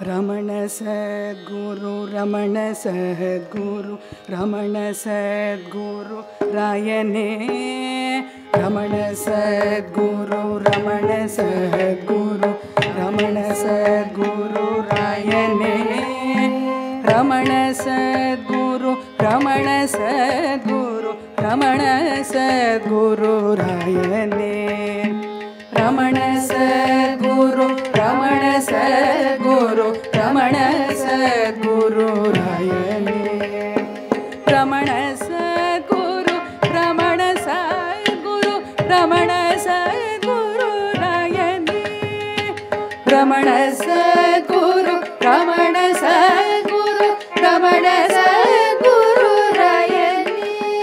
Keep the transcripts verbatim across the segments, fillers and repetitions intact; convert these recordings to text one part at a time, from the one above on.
Ramana Sadguru, Ramana Sadguru, Ramana Sadguru, Rayane. Ramana Sadguru, Ramana Sadguru, Ramana Sadguru, Rayane. Ramana Sadguru, Ramana Sadguru, Ramana Sadguru, Rayane. Ramana Sadguru, Ramana Sadguru, Ramana Sadguru, Rayane. Ramana Sadguru, Ramana Sadguru, Ramana Sadguru, Rayane. Ramana Sadguru, Ramana Sadguru, Ramana Sadguru, Rayane.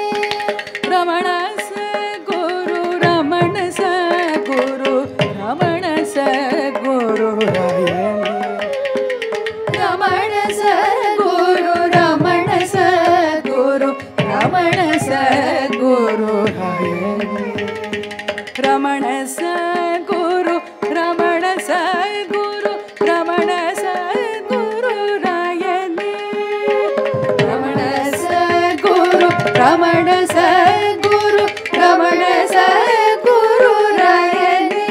Ramana Sadguru, Ramana Sadguru, Ramana Sadguru, Rayane. Ramana Sadguru, Ramana Sadguru, Ramana Sadguru, Rayane. Ramana Sadguru, Ramana Sadguru, Ramana Sadguru, Rayane. Ramana Sadguru, Ramana Sadguru, Ramana Sadguru, Rayane.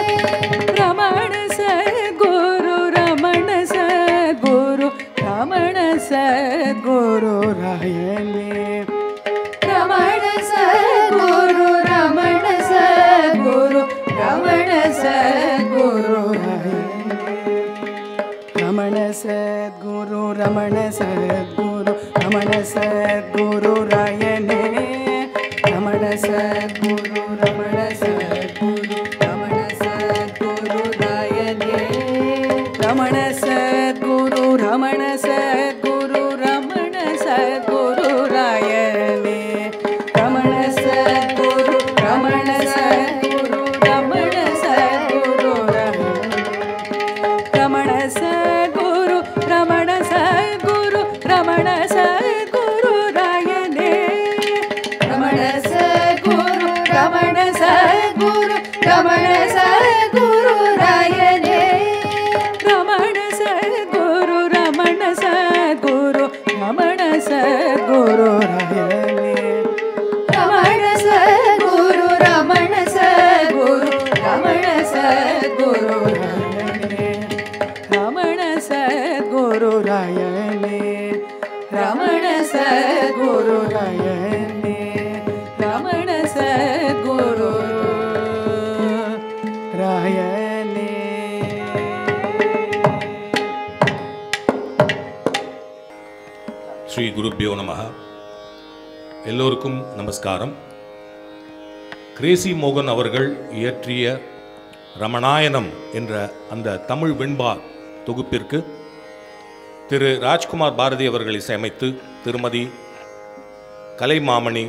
Ramana Sadguru, Ramana Sadguru, Ramana Sadguru, Rayane. Ramana Sadguru, Ramana Sadguru, Ramana Sadguru, Rayane. Ramana Sadguru, Ramana Sadguru, Ramana Sadguru, Rayane. Ramana Sadguru, Ramana Sadguru, Ramana Sadguru, Rayane. Ramana Sadguru, Ramana Sadguru, Ramana Sadguru, Rayane. Ramana Sadguru, Ramana Sadguru, Ramana Sadguru, Rayane. Ramana Sadguru, Ramana Sadguru, Ramana Sadguru, Rayane. Ramana Sadguru, Ramana Sadguru, Ramana Sadguru, Rayane. Ramana Sadguru, Ramana Sadguru, Ramana Sadguru, Rayane. Ramana Sadguru, Ramana Sadguru, Ramana Sadguru, Rayane. Ramana Sadguru, Rayane. Ramana Sadguru, Rayane. Ramana Sadguru, Rayane. Shri Gurubhyo Namaha. எல்லோருக்கும் நமஸ்காரம். Crazy மோகன் அவர்கள் இயற்றிய ரமணாயனம் என்ற அந்த தமிழ் வெண்பா தொகுப்பிற்கு திரு ராஜ்குமார் பாரதி அவர்கள் இசையமைத்து திருமதி கலைமாமணி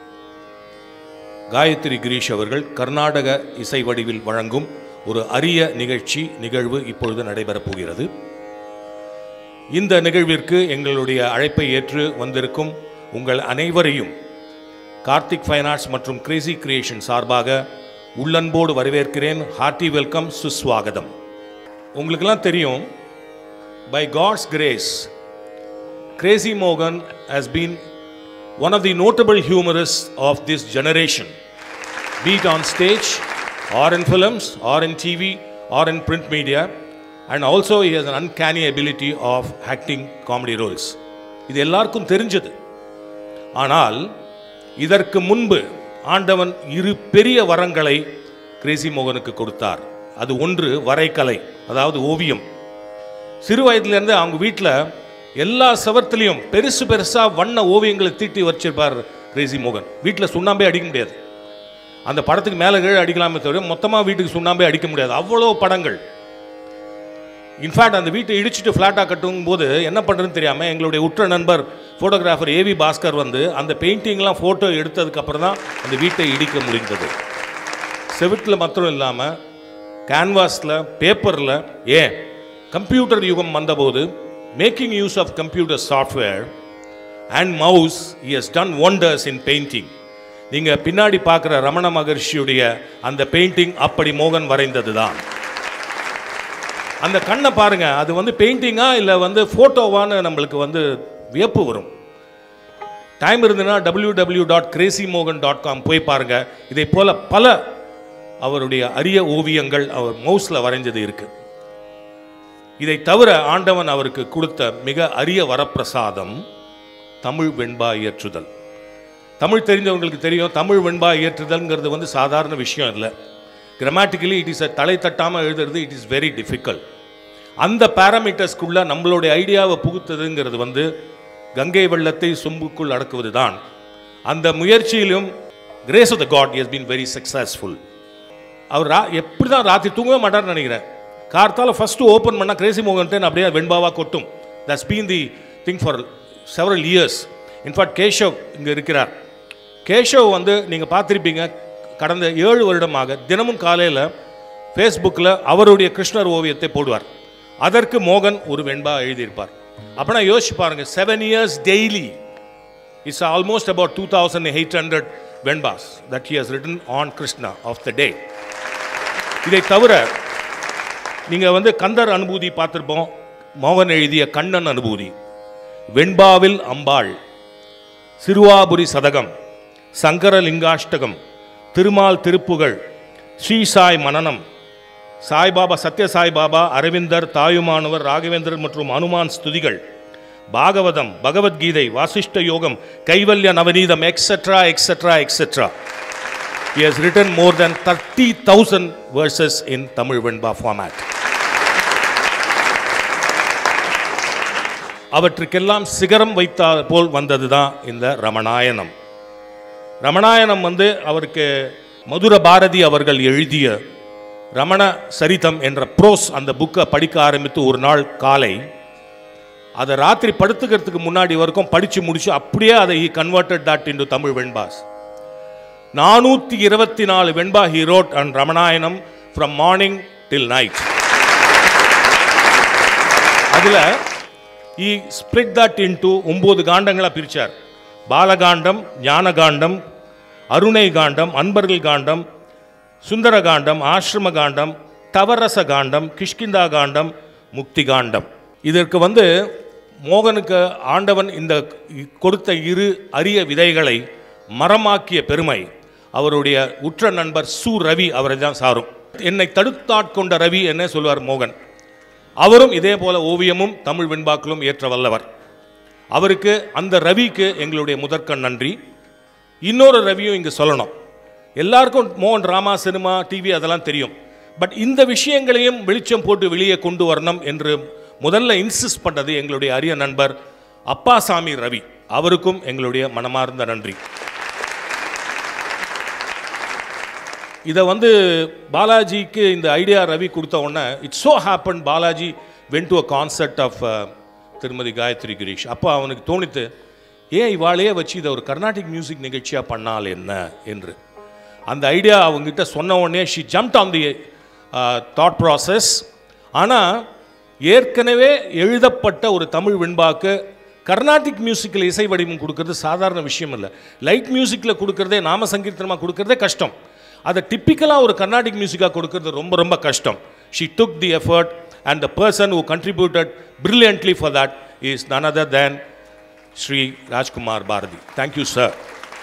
காயத்ரி கிரீஷ் அவர்கள் கர்நாடக இசை வடிவில் வழங்கும் ஒரு அரிய நிகழ்ச்சி நிகழ்வு இப்பொழுது நடைபெறப் போகிறது. இந்த நிகழ்விற்கு எங்களுடைய அழைப்பை ஏற்று வந்திருக்கும் உங்கள் அனைவரையும் கார்த்திக் ஃபைன் ஆர்ட்ஸ் மற்றும் கிரேசி கிரியேஷன் சார்பாக உள்ளன்போடு வரவேற்கிறேன். ஹார்ட்டி வெல்கம், சுஸ்வாகதம். உங்களுக்கெல்லாம் தெரியும், பை காட்ஸ் கிரேஸ் கிரேசி மோகன் has been one of the notable humorists of this generation, be it on stage or in films or in T V or in print media, and also he has an uncanny ability of acting comedy roles. இது எல்லாருக்கும் தெரிஞ்சது. ஆனால் இதற்கு முன்பு ஆண்டவன் இரு பெரிய வரங்களை கிரேசி மோகனுக்கு கொடுத்தார். அது ஒன்று வரைகலை, அதாவது ஓவியம். சிறு வயதிலிருந்து அவங்க வீட்டில் எல்லா சவர்த்திலையும் பெருசு பெருசாக வண்ண ஓவியங்களை தீட்டி வச்சிருப்பார் கிரேசி மோகன். வீட்டில் சுண்ணாம்பே அடிக்க முடியாது. அந்த படத்துக்கு மேலே கீழே அடிக்கலாமே தவிர மொத்தமாக வீட்டுக்கு சுண்ணாம்பே அடிக்க முடியாது, அவ்வளோ படங்கள். இன்ஃபேக்ட் அந்த வீட்டை இடிச்சுட்டு ஃப்ளாட்டாக கட்டும் போது என்ன பண்ணுறதுன்னு தெரியாமல் எங்களுடைய உற்ற நண்பர் ஃபோட்டோகிராஃபர் ஏ வி பாஸ்கர் வந்து அந்த பெயிண்டிங்லாம் ஃபோட்டோ எடுத்ததுக்கப்புறம் தான் அந்த வீட்டை இடிக்க முடிந்தது. செவிட்டில் மாத்திரம் இல்லாமல் கேன்வாஸில், பேப்பரில், ஏன் கம்ப்யூட்டர் யுகம் வந்தபோது making use of computer software and mouse he has done wonders in painting. நீங்கள் பின்னாடி பார்க்குற ரமண மகர்ஷியுடைய அந்த பெயிண்டிங் அப்படி மோகன் வரைந்தது தான். அந்த கண்ணை பாருங்க, அது வந்து பெயிண்டிங்கா இல்லை வந்து ஃபோட்டோவான்னு நம்மளுக்கு வந்து வியப்பு வரும். டைம் இருந்ததுன்னா டபிள்யூ டபிள்யூ டாட் கிரேசி மோகன் டாட் காம் போய் பாருங்க. இதை போல பல அவருடைய அரிய ஓவியங்கள் அவர் மவுஸில் வரைஞ்சது இருக்கு. இதை தவிர ஆண்டவன் அவருக்கு கொடுத்த மிக அரிய வரப்பிரசாதம் தமிழ் வெண்பா இயற்றுதல். தமிழ் தெரிஞ்சவங்களுக்கு தெரியும், தமிழ் வெண்பா இயற்றுதல்ங்கிறது வந்து சாதாரண விஷயம் இல்லை. கிராமட்டிக்கலி இட் இஸ் அ தலை தட்டாமல் எழுதுறது இட் இஸ் வெரி டிஃபிகல்ட். அந்த பேராமீட்டர்ஸ்குள்ள நம்மளுடைய ஐடியாவை புகுத்ததுங்கிறது வந்து கங்கை வெள்ளத்தை சொம்புக்குள் அடக்குவது தான். அந்த முயற்சியிலும் grace of the God has been very successful. அவர் ரா எப்படி தான் ராத்திரி தூங்கவே மாட்டார்னு நினைக்கிறேன். கார்த்தால ஃபஸ்ட்டு ஓப்பன் பண்ணால் கிரேசி மோகன்ட்டு அப்படியே வெண்பாவாக கொட்டும். That's been the thing for several years. In fact Keshav இங்கே இருக்கிறார். கேஷவ் வந்து நீங்கள் பார்த்துருப்பீங்க, கடந்த ஏழு வருடமாக தினமும் காலையில் ஃபேஸ்புக்கில் அவருடைய கிருஷ்ணர் ஓவியத்தை போடுவார். அதற்கு மோகன் ஒரு வெண்பா எழுதியிருப்பார். அப்படின்னா யோசிச்சு பாருங்கள், seven years daily it's almost about two thousand eight hundred venbas that he has written on Krishna of the day. இதை தவிர நீங்கள் வந்து கந்தர் அனுபூதி பார்த்துருப்போம். மோகன் எழுதிய கண்ணன் அனுபூதி, வெண்பாவில் அம்பாள், சிறுவாபுரி சதகம், சங்கரலிங்காஷ்டகம், திருமால் திருப்புகழ், ஸ்ரீ சாய் மனனம், சாய்பாபா, சத்ய சாய்பாபா, அரவிந்தர், தாயுமானவர், ராகவேந்தர் மற்றும் Hanuman ஸ்துதிகள், Bhagavatam, Bhagavad Gita, Vasishta Yogam, Kaivalya Navaneetham, etcetera etcetera etcetera. He has written more than thirty thousand verses in Tamil Venba format. அவற்றுக்கெல்லாம் சிகரம் வைத்தால் போல் வந்தது தான் இந்த ரமணாயனம். ரமணாயனம் வந்து அவருக்கு மதுர பாரதி அவர்கள் எழுதிய ரமண சரிதம் என்ற ப்ரோஸ் அந்த புக்கை படிக்க ஆரம்பித்து ஒரு நாள் காலை அதை ராத்திரி படுத்துக்கிறதுக்கு முன்னாடி வரைக்கும் படித்து முடிச்சு அப்படியே அதை he converted that into Tamil Venbas. நானூற்றி இருபத்தி நாலு வெண்பா he wrote on ரமணாயனம் from morning till night. அதில் he split that into ஒன்பது காண்டங்களாக பிரித்தார். பாலகாண்டம், ஞானகாண்டம், அருணை காண்டம், அன்பர்கள் காண்டம், சுந்தர காண்டம், ஆசிரம காண்டம், தவரச காண்டம், கிஷ்கிந்தா காண்டம், முக்தி காண்டம். இதற்கு வந்து மோகனுக்கு ஆண்டவன் இந்த கொடுத்த இரு அரிய விதைகளை மரமாக்கிய பெருமை அவருடைய உற்ற நண்பர் சு ரவி அவரை தான் சாரும். என்னை தடுத்தாட்கொண்ட ரவி என்ன சொல்வார் மோகன். அவரும் இதே போல ஓவியமும் தமிழ் வெண்பாக்களும் ஏற்ற வல்லவர். அவருக்கு, அந்த ரவிக்கு எங்களுடைய முதற்கண் நன்றி. இன்னொரு ரவியும் இங்கே சொல்லணும். எல்லாருக்கும் மோகன் டிராமா, சினிமா, டிவி அதெல்லாம் தெரியும். பட் இந்த விஷயங்களையும் வெளிச்சம் போட்டு வெளியே கொண்டு வரணும் என்று முதல்ல இன்சிஸ்ட் பண்ணது எங்களுடைய அரிய நண்பர் அப்பாசாமி ரவி. அவருக்கும் எங்களுடைய மனமார்ந்த நன்றி. இதை வந்து பாலாஜிக்கு இந்த ஐடியா ரவி கொடுத்த உடனே it's so happen Balaji went to a concert of திருமதி காயத்ரி கிரீஷ். அப்போ அவனுக்கு தோணித்து, ஏன் இவாளையே வச்சு இதை ஒரு கர்நாடிக் மியூசிக் நிகழ்ச்சியாக பண்ணால் என்ன என்று. அந்த ஐடியா அவங்ககிட்ட சொன்ன உடனே she jumped on the thought process. ஆனால் ஏற்கனவே எழுதப்பட்ட ஒரு தமிழ் வெண்பாக்கு கர்நாடிக் மியூசிக்கில் இசை வடிவம் கொடுக்கறது சாதாரண விஷயம் இல்லை. லைட் மியூசிக்கில் கொடுக்கறதே, நாம சங்கீர்த்தனமாக கொடுக்கறதே கஷ்டம். அதை டிப்பிக்கலாக ஒரு கர்நாடிக் மியூசிக்காக கொடுக்கறது ரொம்ப ரொம்ப கஷ்டம். She took the effort and the person who contributed brilliantly for that is none other than Shri Rajkumar Bharathi. Thank you sir.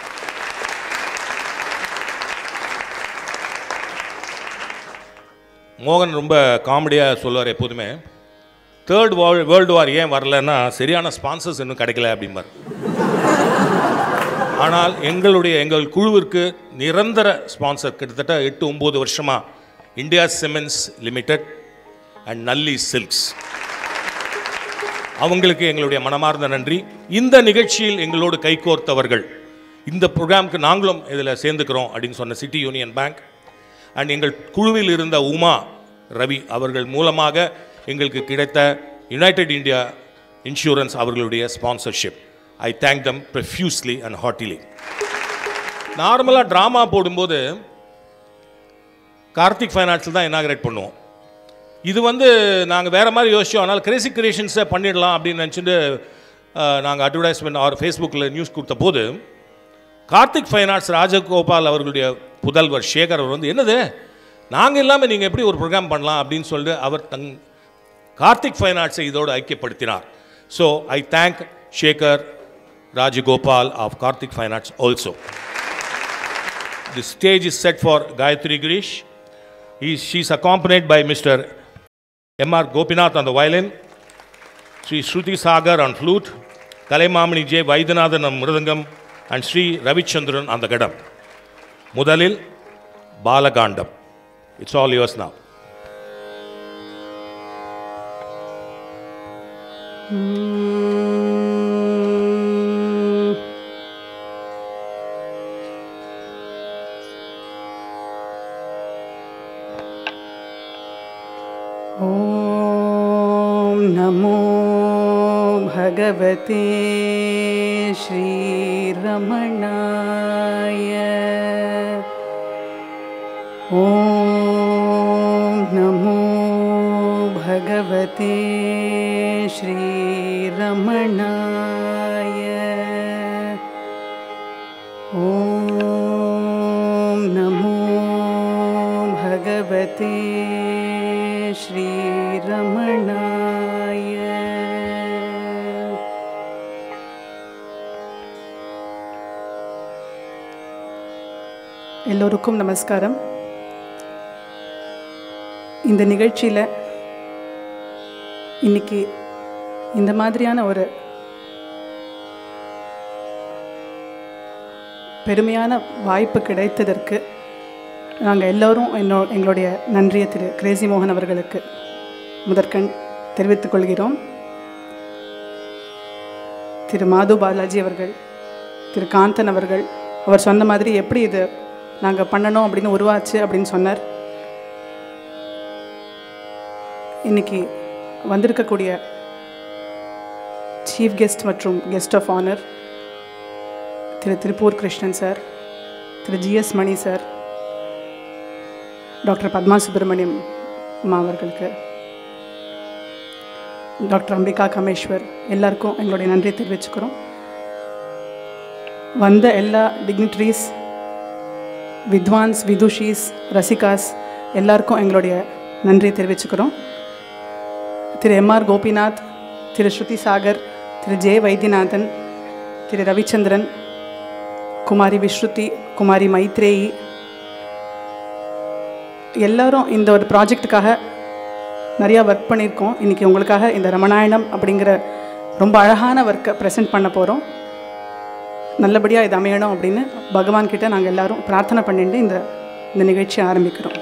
மோகன் ரொம்ப காமெடியாக சொல்லுவார் எப்போதுமே, தேர்ட் வேர்ல்டு வேர்ல்டு வார் ஏன் வரலன்னா சரியான ஸ்பான்சர்ஸ் இன்னும் கிடைக்கல அப்படிம்பார். ஆனால் எங்களுடைய எங்கள் குழுவிற்கு நிரந்தர ஸ்பான்சர் கிட்டத்தட்ட எட்டு ஒம்பது வருஷமாக இந்தியா சிமெண்ட்ஸ் லிமிடெட் அண்ட் நல்லி சில்க்ஸ். அவங்களுக்கு எங்களுடைய மனமார்ந்த நன்றி. இந்த நிகழ்ச்சியில் எங்களோடு கைகோர்த்தவர்கள், இந்த ப்ரோக்ராமுக்கு நாங்களும் இதில் சேர்ந்துக்கிறோம் அப்படின்னு சொன்ன சிட்டி யூனியன் பேங்க் அண்ட் எங்கள் குழுவில் இருந்த உமா ரவி அவர்கள் மூலமாக எங்களுக்கு கிடைத்த யுனைடெட் இந்தியா இன்சூரன்ஸ் அவர்களுடைய sponsorship. I thank them profusely and heartily. நார்மலாக ட்ராமா போடும்போது கார்த்திக் ஃபைனான்ஸில் தான் இனாகிரேட் பண்ணுவோம். இது வந்து நாங்கள் வேறு மாதிரி யோசிச்சோம். ஆனால் கிரேசி கிரியேஷன்ஸை பண்ணிடலாம் அப்படின்னு நினச்சிட்டு நாங்கள் அட்வர்டைஸ்மெண்ட் ஆர் ஃபேஸ்புக்கில் நியூஸ் கொடுத்த போது கார்த்திக் ஃபைனான்ஸ் ராஜகோபால் அவர்களுடைய புதல்வர் சேகர் அவர் வந்து, என்னது நாங்கள் இல்லாமல் நீங்கள் எப்படி ஒரு ப்ரோக்ராம் பண்ணலாம் அப்படின்னு சொல்லிட்டு அவர் தங் Kartik Fine Arts இதோடு ஐக்கியப்படுத்தினார். So I thank Sekar, Rajagopal of Kartik Fine Arts also. The stage is set for Gayathri Girish. He, she is accompanied by Mister M R Gopinath on the violin, Shri Sruthisagar on flute, Kalaimamani J. Vaidyanathan on Mridangam, and Shri Ravichandran on the Ghatam. Mudalil, Balagandam. It's all yours now. Om Namo Bhagavate Shri Ramanaya. Om Namo Bhagavate Shri Ramanaya. Om Namo Bhagavate Shri Ramanaya. எல்லோருக்கும் நமஸ்காரம். இந்த நிகழ்ச்சியில் இன்னைக்கு இந்த மாதிரியான ஒரு பெருமையான வாய்ப்பு கிடைத்ததற்கு நாங்கள் எல்லோரும் என்னோ எங்களுடைய நன்றியை திரு கிரேசி மோகன் அவர்களுக்கு முதற்கண் தெரிவித்துக் கொள்கிறோம். திரு மாது பாலாஜி அவர்கள், திரு காந்தன் அவர்கள், அவர் சொன்ன மாதிரி எப்படி இது நாங்கள் பண்ணணும் அப்படின்னு உருவாச்சு அப்படின்னு சொன்னார். இன்னைக்கு வந்திருக்கக்கூடிய சீஃப் கெஸ்ட் மற்றும் கெஸ்ட் ஆஃப் ஆனர் திரு திருப்பூர் கிருஷ்ணன் சார், திரு G S Mani sir, doctor Padma Subramaniam அம்மா அவர்களுக்கு, டாக்டர் அம்பிகா கமேஷ்வர், எல்லாருக்கும் எங்களுடைய நன்றியை தெரிவிச்சுக்கிறோம். வந்த எல்லா டிக்னிட்ரிஸ், வித்வான்ஸ், விதுஷீஸ், ரசிகாஸ் எல்லாருக்கும் எங்களுடைய நன்றியை தெரிவிச்சுக்கிறோம். திரு எம் ஆர் கோபிநாத், திரு ஸ்ருதிசாகர், திரு ஜே வைத்தியநாதன், திரு ரவிச்சந்திரன், குமாரி விஸ்ருதி, குமாரி மைத்ரேயி, எல்லோரும் இந்த ஒரு ப்ராஜெக்டுக்காக நிறையா ஒர்க் பண்ணியிருக்கோம். இன்றைக்கி உங்களுக்காக இந்த ரமணாயணம் அப்படிங்கிற ரொம்ப அழகான ஒர்க்கை ப்ரெசென்ட் பண்ண போகிறோம். நல்லபடியாக இது அமையணும் அப்படின்னு பகவான்கிட்ட நாங்கள் எல்லோரும் பிரார்த்தனை பண்ணிட்டு இந்த இந்த நிகழ்ச்சியை ஆரம்பிக்கிறோம்.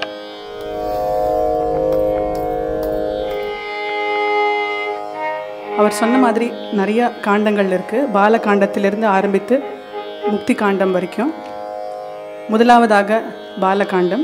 அவர் சொன்ன மாதிரி நிறைய காண்டங்கள் இருக்குது. பால காண்டத்திலிருந்து ஆரம்பித்து முக்தி காண்டம் வரைக்கும். முதலாவதாக பாலகாண்டம்.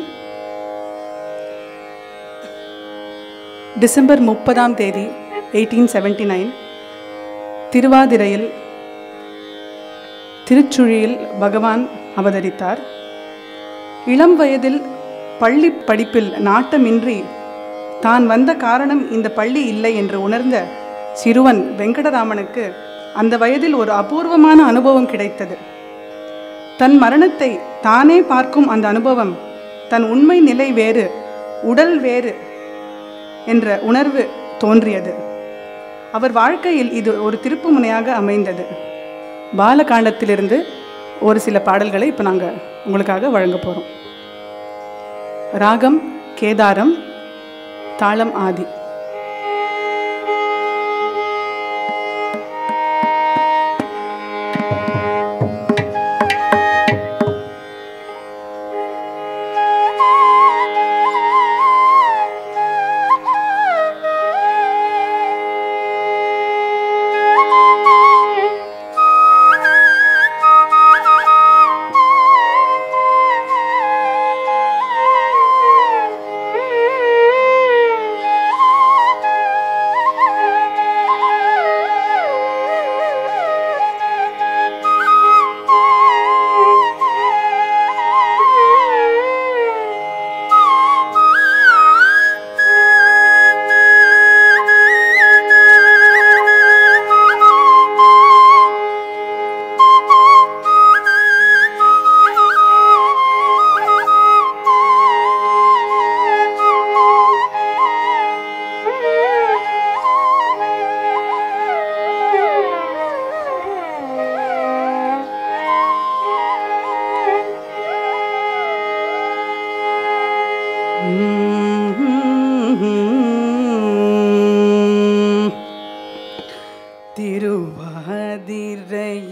டிசம்பர் முப்பதாம் தேதி எயிட்டீன் செவன்டி நைன் திருவாதிரையில் திருச்சுழியில் பகவான் அவதரித்தார். இளம் வயதில் பள்ளி படிப்பில் நாட்டமின்றி தான் வந்த காரணம் இந்த பள்ளி இல்லை என்று உணர்ந்த சிறுவன் வெங்கடராமனுக்கு அந்த வயதில் ஒரு அபூர்வமான அனுபவம் கிடைத்தது. தன் மரணத்தை தானே பார்க்கும் அந்த அனுபவம் தன் உண்மை நிலை வேறு, உடல் வேறு என்ற உணர்வு தோன்றியது. அவர் வாழ்க்கையில் இது ஒரு திருப்பு முனையாக அமைந்தது. பாலகாண்டத்திலிருந்து ஒரு சில பாடல்களை இப்போ நாங்கள் உங்களுக்காக வழங்க போகிறோம். ராகம் கேதாரம், தாளம் ஆதி.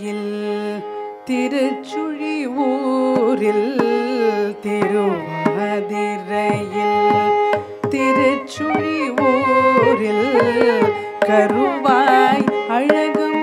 திருச்சுழி ஊரில் திருவாதிரையில் திருச்சுழி ஊரில் கருவாய் அழகும்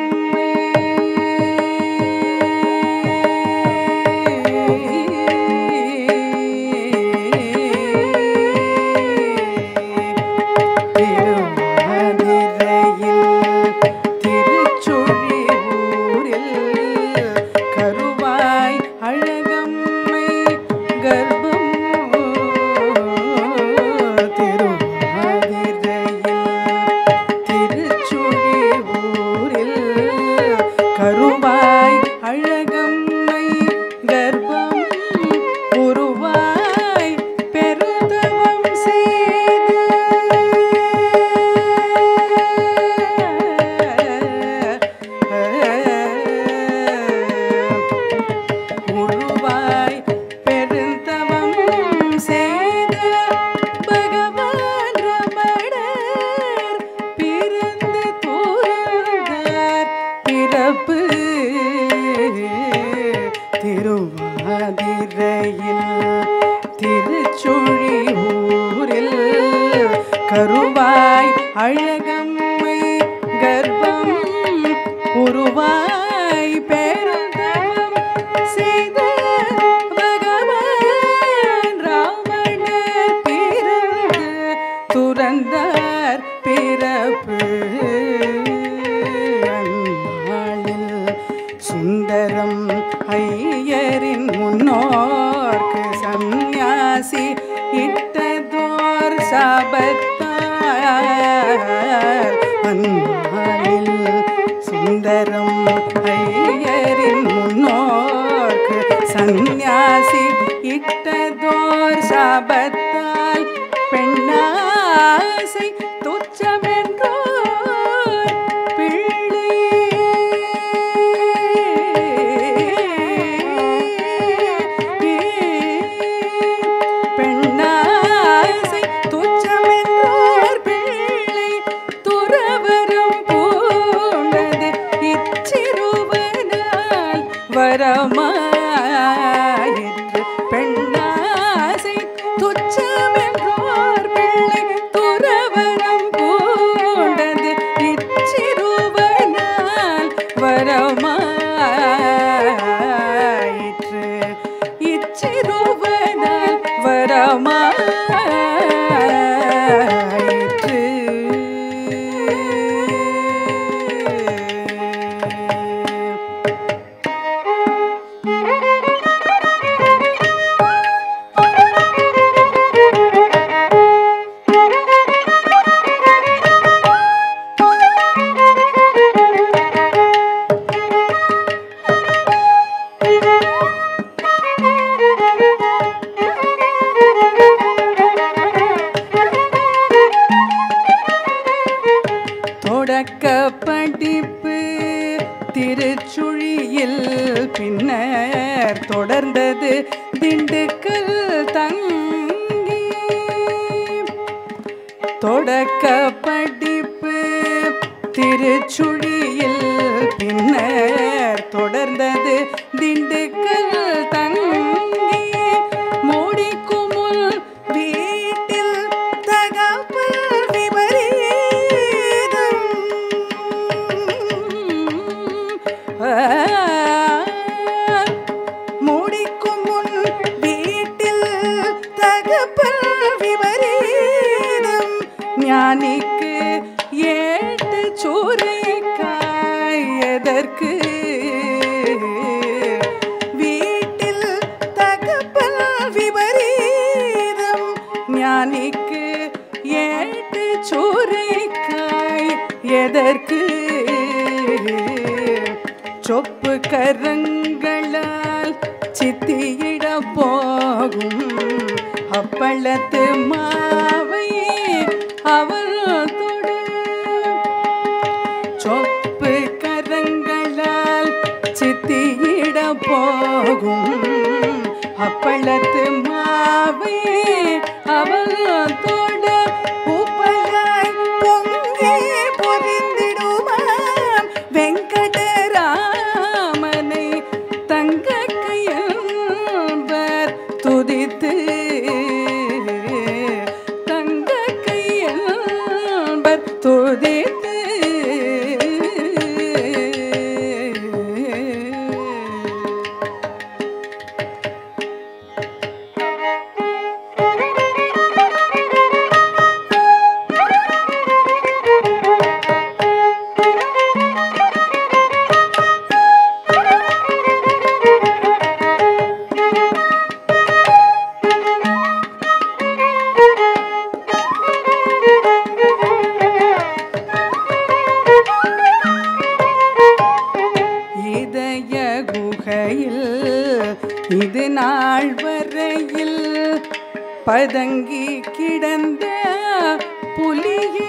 வெங்கடராம குகையில் இது நாள் வரையில் பதங்கி கிடந்த புலியே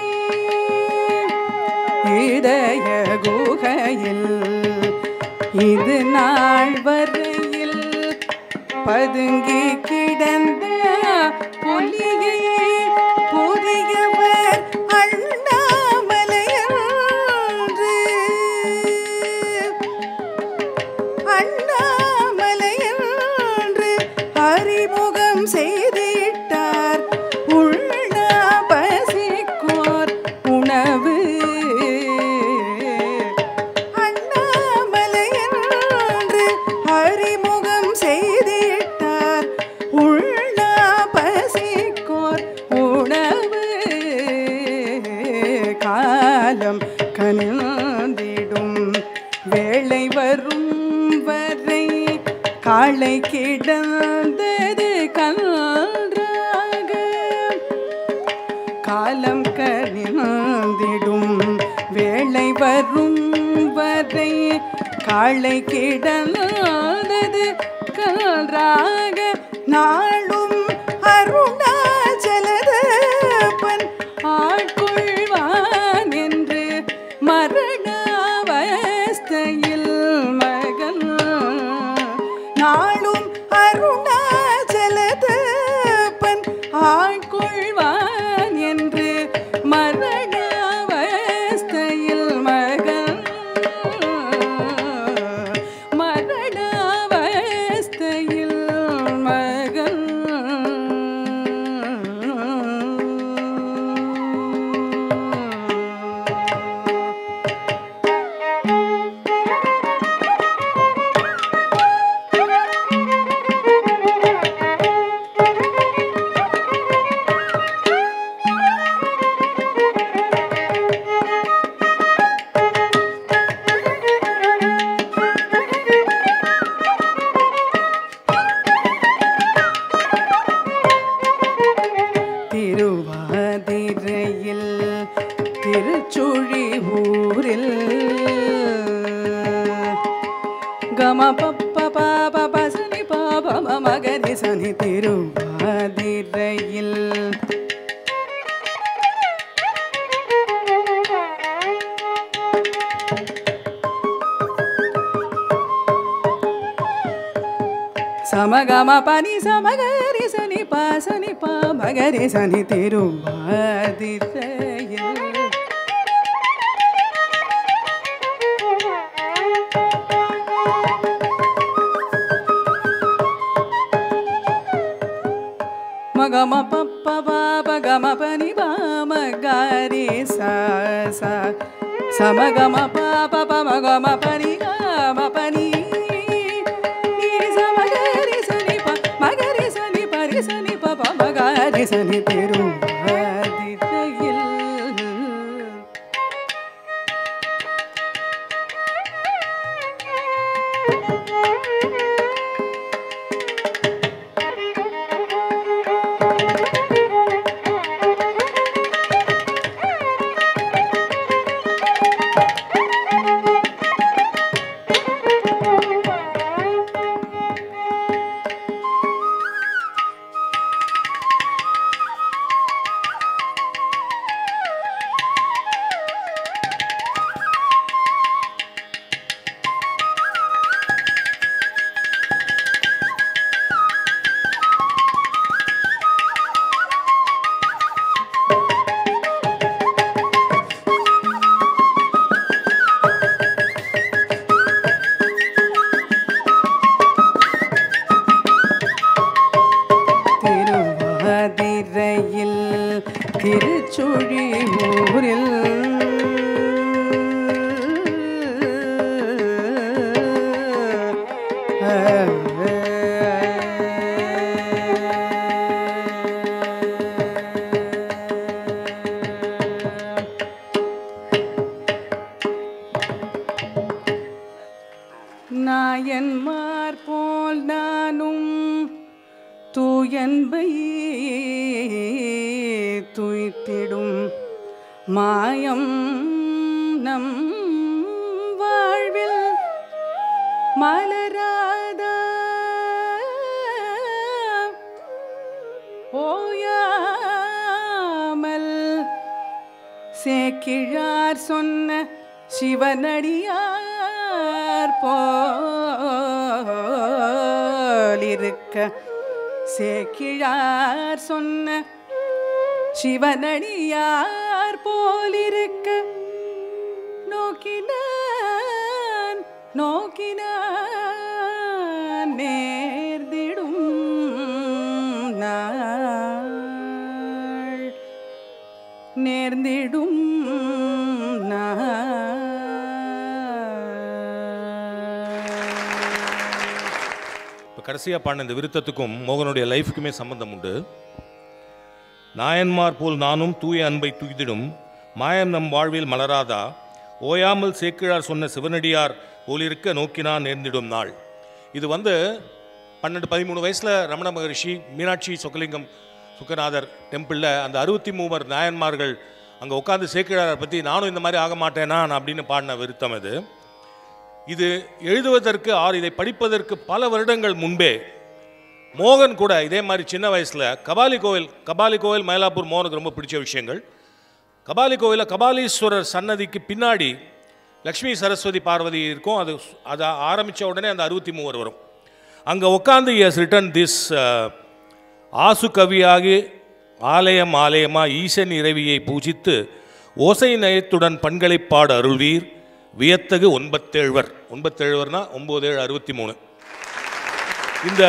இதய குகையில் இது நாள் வரையில் பதுங்கி கிடந்த புலியை புதியவர் அண்ணாமலையன்று அண்ணாமலையன்று அறிமுகம் செய்திட்டார் உள்ள பசிக்கோர் உணவு அண்ணாமலையன்று அறிமுகம் செய்திட்டார் உள்ள பசிக்கோர் உணவு காலம் கனிந்திடும் வேளை வரும் வரை காளை கிடந்தது கன்றாக காலம் கனிந்திடும் வேளை வரும் வரை காளை கிடந்தது கன்றாக நாளும் அருணாச்சலதப்பன் ஆட்கொள்வான் என்று மரணாவஸ்தையில் மகன் நாளும் அருணாச்சலதப்பன் ஆட்கொள்வான் என்று மரணாவஸ்தையில் மகன் மரணாவஸ்தையில் மகன் திருவாதிரையில் திருச்சுழி ஊரில் கம பப்ப பாப பசனி பாப மகரி சனி திருவாதிரையில் సమగమ పని సమగరి సని పాసని పా మగరి సని తిరువాదిరైயில் మగమ పప్ప బాబ గమ పని బామ గారి సా సా సమగమ పాప మగమ పని గమ పని சனி பப மகரி சனி திருவாதிரையில் திருச்சுழி ஊரில் நாயன்மார் போல் நானும் தூயன்பை துய்த்திடும் மாயம் நம் வாழ்வில் மலராத ஓயாமல் சேக்கிழார் சொன்ன சிவனடியார் போலிருக்க சேக்கிழார் சொன்ன சிவனடியார் போலிருக்க நோக்கினான் நோக்கினான் நேர்ந்திடும் நாள் நேர்ந்திடும் நாள். இப்போ கடைசியாக பாடின இந்த விருத்தத்துக்கும் மோகனுடைய லைஃபுக்குமே சம்பந்தம் உண்டு. நாயன்மார் போல் நானும் தூய அன்பை துய்திடும் மாயம் நம் வாழ்வில் மலராதா ஓயாமல் சேக்கிழார் சொன்ன சிவனடியார் போலிருக்க நோக்கினான் நேர்ந்திடும் நாள். இது வந்து பன்னெண்டு பதிமூணு வயசில் ரமண மகரிஷி மீனாட்சி சொக்கலிங்கம் சுக்கநாதர் டெம்பிளில் அந்த அறுபத்தி மூவர் நாயன்மார்கள் அங்கே உட்காந்து சேக்கிழாரை பற்றி நானும் இந்த மாதிரி ஆக மாட்டேனா அப்படின்னு பாடின விருத்தம் அது. இது எழுதுவதற்கு ஆர் இதை படிப்பதற்கு பல வருடங்கள் முன்பே மோகன் கூட இதே மாதிரி சின்ன வயசில் கபாலி கோவில் கபாலி கோவில் மயிலாப்பூர் மோகனுக்கு ரொம்ப பிடிச்ச விஷயங்கள். கபாலி கோவிலில் கபாலீஸ்வரர் சன்னதிக்கு பின்னாடி லக்ஷ்மி சரஸ்வதி பார்வதி இருக்கும். அது அதை ஆரம்பித்த உடனே அந்த அறுபத்தி மூவர் வரும். அங்கே உட்காந்து எஸ் ரிட்டன் திஸ் ஆசு கவியாகி ஆலயம் ஆலயமா ஈசன் இறைவியை பூஜித்து ஓசை நயத்துடன் பண்களை பாட அருள்வீர் வியத்தகு ஒன்பத்தேழ்வர். ஒன்பத்தேழ்வர்னா ஒம்பது ஏழு அறுபத்தி மூணு. இந்த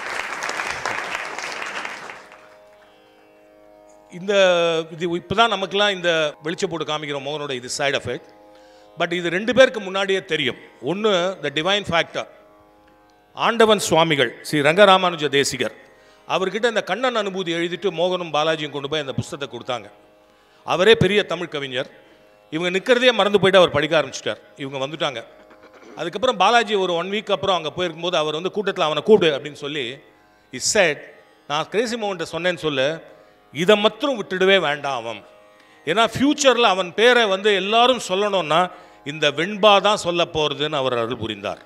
இந்த இது இப்போ தான் நமக்கெல்லாம் இந்த வெளிச்சம் போட்டு காமிக்கிறோம் மோகனோட இது சைடு எஃபெக்ட். பட் இது ரெண்டு பேருக்கு முன்னாடியே தெரியும். ஒன்று த டிவைன் ஃபேக்டர். ஆண்டவன் சுவாமிகள் ஸ்ரீ ரங்கராமானுஜ தேசிகர் அவர்கிட்ட இந்த கண்ணன் அனுபூதி எழுதிட்டு மோகனும் பாலாஜியும் கொண்டு போய் அந்த புஸ்தகத்தை கொடுத்தாங்க. அவரே பெரிய தமிழ் கவிஞர். இவங்க நிற்கிறதே மறந்து போய்ட்டு அவர் படிக்க ஆரம்பிச்சிட்டார். இவங்க வந்துட்டாங்க. அதுக்கப்புறம் பாலாஜி ஒரு ஒன் வீக் அப்புறம் அங்கே போயிருக்கும்போது அவர் வந்து கூட்டத்தில் அவனை கூடு அப்படின்னு சொல்லி இஸ் செட் நான் கிரேசி மோகன்கிட்ட சொன்னேன்னு சொல்லு, இதை மாத்திரம் விட்டுடவே வேண்டாம் அவன். ஏன்னா ஃப்யூச்சரில் அவன் பேரை வந்து எல்லாரும் சொல்லணும்னா இந்த வெண்பா தான் சொல்ல போகிறதுன்னு அவர் அருள் புரிந்தார்.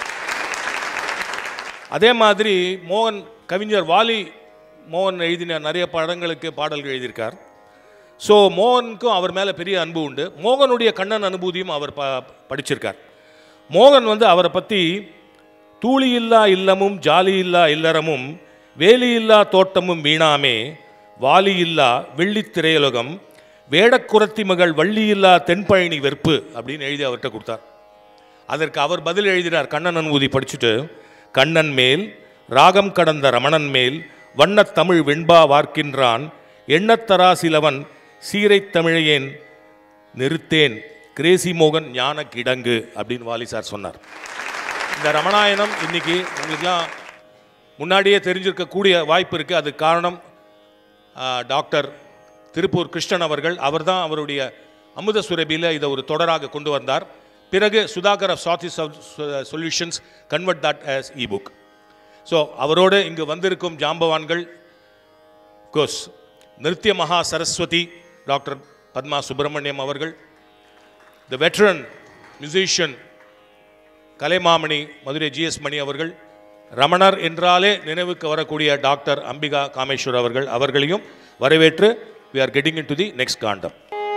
அதே மாதிரி மோகன் கவிஞர் வாலி மோகன் எழுதின நிறைய படங்களுக்கு பாடல்கள் எழுதியிருக்கார். ஸோ மோகனுக்கும் அவர் மேலே பெரிய அன்பு உண்டு. மோகனுடைய கண்ணன் அனுபூதியும் அவர் ப படிச்சிருக்கார். மோகன் வந்து அவரை பற்றி தூளியில்லா இல்லமும் ஜாலியில்லா இல்லறமும் வேலியில்லா தோட்டமும் வீணாமே வாலியில்லா வெள்ளித்திரையுலகம் வேடக்குரத்தி மகள் வள்ளியில்லா தென்பழனி வெறுப்பு அப்படின்னு எழுதி அவர்கிட்ட கொடுத்தார். அதற்கு அவர் பதில் எழுதினார். கண்ணன் அனுபூதி படிச்சுட்டு, கண்ணன் மேல் ராகம் கடந்த ரமணன் மேல் வண்ணத் தமிழ் வெண்பா வார்க்கின்றான் எண்ணத்தராசிலவன் சீரை தமிழையேன் நிறுத்தேன் கிரேசி மோகன் ஞான கிடங்கு அப்படின்னு வாலி சார் சொன்னார். இந்த ரமணாயனம் இன்னைக்கு உங்களுக்குலாம் முன்னாடியே தெரிஞ்சிருக்கக்கூடிய வாய்ப்பு இருக்குது. அதுக்கு காரணம் டாக்டர் திருப்பூர் கிருஷ்ணன் அவர்கள். அவர் தான் அவருடைய அமுதசுரபியில் இதை ஒரு தொடராக கொண்டு வந்தார். பிறகு Sudhakar of Sathi solutions convert that as ebook. So அவரோடு இங்கு வந்திருக்கும் ஜாம்பவான்கள் கோஸ் நிருத்திய மகா சரஸ்வதி டாக்டர் பத்மா சுப்பிரமணியம் அவர்கள், the veteran musician Kalaimamani Madurai G S Mani அவர்கள், ரமணர் என்றாலே நினைவுக்கு வரக்கூடிய டாக்டர் அம்பிகா காமேஸ்வர் அவர்கள், அவர்களையும் வரவேற்று we are getting into the next காண்டம்.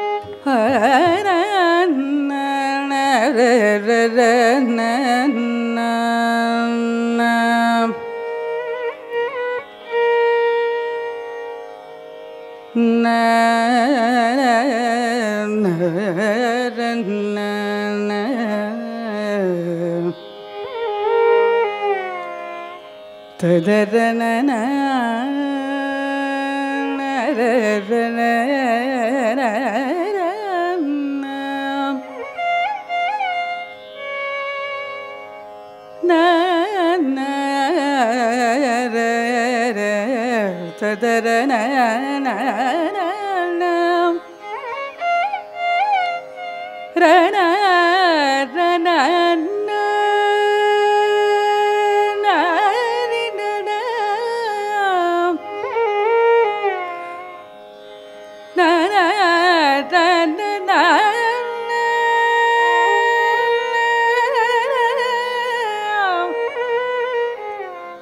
ததரன ததரன ரன ரன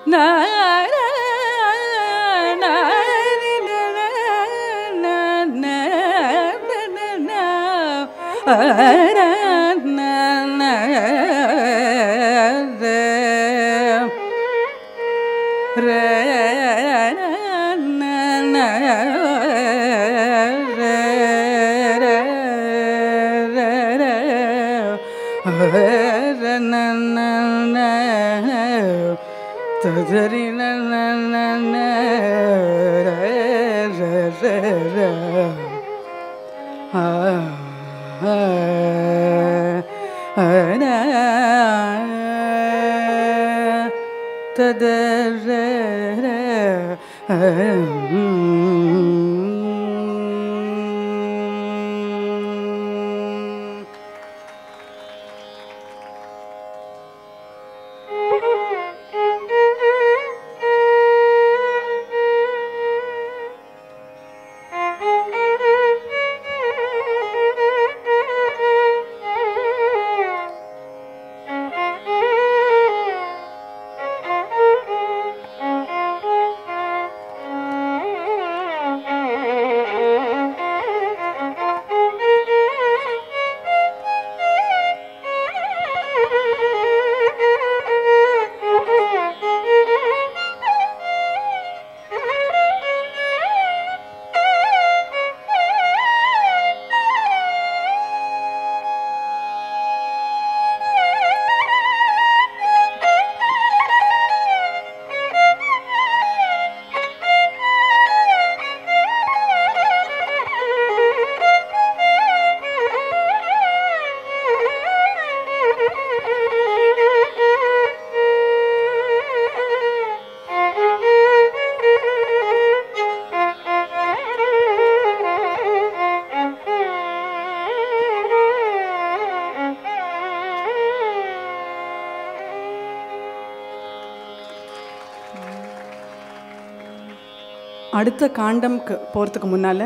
அடுத்த காண்டம்க்கு போகிறதுக்கு முன்னால்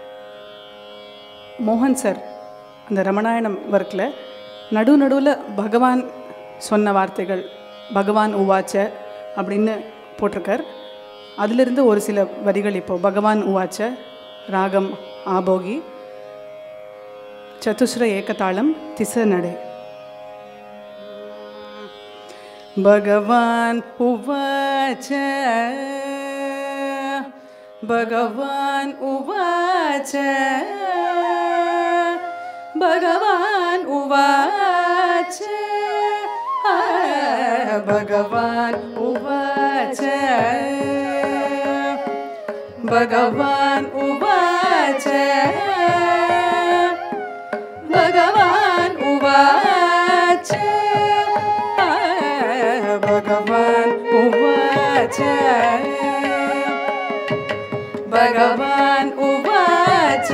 மோகன் சார் அந்த ரமணாயணம் ஒர்க்கில் நடு நடுவில் பகவான் சொன்ன வார்த்தைகள் பகவான் உவாச்ச அப்படின்னு போட்டிருக்கார். அதிலிருந்து ஒரு சில வரிகள் இப்போது பகவான் உவாச்ச ராகம் ஆபோகி சதுஸ்ர ஏகதாளம் திச நடை. பகவான் உவாச்ச பகவான் உவாச்ச பகவான் உவாச்ச பகவான் உவாச்ச பகவான் உவாச்ச பகவான் உவாச்ச பகவான் உவாச்ச பகவான் உவாச்ச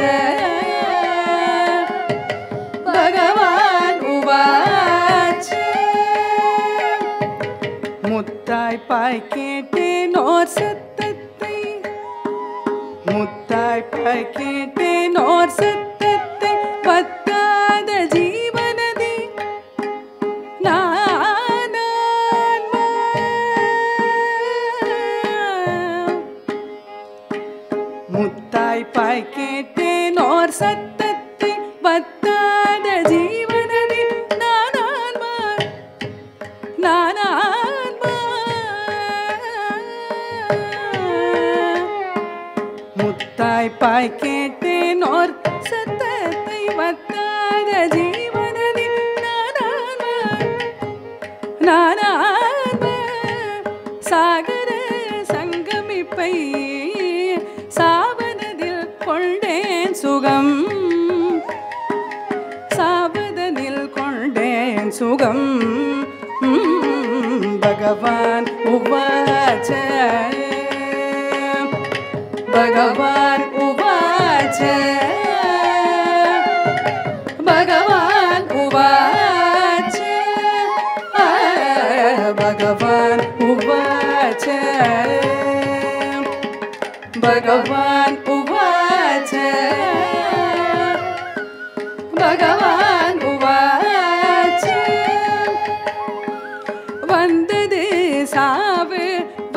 பகவான் உவாச்ச முத்தாய் பாய் கேட்டேனோர் சத்தத்தை முத்தாய் பாய் கேட்டேனோர் சத்தத்தை பத்தாத ஜீவனதி நானான்மா முத்தாய் பாய் கேட்டேனோர் சத்தத்தை பத்தாத ஜீவனதி நானான்மா நானான்மா முத்தாய் பாய் கேட்டேனோர் சத்தத்தை பத்தாத ஜீவனதி நானான்மா நானான்மா சாகர சங்கமிப்பை சாவனதில் கொண்டேன் சுகம் சாவதனில் கொண்டேன் சுகம் பகவான் உவாச்ச பகவான் உவாச்ச பகவான் உவாச்ச பகவான் உவாச்ச பகவான் உவாச்ச பகவான் உவாச்ச வந்தது சாவு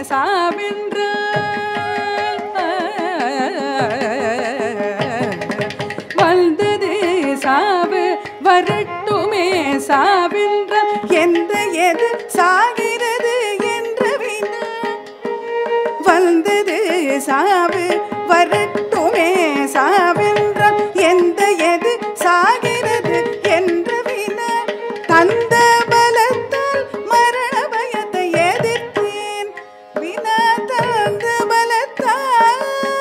சாவென்றால் வந்தது சாவு வரட்டுமே சாவென்றால் எந்த எது சாகிறது என்ற வினா வந்தது சாவு வரட்டுமே சாவென்றால் எந்த எது சாகிறது என்ற வினா தந்த பலத்தால் மரண பயத்தை எதிர்த்தேன் வினா தந்த பலத்தால்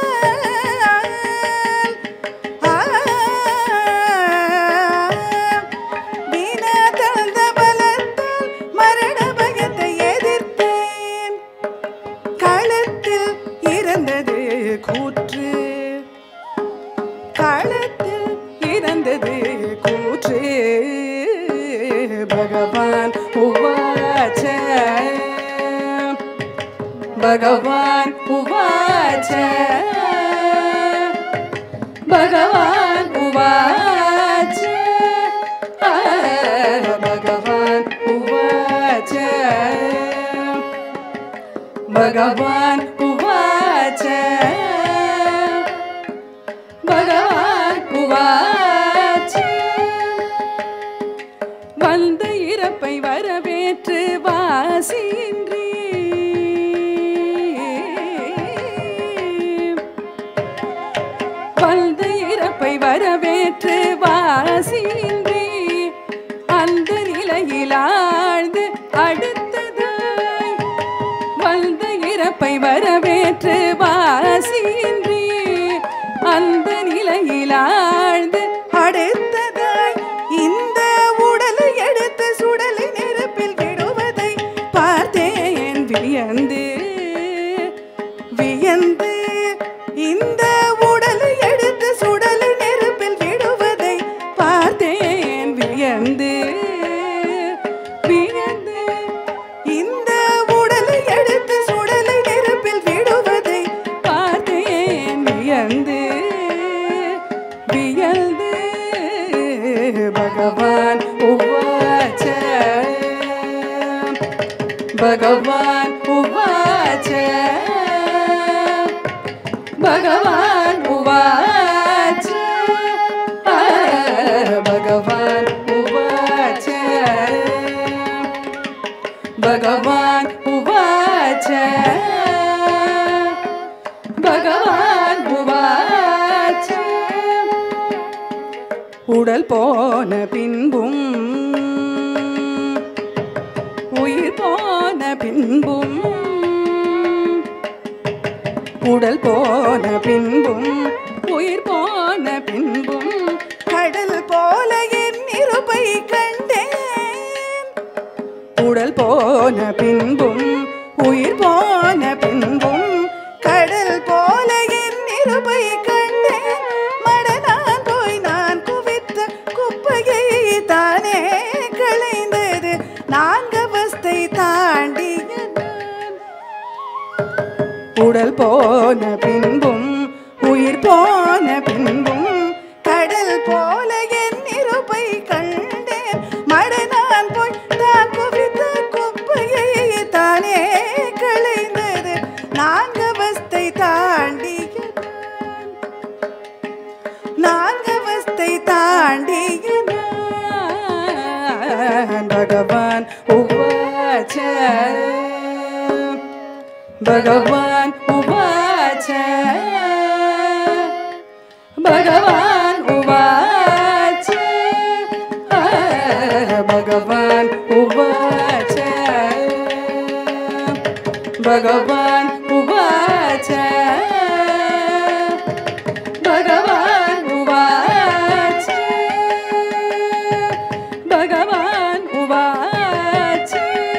வினா தந்த பலத்தால் மரண பயத்தை எதிர்த்தேன் களத்தில் இறந்தது கூற்று களத்தில் இறந்தது கூற்று பகவான் உவாச்ச பகவான் உவாச்ச பகவான் உவாச்ச பகவான் உவாச்ச பகவான் உவாச்ச பகவான் உவாச்ச வந்த இறப்பை வரவேற்று வாசின்றி வந்த இறப்பை வரவேற்று வாசின்றி அந்த நிலையில் ஆழ்ந்து அடுத்ததாய் வந்த இறப்பை வரவேற்று வாசின்றி அந்த நிலையில் ஆழ்ந்து அடுத்ததாய் இந்த உடலை எடுத்து சுடலை நெருப்பில் விடுவதை பார்த்தேன் வியந்து வியந்து இந்த உடலை எடுத்து சுடலை நெருப்பில் விடுவதை பார்த்தேன் வியந்து வியந்து இந்த உடலை எடுத்து சுடலை நெருப்பில் விடுவதை பார்த்தேன் வியந்து வியந்து பகவான் உவாச்ச பகவான் உவாச்ச பகவான் உவாச்ச பகவான் உவாச்ச பகவான் உவாச்ச பகவான் உவாச்ச உடல் போன பின்பும் உயிர் போன பின்பும் உடல் போன பின்பும் உயிர் போன பின்பும் கடல் போல என் இருப்பை கண்டேன் உடல் போன பின்பும் உயிர் போன பின்பும் கடல் போல என் இருப்பை கண்டேன் மடனான் போய் நான் குவித்த குப்பையை தானே களைந்தது நான்கவஸ்தை தாண்டிய உடல் போன பின்பும் உயிர் போன பின்பும் கடல் போல என் இருப்பை கண்டேன் மடனான் போய் தான் குவித்த குப்பையை தானே களைந்தது நான்கவஸ்தை தாண்டிய நான்கவஸ்தை தாண்டிய பகவான் உவாச்ச பகவான் உவாச்ச பகவான் உவாச்ச பகவான் உவாச்ச பகவான் உவாச்ச பகவான் உவாச்ச பகவான் உவாச்ச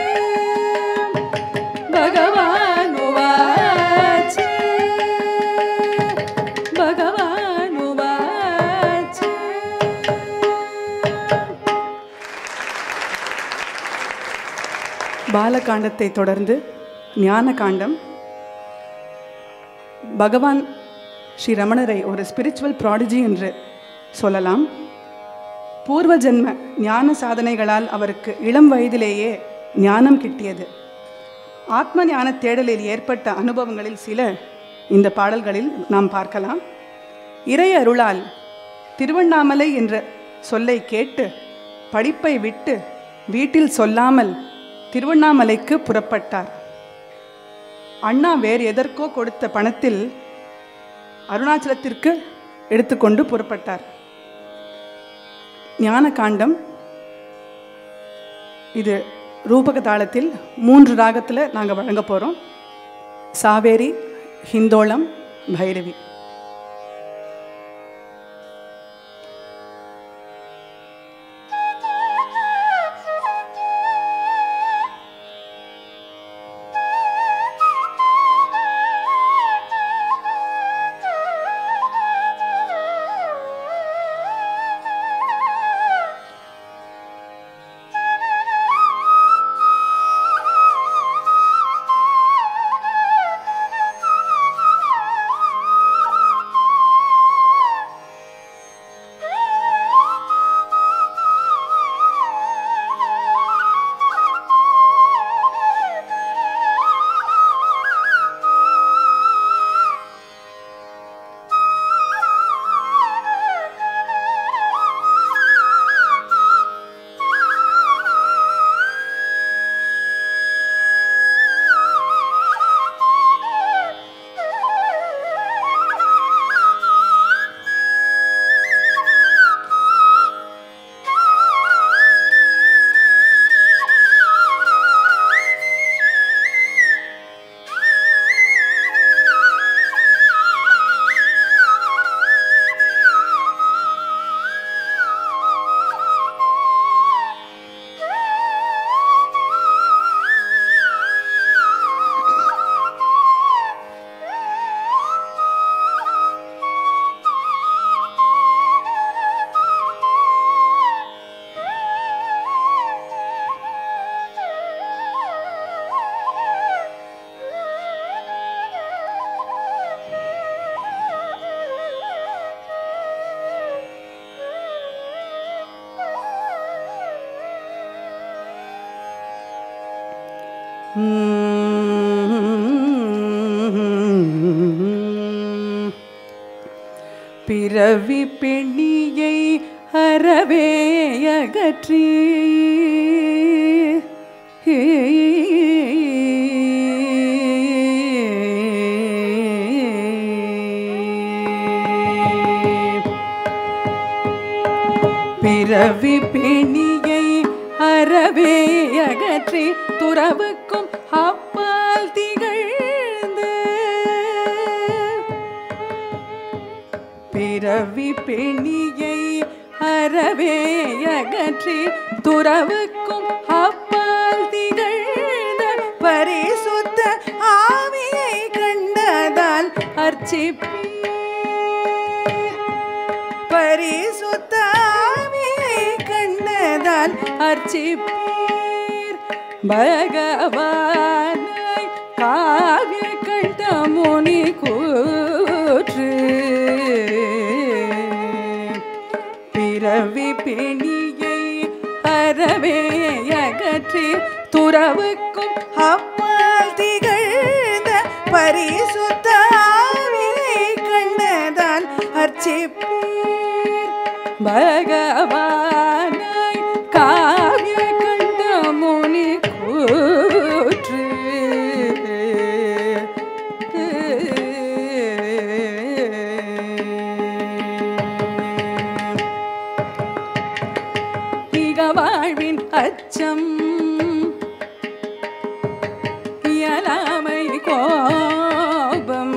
பகவான் உவாச்ச பகவான் உவாச்ச பாலகாண்டத்தை தொடர்ந்து ஞான காண்டம். பகவான் ஸ்ரீ ரமணரை ஒரு ஸ்பிரிச்சுவல் ப்ராடிஜி என்று சொல்லலாம். பூர்வ ஜென்ம ஞான சாதனைகளால் அவருக்கு இளம் வயதிலேயே ஞானம் கிட்டியது. ஆத்ம ஞான தேடலில் ஏற்பட்ட அனுபவங்களில் சில இந்த பாடல்களில் நாம் பார்க்கலாம். இறை அருளால் திருவண்ணாமலை என்ற சொல்லை கேட்டு படிப்பை விட்டு வீட்டில் சொல்லாமல் திருவண்ணாமலைக்கு புறப்பட்டார். அண்ணா வேறு எதற்கோ கொடுத்த பணத்தில் அருணாச்சலத்திற்கு எடுத்துக்கொண்டு புறப்பட்டார். ஞான காண்டம் இது ரூபக தாளத்தில் மூன்று ராகத்தில் நாங்கள் வழங்க போகிறோம். சாவேரி, ஹிந்தோளம், பைரவி. பிறவி பெண்ணியை அறவே அகற்றி பிறவி பெண்ணியை அறவே அகற்றி துறவுக்கும் அப்பால் திகழ்ந்து பிறவி பெண்ணியை அறவே அகற்றி துறவுக்கும் அப்பால் திகழ்ந்த பரிசுத்த ஆவியை கண்டதால் அர்ச்சிப்பீர். பரிசுத்த ஆவியை கண்டதால் அர்ச்சிப்பீர். பகவானை காவிய கண்ட முனி கூற்று பிறவி பிணியை அறவே அகற்றி துறவுக்கும் அப்பால் திகழ்ந்த பரிசுத்த ஆவியை கண்டதால் அர்ச்சிப்பீர். பகவானை காவிய கண்ட முனி கூற்று வாழ்வின் அச்சம் இயலாமை கோபம்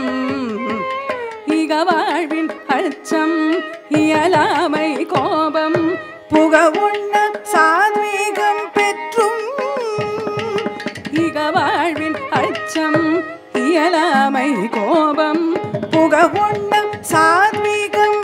இக வாழ்வின் அச்சம் இயலாமை கோபம் புக உண்ண சாத்வீகம் பெற்றும் இக வாழ்வின் அச்சம் இயலாமை கோபம் புக உண்ண சாத்வீகம்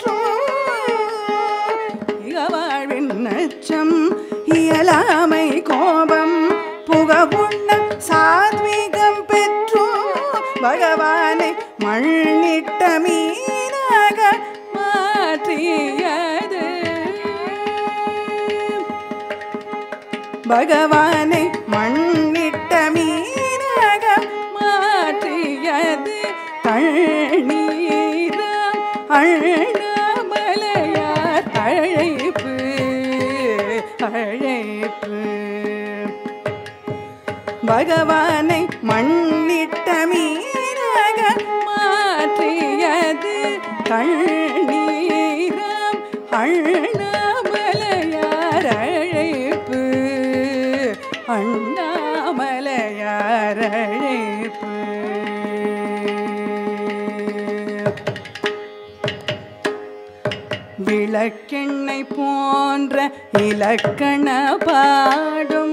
நச்சம் இயலாமை கோபம் புகவுண்ண சாத்வீகம் பெற்று பகவானை மண்ணிட்ட மீனாக மாற்றியது. பகவானை மண்ணிட்ட மீ பகவானை மண்ணிட்ட மீனாக மாற்றியது கண்ணீரம் அண்ணாமலையார் அழைப்பு அண்ணாமலையார் அழைப்பு. விளக்கெண்ணெய் போன்ற இலக்கண பாடும்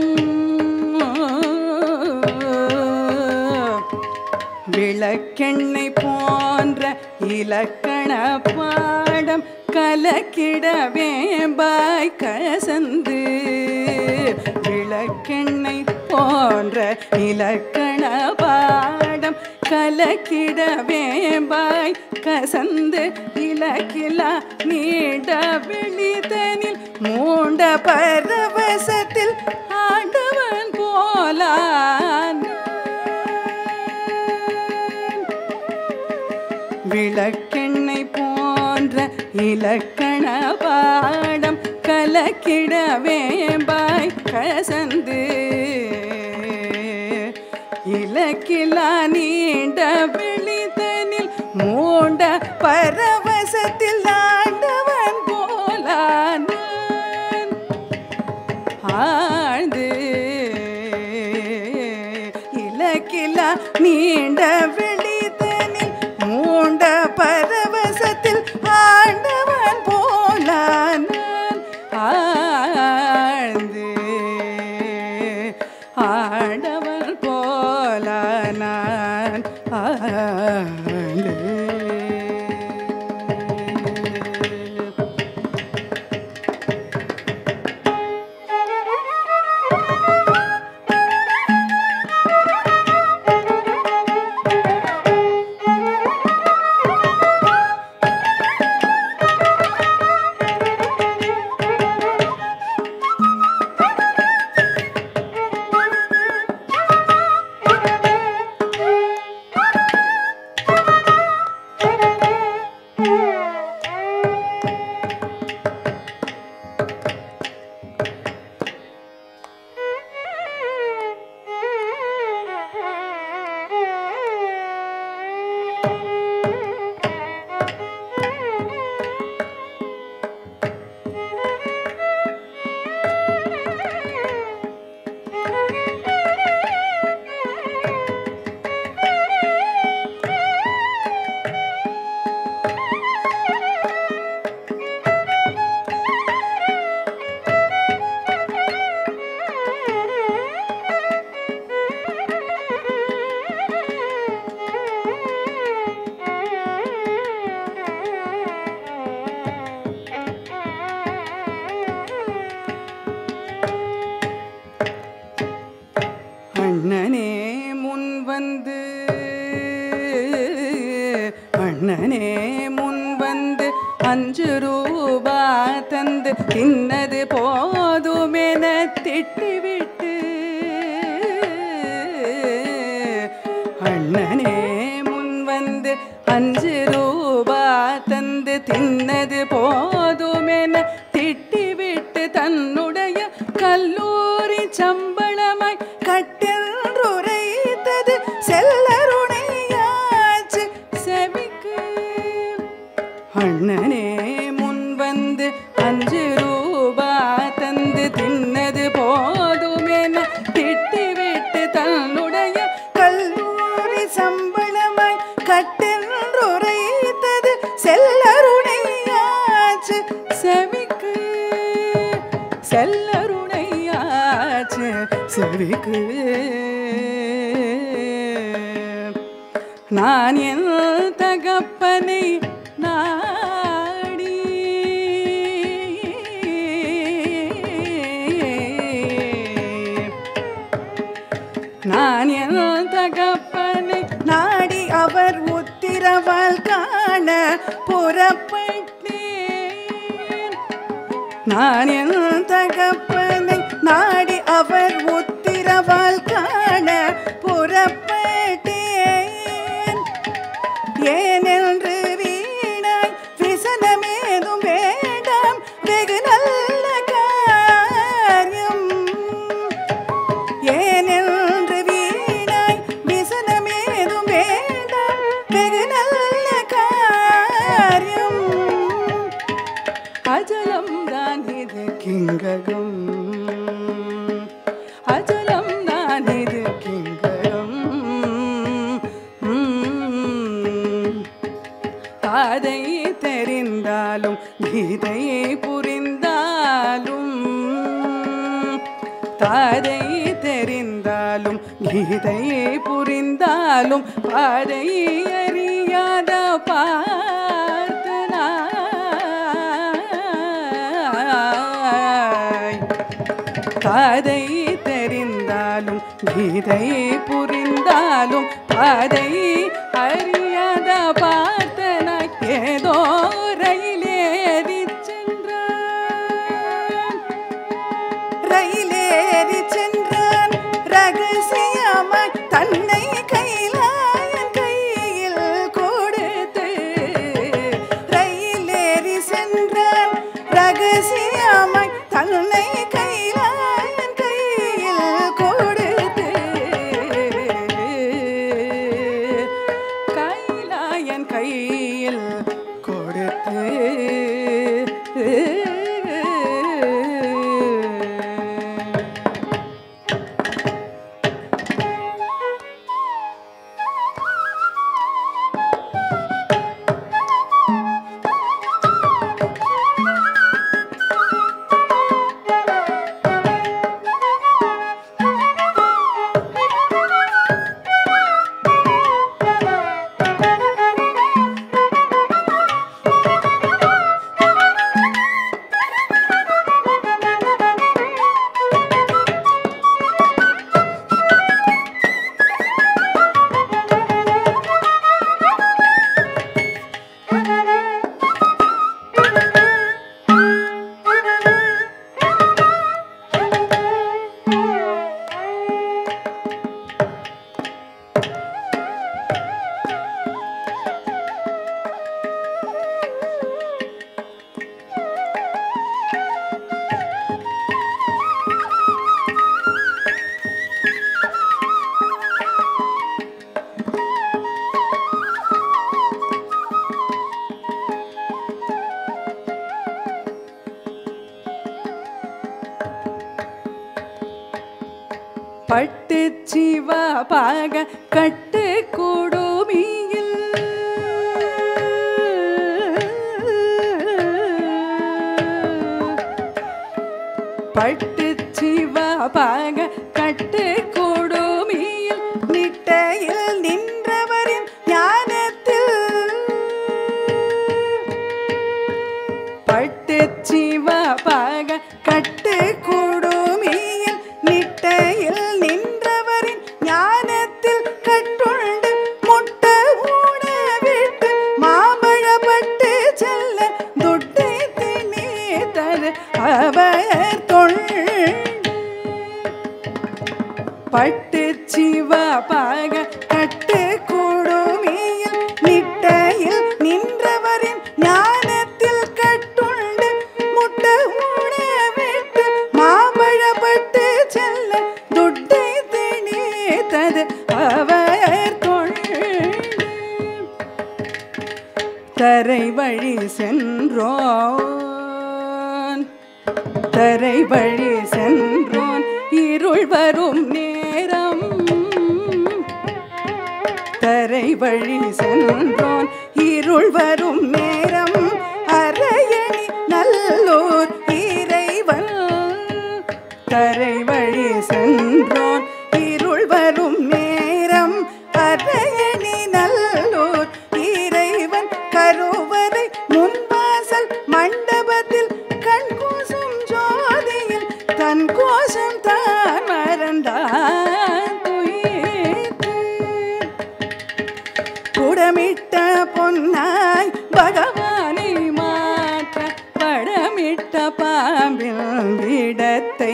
விளக்கெண்ணெய் போன்ற இலக்கண பாடம் கலக்கிட வேம்பாய் கசந்து விளக்கெண்ணெய் போன்ற இலக்கண பாடம் கலக்கிட வேம்பாய் கசந்து இலக்கிலா நீண்ட விழிதனில் மூண்ட பரவசத்தில் ஆண்டவன் போலான். விளக்கெண்ணெய் போன்ற இலக்கண பாடம் கலக்கிட வேம்பாய் கசந்து இலக்கிலா நீண்ட விழிதனில் மூண்ட பரவசத்தில் ஆண்டவன் போலான் ஆழ்ந்து இலக்கிலா நீண்ட விழிதனில் மூண்ட பரவசத்தில் ஆண்டவன் போலான் ஆழ்ந்து ஆண்டவன் போலான் ஆழ்ந்து. அண்ணனே முன் வந்து அஞ்சு ரூபா தந்து தின்னது போதுமென திட்டிவிட்டு அண்ணனே முன் வந்து அஞ்சு ரூபா தந்து தின்னது போதுமென திட்டிவிட்டு தன்னுடைய கல்லூரி சம்பளமாய் கட்டென்றுரைத்தது செல்லருணையாச்சு செவிக்கு. அண்ணனே முன் வந்து அஞ்சு ரூபா தந்து தின்னது போதுமென திட்டிவிட்டு தன்னுடைய கல்லூரி சம்பளமாய் கட்டென்றுரைத்தது செல்லருணையாச்சு செவிக்கு. செல்லருணையாச்சு செவிக்கு. நான் என் தகப்பனை நாடி நான் என் தகப்பனை நாடி அவர் உத்திரவால் காண புறப்பட்டேன். நான் என் தகப்பனை நாடி அவர் உத்திரவால் காண புறப்பட்டேன். ஏனென்று வீணாய் விசனமேதும் வேண்டாம் வெகு நல்ல காரியம். ஏனென்று கீதையை புரிந்தாலும் தாதை தெரிந்தாலும் கீதையை புரிந்தாலும் பாதை அறியாத பார்த்தனாய் தாதை தெரிந்தாலும் கீதையை புரிந்தாலும் பாதை அறியாத பார்த்தனாய் ஏதோ ரயிலேறி சென்றான் ரயிலேறி சென்றான் ரகசியமாய் தன்னை கைலாயன் கையில் கொடுத்து ரயிலேறி சென்றான் ரகசியமாய் தன்னை கைலாயன் கையில் கொடுத்து கைலாயன் கையில் கொடுத்து பட்டு சிவா பாக கட்டு குடுமியில் பட்டு சிவா பாக கட்டு குடுமியில் நிட்டையில் நின்றவரின் ஞானத்தில் பட்டு சிவா பாக கட்டு குடுமியில் நிட்டையில் நின்றவரின் ஞானத்தில் கட்டுண்டு முட்ட ஊட விட்டு மாமழப்பட்டு செல்ல துட்டை திணித்தது அவர் தொண்டு பட்டு சிவா பாக கட்டு குடுமியில் நிட்டையில் நின்றவரின் ஞானத்தில் கட்டுண்டு முட்ட ஊட விட்டு மாமழப்பட்டு செல்ல துட்டை திணித்தது அவர் தொண்டு தரை வழி சென்றோன் தரை வழி சென்றோன் இருள் வரும் நேரம் தரை வழி சென்றோன் இருள் வரும் நேரம் அரையணி நல்லூர் இறைவன் தரை வழி சென்றோன் இருள் வரும் நேரம் அரையணி நல்லூர் இறைவன் கருவறை முன்வாசல் மண்டபத்தில் கண் கூசும் ஜோதியில் தன் கோஷம் தான் மறந்தான் துயித்து குடமிட்ட பொன்னாய் பகவானை மாற்ற படமிட்ட பாம்பில் விடத்தை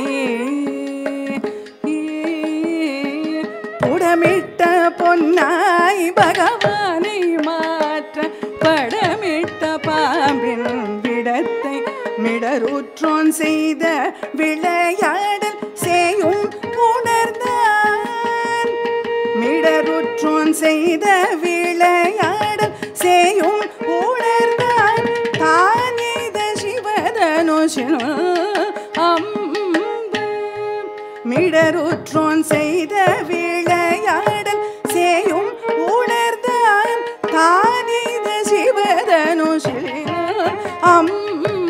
குடமிட்ட பொன்னாய் பகவானை மாற்ற படமிட்ட பாம்பின் விடத்தை மிடருற்றோன் செய்த விளையாடல் செய்யும் உணர்ந்தான் மிடருற்றோன் செய்த விளையாடல் செய்யும் உணர்ந்தான் தான் எய்த சிவதனுஷன் அம்பு மிடருற்றோன் செய்த விளையாடல் செய்யும் உணர்ந்தான் தான் எய்த சிவதனுஷன் அம்பு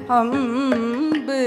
அம்பு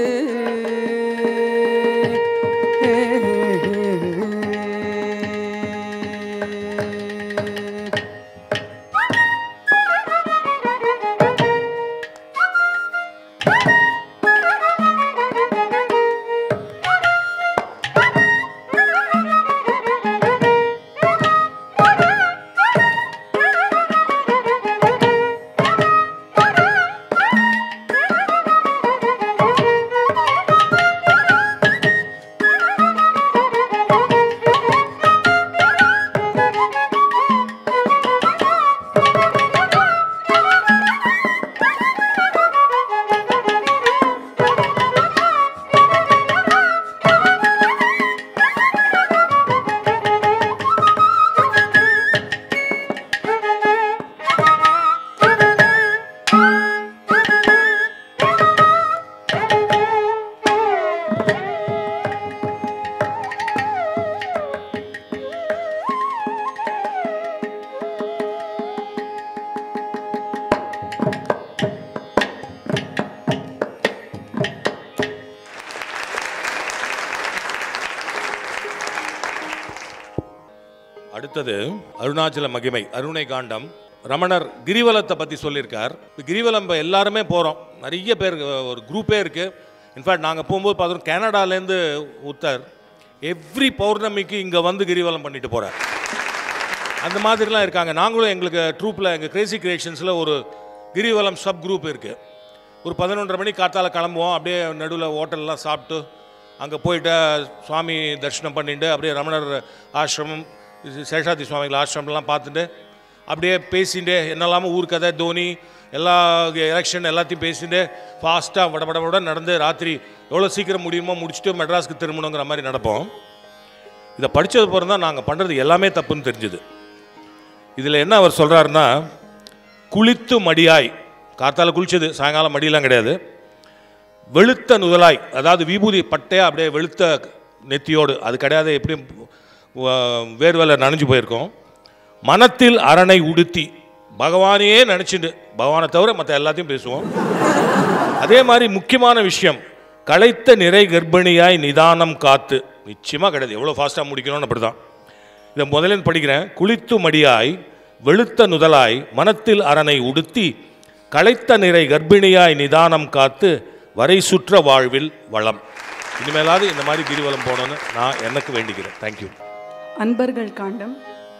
அடுத்தது அருணாச்சல மகிமை அருணை காண்டம். ரமணர் கிரிவலத்தை பற்றி சொல்லியிருக்கார். கிரிவலம் எல்லாருமே போகிறோம், நிறைய பேர் ஒரு குரூப்பே இருக்குது. இன்ஃபேக்ட் நாங்கள் போகும்போது பார்த்தோம் கனடாலேருந்து ஒருத்தர் எவ்ரி பௌர்ணமிக்கு இங்கே வந்து கிரிவலம் பண்ணிட்டு போகிறார். அந்த மாதிரிலாம் இருக்காங்க. நாங்களும் எங்களுக்கு ட்ரூப்பில் எங்கள் கிரேசி கிரியேஷன்ஸில் ஒரு கிரிவலம் சப் குரூப் இருக்குது. ஒரு பதினொன்றரை மணி காத்தால் கிளம்புவோம். அப்படியே நடுவில் ஹோட்டல்லாம் சாப்பிட்டு அங்கே போயிட்டு சுவாமி தரிசனம் பண்ணிட்டு அப்படியே ரமணர் ஆசிரமம் சேஷாதி சுவாமிகள் ஆசிரமெல்லாம் பார்த்துட்டு அப்படியே பேசிட்டு என்னெல்லாமல் ஊர் கதை தோனி எல்லா எலெக்ஷன் எல்லாத்தையும் பேசிட்டு ஃபாஸ்ட்டாக வட வட வட நடந்து ராத்திரி எவ்வளோ சீக்கிரம் முடியுமோ முடிச்சுட்டு மெட்ராஸ்க்கு திரும்பணுங்கிற மாதிரி நடப்போம். இதை படித்தது போகிறது தான் நாங்கள் பண்ணுறது எல்லாமே தப்புன்னு தெரிஞ்சுது. இதில் என்ன அவர் சொல்கிறாருன்னா, குளித்து மடியாய், காத்தால் குளிச்சது சாயங்காலம் மடியெல்லாம் கிடையாது, வெளுத்த நுதலாய், அதாவது விபூதி பட்டையாக அப்படியே வெளுத்த நெத்தியோடு, அது கிடையாது, எப்படியும் வேர்வேலை நனைஞ்சு போயிருக்கோம். மனத்தில் அரணை உடுத்தி, பகவானையே நினச்சிட்டு, பகவானை தவிர மற்ற எல்லாத்தையும் பேசுவோம். அதே மாதிரி முக்கியமான விஷயம், களைத்த நிறை கர்ப்பிணியாய் நிதானம் காத்து, நிச்சயமாக கிடையாது, எவ்வளோ ஃபாஸ்ட்டாக முடிக்கணும்னு அப்படி தான். இதை முதலில் படிக்கிறேன். குளித்து மடியாய் வெளுத்த நுதலாய் மனத்தில் அரணை உடுத்தி களைத்த நிறை கர்ப்பிணியாய் நிதானம் காத்து வரை சுற்ற வாழ்வில் வளம். இனிமேலாவது இந்த மாதிரி கிரிவலம் போகணுன்னு நான் எனக்கு வேண்டிக்கிறேன். தேங்க்யூ. அன்பர்கள் காண்டம்.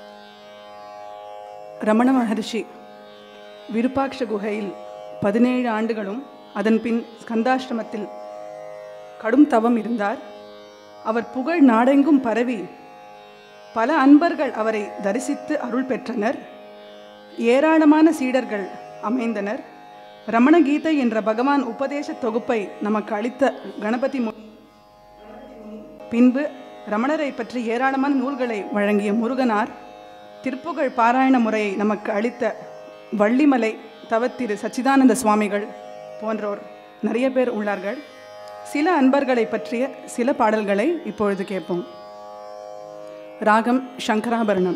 ரமண மகர்ஷி விருப்பாட்ச குகையில் பதினேழு ஆண்டுகளும் அதன் பின் ஸ்கந்தாஷ்டமத்தில் கடும் தவம் இருந்தார். அவர் புகழ் நாடெங்கும் பரவி பல அன்பர்கள் அவரை தரிசித்து அருள் பெற்றனர். ஏராளமான சீடர்கள் அமைந்தனர். ரமண கீதை என்ற பகவான் உபதேச தொகுப்பை நமக்கு அளித்த கணபதி முனி, பின்பு ரமணரை பற்றி ஏராளமான நூல்களை வழங்கிய முருகனார், திருப்புகழ் பாராயண முறையை நமக்கு அளித்த வள்ளிமலை தவத்திரு சச்சிதானந்த சுவாமிகள் போன்றோர் நிறைய பேர் உள்ளார்கள். சில அன்பர்களை பற்றிய சில பாடல்களை இப்பொழுது கேட்போம். ராகம் சங்கராபரணம்.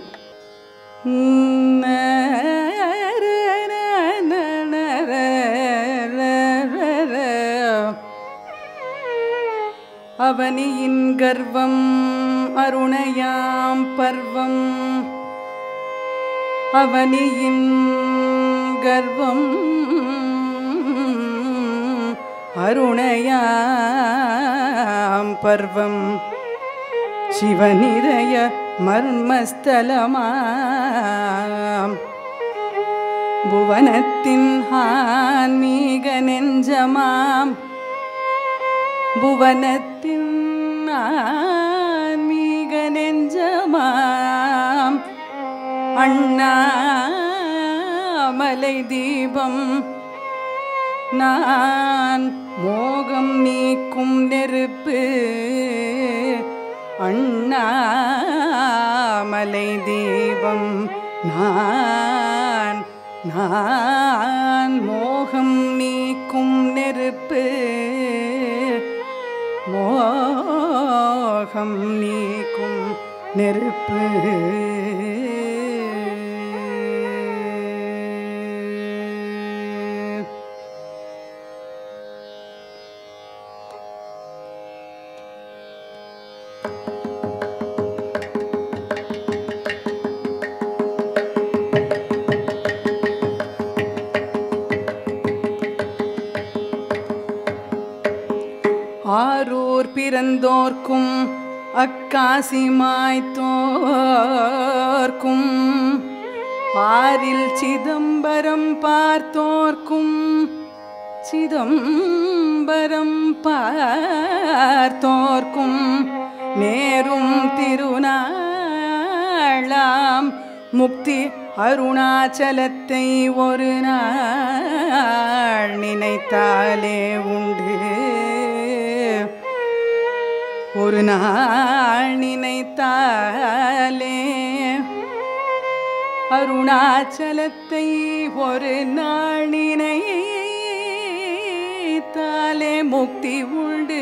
அவனியின் கர்வம் அருணையாம் பர்வம், அவனியின் கர்வம் அருணையாம் பர்வம், சிவநிரய மர்மஸ்தலமாம் புவனத்தின் ஆன்மீக நெஞ்சமாம், புவனத்தின் ஆன்மீக நெஞ்சமாம் அண்ணாமலை தீபம், நான் மோகம் நீக்கும் நெருப்பு, அண்ணாமலை தீபம் நான், நான் மோகம் நீக்கும் நெருப்பு, மோகம் நீக்கும் நெருப்பு. ஆரூர் பிறந்தோர்க்கும் அக்காசி மாய்த்தோர்க்கும் பாரில் சிதம்பரம் பார்த்தோர்க்கும் சிதம்பரம் பார்த்தோர்க்கும் நேரும் திருநாளாம் முக்தி அருணாச்சலத்தை ஒரு நாள் நினைத்தாலே உண்டு, ஒரு நாள் நினைத்தாலே அருணாச்சலத்தை ஒரு நாள் நினைத்தாலே முக்தி உண்டு.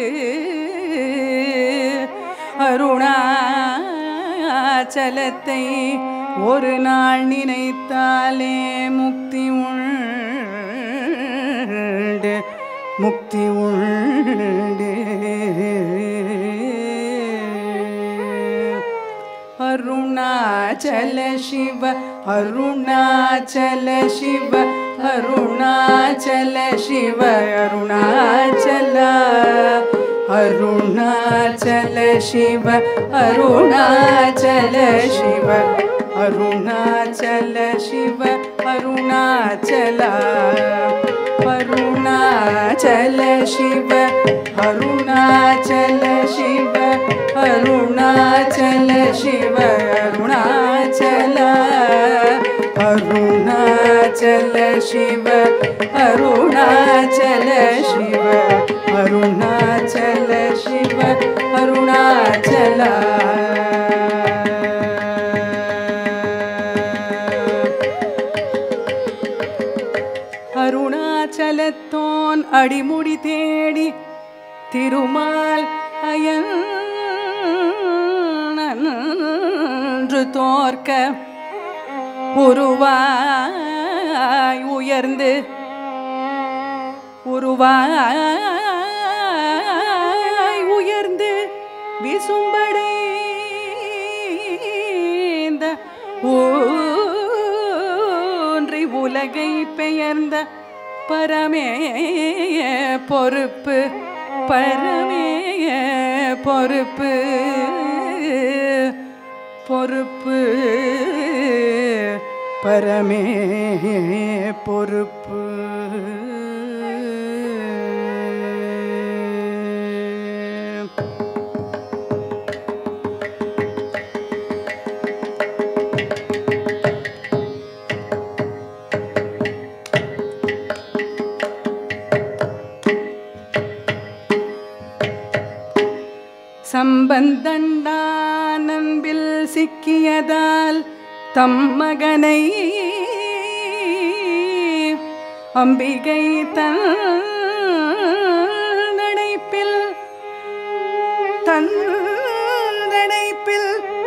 அருணாச்சலத்தை ஒரு நாள் நினைத்தாலே முக்தி உண்டு, முக்தி உண்டு. அருணாச்சல சிவ அருணாச்சல சிவ அருணாச்சல சிவ அருணாச்சல அருணாச்சல சிவ அருணாச்சல சிவ அருணாச்சல சிவ அருணாச்சல அருணாச்சல சிவ அருணாச்சல சிவ அருணாச்சல சிவ அருணாச்சல அருணாச்சல சிவ அருணாச்சல சிவ அருணாச்சல சிவ அருணாச்சல அருணாச்சலத்தோன் அடிமுடி தேடி திருமால் அயன்று தோற்க உருவாய் உயர்ந்து உருவாய் உயர்ந்து விசும்படைந்த ஊன்றி உலகை பெயர்ந்த பரமே பொறுப்பு பரமே பொறுப்பு பொறுப்பு பரமே பொறுப்பு. சம்பந்தண்டான் அன்பில் சிக்கியதால் தம் மகனை அம்பிகை தன் நடைப்பில் தன் நடைப்பில்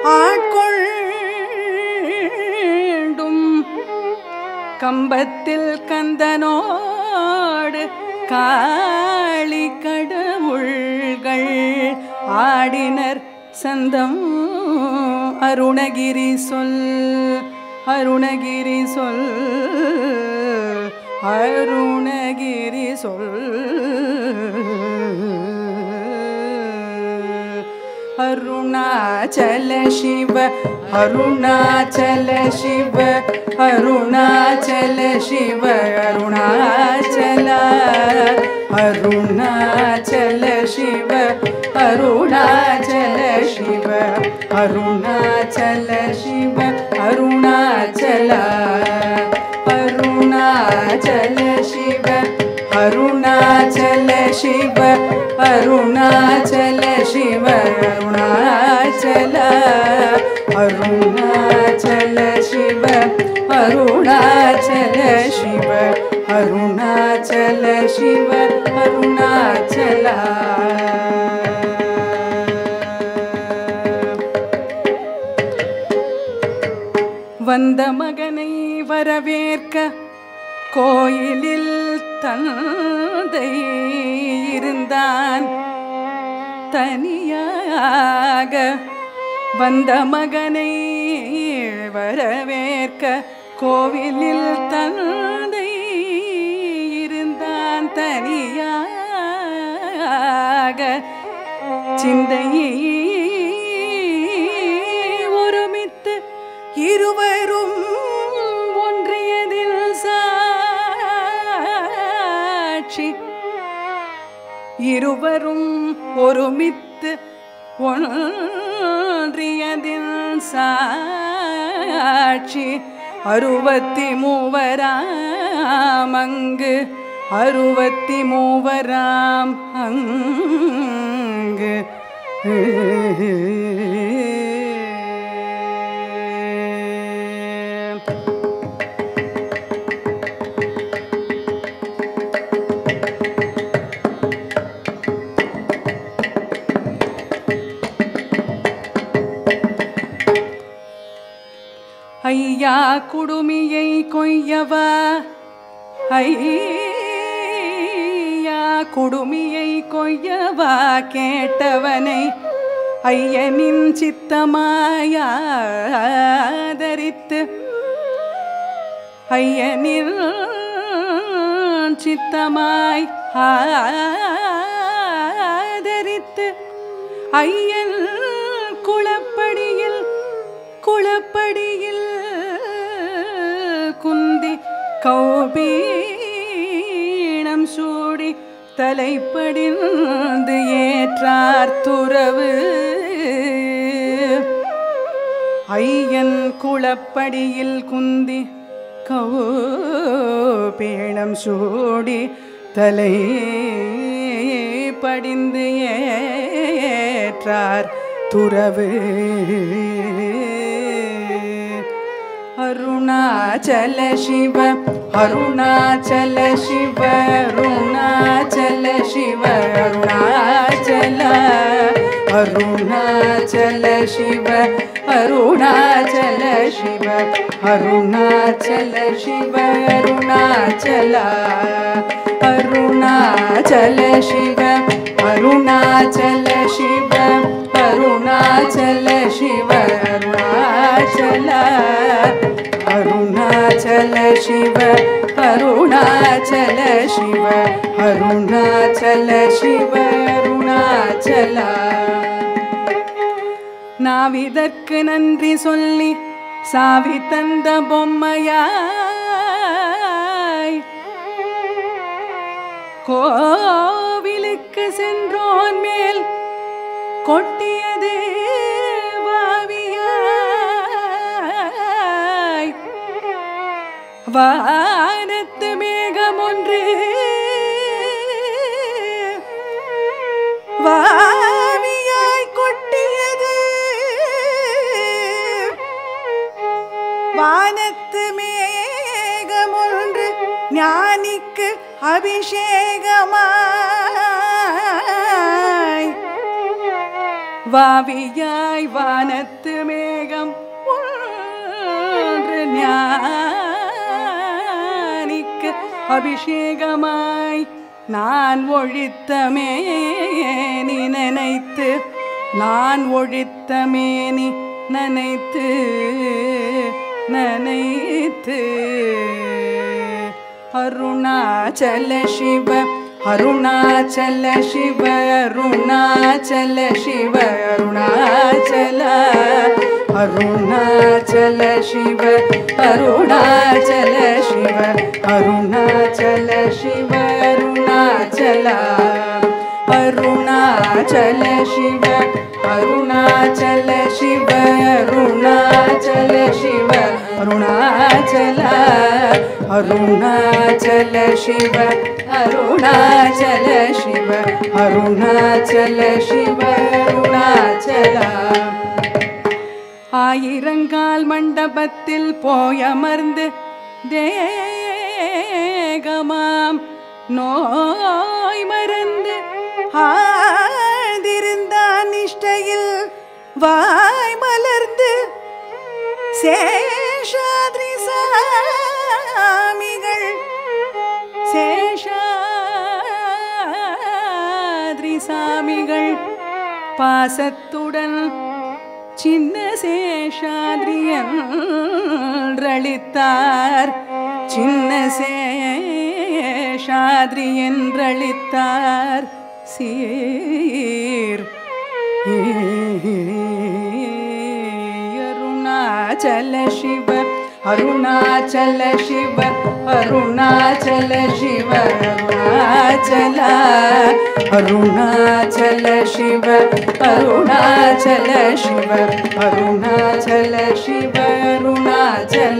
ஆட்கொண்டும் கம்பத்தில் கந்தனோடு காளி கடவுள்கள் ஆடினர் சந்தம் அருணகிரி சொல் அருணகிரி சொல் அருணகிரி சொல் அருணாச்சல சிவ அருணாச்சல சிவ அருணாச்சல சிவ அருணாச்சல அருணாச்சல சிவ அருணாச்சல சிவ அருணாச்சல சிவ அருணாச்சல அருணாச்சல சிவ அருணாச்சல சிவ அருணாச்சல சிவ அருணாச்சல அருணாச்சல சிவ அருணாச்சல சிவ அருணாச்சல சிவ அருணாச்சல. வந்த மகனை வரவேற்க கோயிலில் தந்தை இருந்தான் தனியாக. வந்த மகனை வரவேற்க கோவிலில் தந்தை இருந்தான் தனியாக. ஒன்றாக சிந்தையை ஒருமித்து இருவரும் ஒன்றியதில் சாட்சி இருவரும் ஒருமித்து ஒன்றியதில் சாட்சி அறுபத்தி மூவராம் அங்கு அறுபத்தி மூவராம் அங்கு ஐயா குடுமியை கொய்யவா ஐயா குடுமியை கொய்யவா கேட்டவனை ஐயனின் சித்தமாயாதரித்து ஐயனின் சித்தமாய் ஆதரித்து ஐயன் குளப்படியில் குளப்படியில் குந்தி கௌபீணம் சூடி தலைப்படிந்து ஏற்றார் துறவு ஐயன் குளப்படியில் குந்தி கௌபீணம் சூடி தலை படிந்து ஏற்றார் துறவு அருணாச்சல சிவ அருணாச்சல சிவ அருணாச்சல சிவ அருணாச்சல அருணாச்சல சிவ அருணாச்சல சிவ அருணாச்சல சிவ அருணாச்சல அருணாச்சல சிவ அருணாச்சல சிவ அருணாச்சல சிவ அருணாச்சல அருணாச்சல சிவ அருணாச்சல சிவ அருணாச்சல சிவ அருணாச்சல நாவிதற்கு நன்றி சொல்லி சாவி தந்த பொம்மையாய் கோவிலுக்கு சென்றோன் மேல் கொட்டியது வாவியாய் வானத்து மேகம் ஒன்று வாவியாய் கொட்டியது வானத்து மேகம் ஒன்று ஞானிக்கு அபிஷேகமாய் வாவியாய் வானத்து மேகம் ஒன்று ஞானிக்கு அபிஷேகமாய் நான் ஒழித்த மேனி நினைத்து நான் ஒழித்த மேனி நினைத்து நினைத்து அருணாச்சல சிவ அருணாச்சல சிவ அருணாச்சல சிவ அருணாச்சல அருணாச்சல சிவ அருணாச்சல சிவ அருணாச்சல சிவ அருணாச்சல அருணாச்சல சிவ அருணாச்சல சிவ அருணாச்சல சிவ அருணாச்சல அருணாச்சல சிவ அருணாச்சல சிவ அருணாச்சல சிவ அருணாச்சல ஆயிரங்கால் மண்டபத்தில் போயமர்ந்து தேகமாம் நோய் மறந்து ஆழ்ந்திருந்தான் நிஷ்டையில் வாய் மலர்ந்து சேஷாத்ரி சாமிகள் சேஷாத்ரி சாமிகள் பாசத்துடன் சின்ன சேஷாத்ரி என்றளித்தார் சின்ன சேஷாத்ரி என்றளித்தார் சீர் அருணாச்சல சிவ அருணாச்சல சிவ அருணாச்சல சிவ அருணாச்சல அருணாச்சல சிவ அருணாச்சல சிவ அருணாச்சல சிவ அருணாச்சல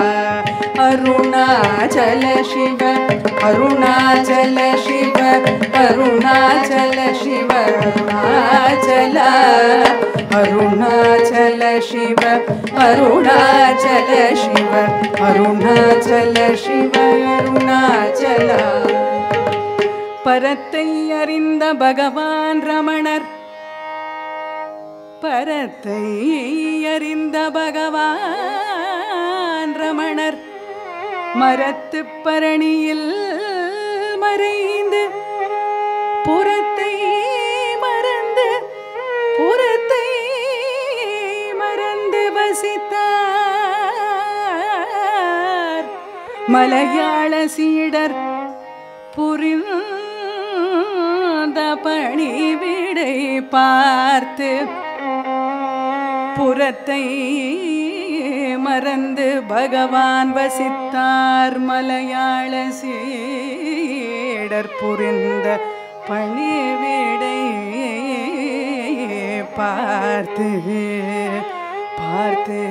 அருணாச்சல சிவ அருணாச்சல சிவ அருணாச்சல சிவ அருணாச்சல அருணாச்சல சிவ அருணாச்சல சிவ அருணாச்சல சிவ அருணாச்சல பரத்தை அறிந்த பகவான் ரமணர் பரத்தை அறிந்த பகவான் ரமணர் மரத்து பரணியில் மறைந்து புறத்தை மறந்து புறத்தை மறந்து வசித்தார் மலையாள சீடர் புரிந்த பணிவிடை பார்த்து புறத்தை மறந்து பகவான் வசித்தார் மலையாள சீடர் புரிந்த பணிவிடை பார்த்து பார்த்து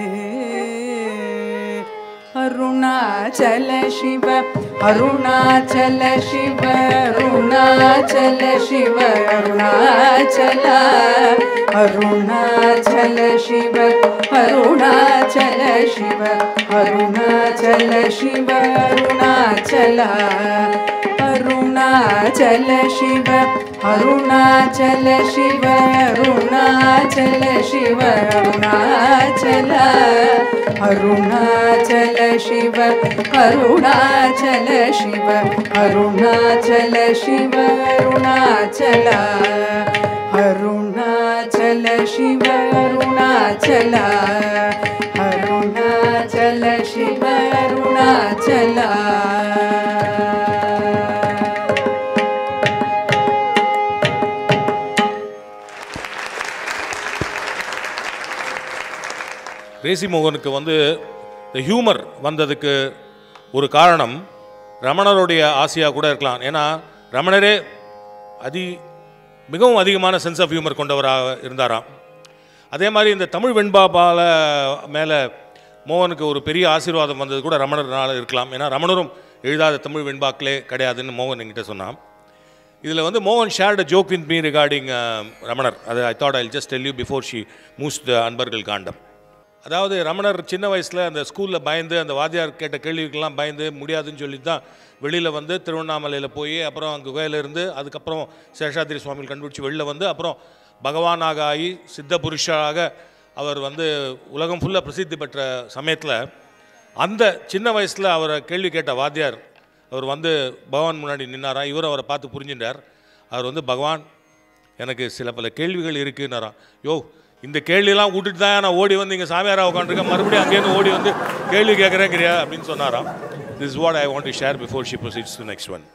அருணாச்சல சிவ அருணாச்சல சிவ அருணாச்சல சிவ அருணாச்சல அருணாச்சல சிவ அருணாச்சல சிவ அருணாச்சல சிவ அருணாச்சல அருணாச்சல சிவ அருணாச்சல சிவ அருணாச்சல சிவ அருணாச்சல அருணாச்சல சிவ அருணாச்சல சிவ அருணாச்சல சிவ அருணாச்சல அருணாச்சல சிவ அருணாச்சல அருணாச்சல சிவ அருணாச்சல ரேசி மோகனுக்கு வந்து இந்த ஹியூமர் வந்ததுக்கு ஒரு காரணம் ரமணருடைய ஆசையாக கூட இருக்கலாம். ஏன்னா ரமணரே அதி மிகவும் அதிகமான சென்ஸ் ஆஃப் ஹியூமர் கொண்டவராக இருந்தாராம். அதே மாதிரி இந்த தமிழ் வெண்பாபால மேலே மோகனுக்கு ஒரு பெரிய ஆசீர்வாதம் வந்தது கூட ரமணர்னால இருக்கலாம். ஏன்னா ரமணரும் எழுதாத தமிழ் வெண்பாக்களே கிடையாதுன்னு மோகன் என்கிட்ட சொன்னான். இதில் வந்து மோகன் shared a joke with me regarding Ramanar. அது I thought I just tell you before she moves the Anbargal Kandam. அதாவது ரமணர் சின்ன வயசில் அந்த ஸ்கூலில் பயந்து அந்த வாத்தியார் கேட்ட கேள்விக்கெல்லாம் பயந்து முடியாதுன்னு சொல்லி தான் வெளியில் வந்து திருவண்ணாமலையில் போய் அப்புறம் அங்கே கோயிலிருந்து அதுக்கப்புறம் சேஷாத்திரி சுவாமிகள் கண்டுபிடிச்சி வெளியில் வந்து அப்புறம் பகவானாக ஆகி சித்த புருஷராக அவர் வந்து உலகம் ஃபுல்லாக பிரசித்தி பெற்ற சமயத்தில் அந்த சின்ன வயசில் அவரை கேள்வி கேட்ட வாத்தியார் அவர் வந்து பகவான் முன்னாடி நின்னாராம். இவர் அவரை பார்த்து புரிஞ்சின்றார். அவர் வந்து பகவான் எனக்கு சில பல கேள்விகள் இருக்குன்னாராம். யோ இந்த கேள்வியெல்லாம் விட்டுட்டு தான் நான் ஓடி வந்து இங்கே சாமியாராக உட்காந்துருக்கேன், மறுபடியும் அங்கேருந்து ஓடி வந்து கேள்வி கேட்குறேங்கிறியா அப்படின்னு சொன்னாராம். This is what I want to share before she proceeds to next one.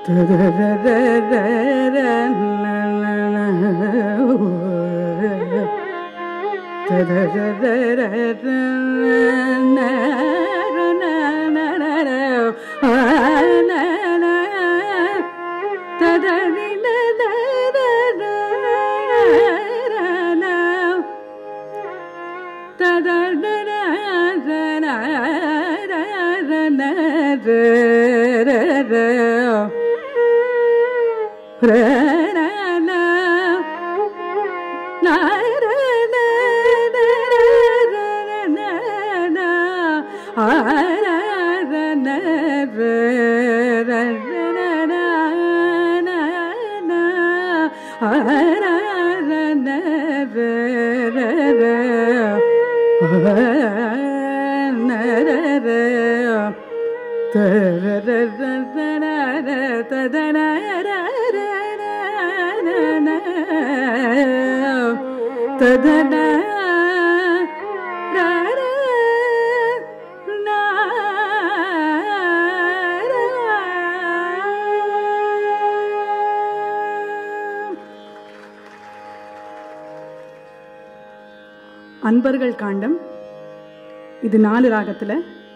Anbargal Kandam. இது நாலு ராகத்தில்.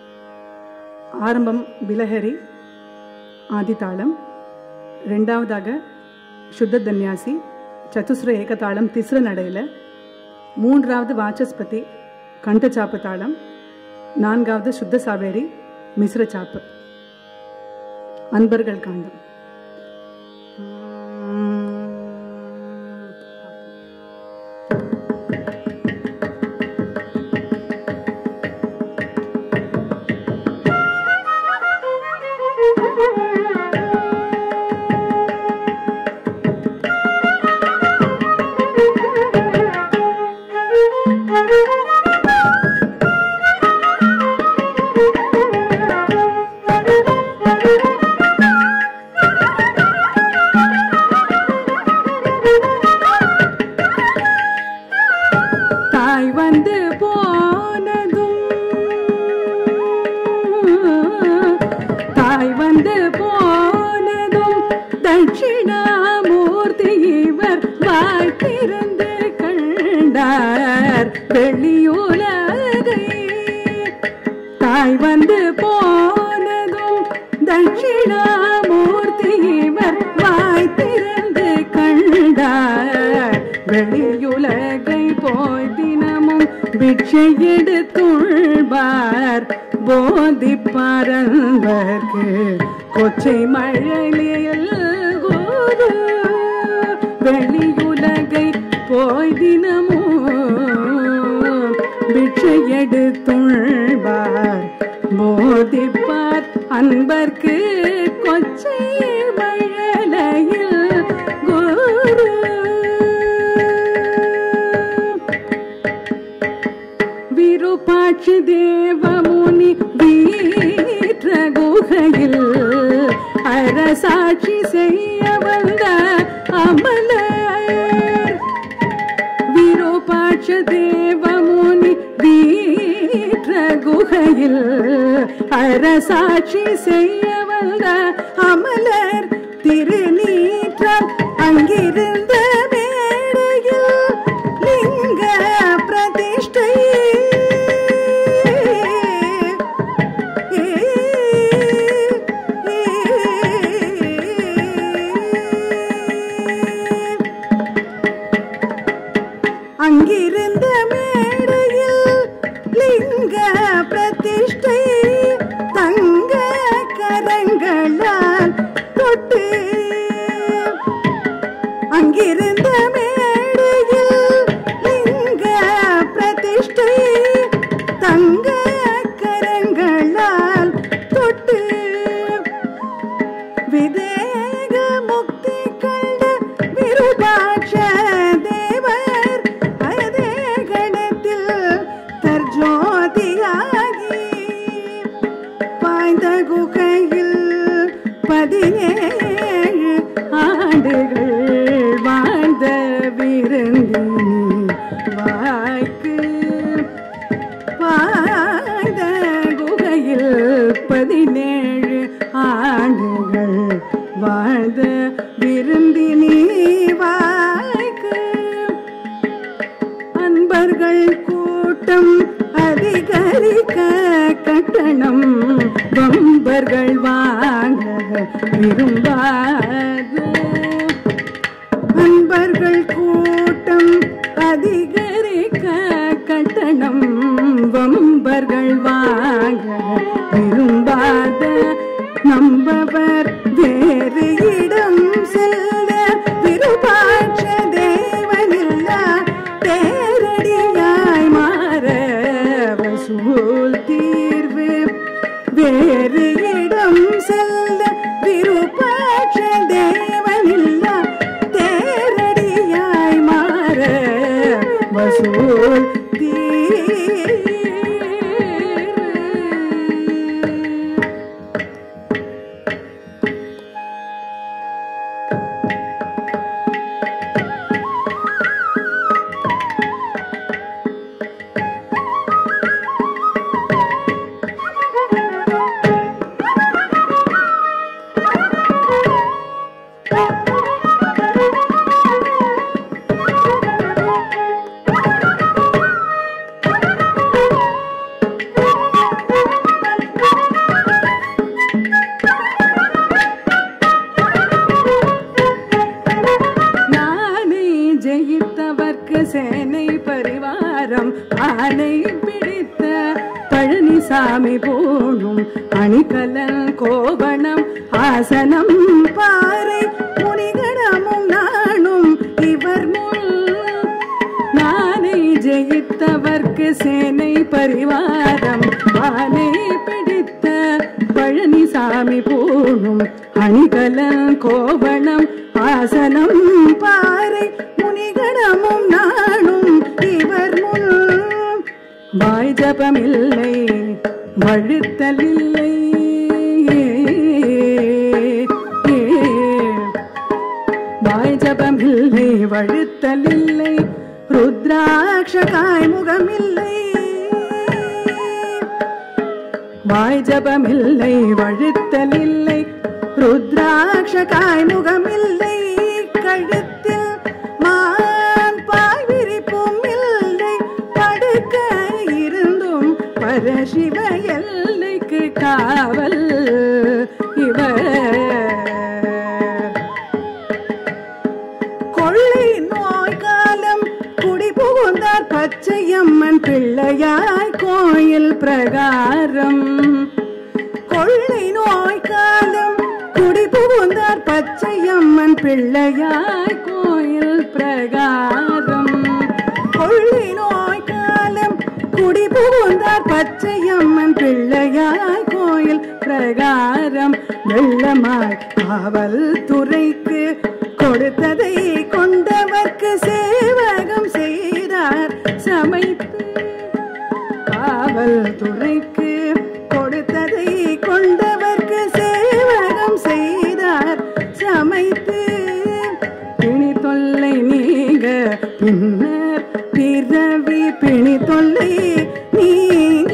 ஆரம்பம் பிலஹரி ஆதிதாளம், ரெண்டாவதாக சுத்த தன்யாசி சதுஸ்ர ஏகதாளம் திஸ்ர நடையில், மூன்றாவது வாச்சஸ்பதி கண்டச்சாப்பு தாளம், நான்காவது சுத்த சாவேரி மிஸ்ர சாப்பு. அன்பர்கள் காண்டம். பதினேழு ஆண்டுகள் வாழ் வாங்க விரும்பாது அன்பர்கள் கூட்டம் அதிகரிக்க கட்டணம் வம்பர்கள் வாங்க விரும்பாத நம்பவர் வேறு இடம் செல்ல விருபாட்ச தேவனில்லா தேரடியாய் மாற வசூல் தீர்வு வேறு இடம் செல்ல விருபாட்ச தேவனில்லா தேரடியாய் மாற வசூல் சாமி போனும் அணிகலன் கோவணம் ஆசனம் பாறை முனிகடமும் நானும் இவர் முன் நானை ஜெயித்தவர்க்கு சேனை பரிவாரம் ஆனை பிடித்த பழனிசாமி போனும் அணிகலன் கோவணம் ஆசனம் பாறை முனிகடமும் நானும் இவர் முன் வாய் ஜபமில்லை வழுத்தலில்லை வாய் ஜபமில்லை வழுத்தலில்லை ருத்ராட்ச காய்முகமில்லை வாய் ஜபமில்லை வழுத்தலில்லை ருத்ராட்ச காய்முகமில்லை கழுத்தில் மான் பாய் விரிப்பும் இல்லை படுக்க இருந்தும் பரசிவ எல்லைக்கு காவல் இவர் கொள்ளை நோய் காலம் குடி புகுந்தார் பச்சையம்மன் பிள்ளையாய் கோயில் பிரகாரம் கொள்ளை நோய் காலம் குடி புகுந்தார் பச்சையம்மன் பிள்ளையாய் கோயில் பிரகாரம் கொள்ளை நோய் காலம் குடி புகுந்தார் பச்சையம்மன் பிள்ளையாய் கோயில் பிரகாரம் வெள்ளமாய் காவல் துறைக்கு கொடுத்ததை கொண்டவர்க்கு சேவகம் செய்தார் சமைத்து காவல் துறைக்கு கொடுத்ததை கொண்டவர்க்கு சேவகம் செய்தார் சமைத்து பிணி தொல்லை நீங்க பின்னர் பிறவி பிணி தொல்லை நீங்க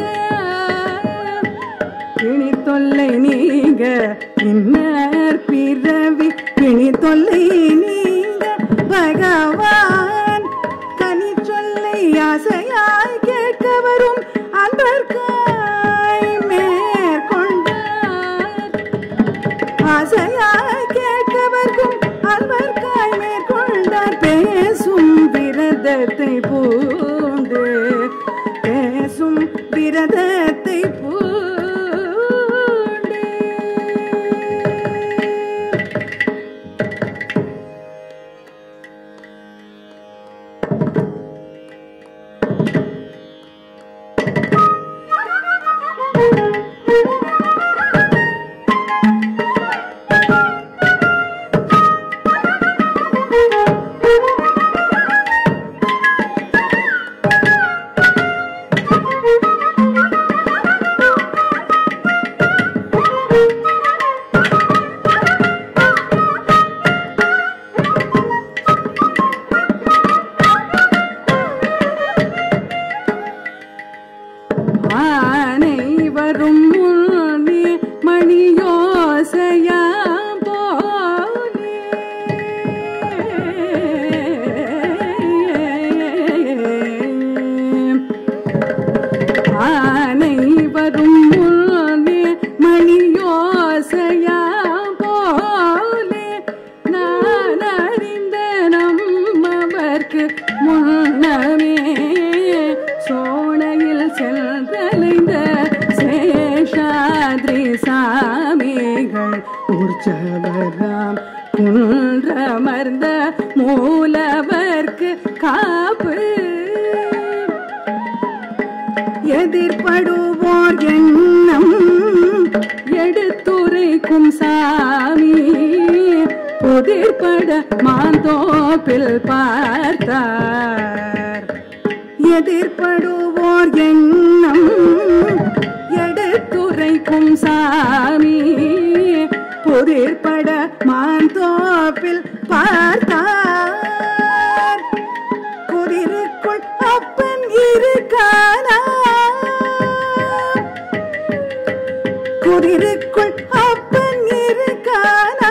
பிணி தொல்லை நீங்க பின்னர் பிறவி பிணி தொல்லை நீங்க பகவான் கனி சொல்லை ஆசையாய் கேட்க வரும் அன்பர்காய் மேற்கொண்டார் ஆசையாய் கேட்கவர்க்கும் அன்பர்காய் மேற்கொண்டார் பேசும் விரதத்தை பூண்டு பேசும் விரதத்தை பூண்டு ஆனை வரும் முன்னே மணியோசையா போ உற்சவராம் குன்றமர்ந்த மூலவர்க்கு காப்பு எதிர்படுவோர் எண்ணம் எடுத்துரைக்கும் சாமி புதிர்பட மாந்தோப்பில் பார்த்தார். எதிர்படுவோர் எண்ணம் எடுத்துரைக்கும் சாமி புதிர்பட மாந்தோப்பில் பார்த்தார். குதிருக்குள் அப்பன் இருக்கானா குதிருக்குள் அப்பன் இருக்கானா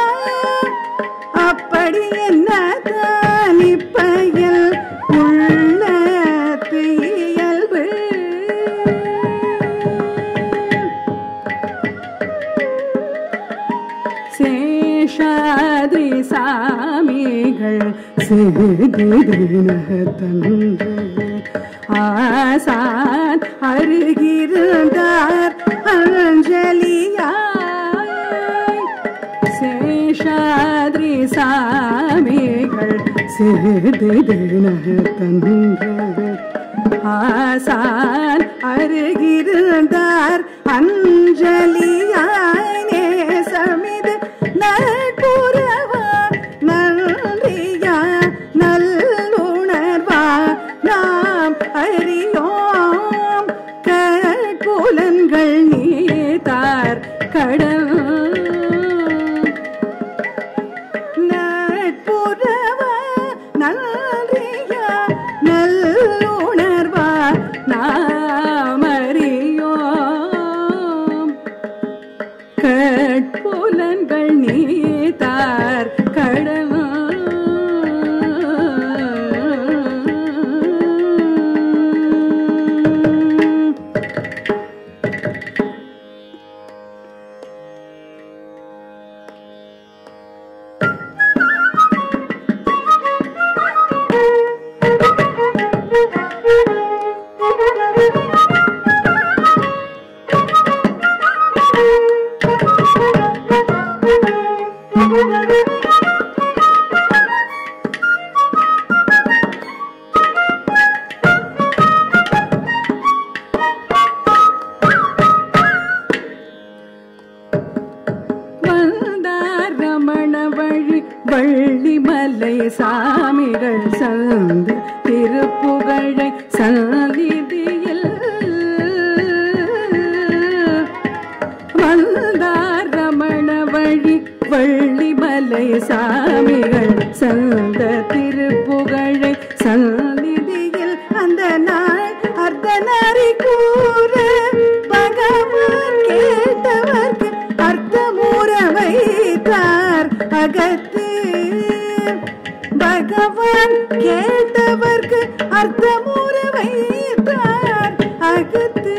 அப்படி என்ன தானிப்பயல் உள்ளத்து இயல்பு சேஷாத்ரி சாமிகள் சேதினத்தன்று ஆசான் அருகிருந்தார் அஞ்சலியாய். சேஷாத்ரி சாமிகள் சேதினத்தன்று ஆசான் அருகிருந்தார் அஞ்சலியாய். நேசமிது நற்புறவா நன்றியா நல்லுணர்வா நாம் அறியோம் கற்புலன்கள் நீத்தார் கடல் நற்புறவா நன்றியா நல்லுணர்வா நாம் அறியோம் கற்புலன்கள் நீத்தார் கடல். சாமிகள் சந்த திருப்புகழை சந்நிதியில் வந்தார் ரமண வழி வள்ளிமலை சாமிகள் சந்த திருப்புகழை சந்நிதியில் அந்த நாள் அர்த்தநாரி கூற பகவான் கேட்டவர்க்கு அர்த்தமூற வைத்தார் அகத்து. பகவான் கேட்டவர்க்கு அர்த்தமூற வைத்தார் அகத்து.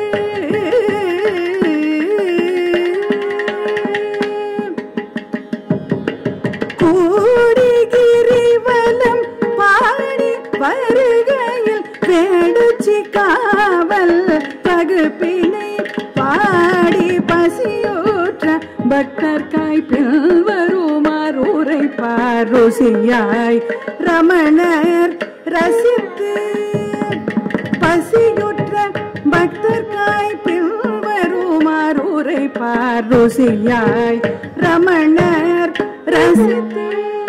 கூடிகிரிவலம் பாடி வருகையில் வேடுச்சி காவல் பகுப்பினை பாடி பசியூற்ற பக்தர்காய் பின்வருமாறு உரைப்பார் ருசியாய். ரமணர் ரசித்து பசியுற்ற பக்தர்காய் பின்வருமாறு உரைப்பார் ருசியாய். ரமணர் ரசித்து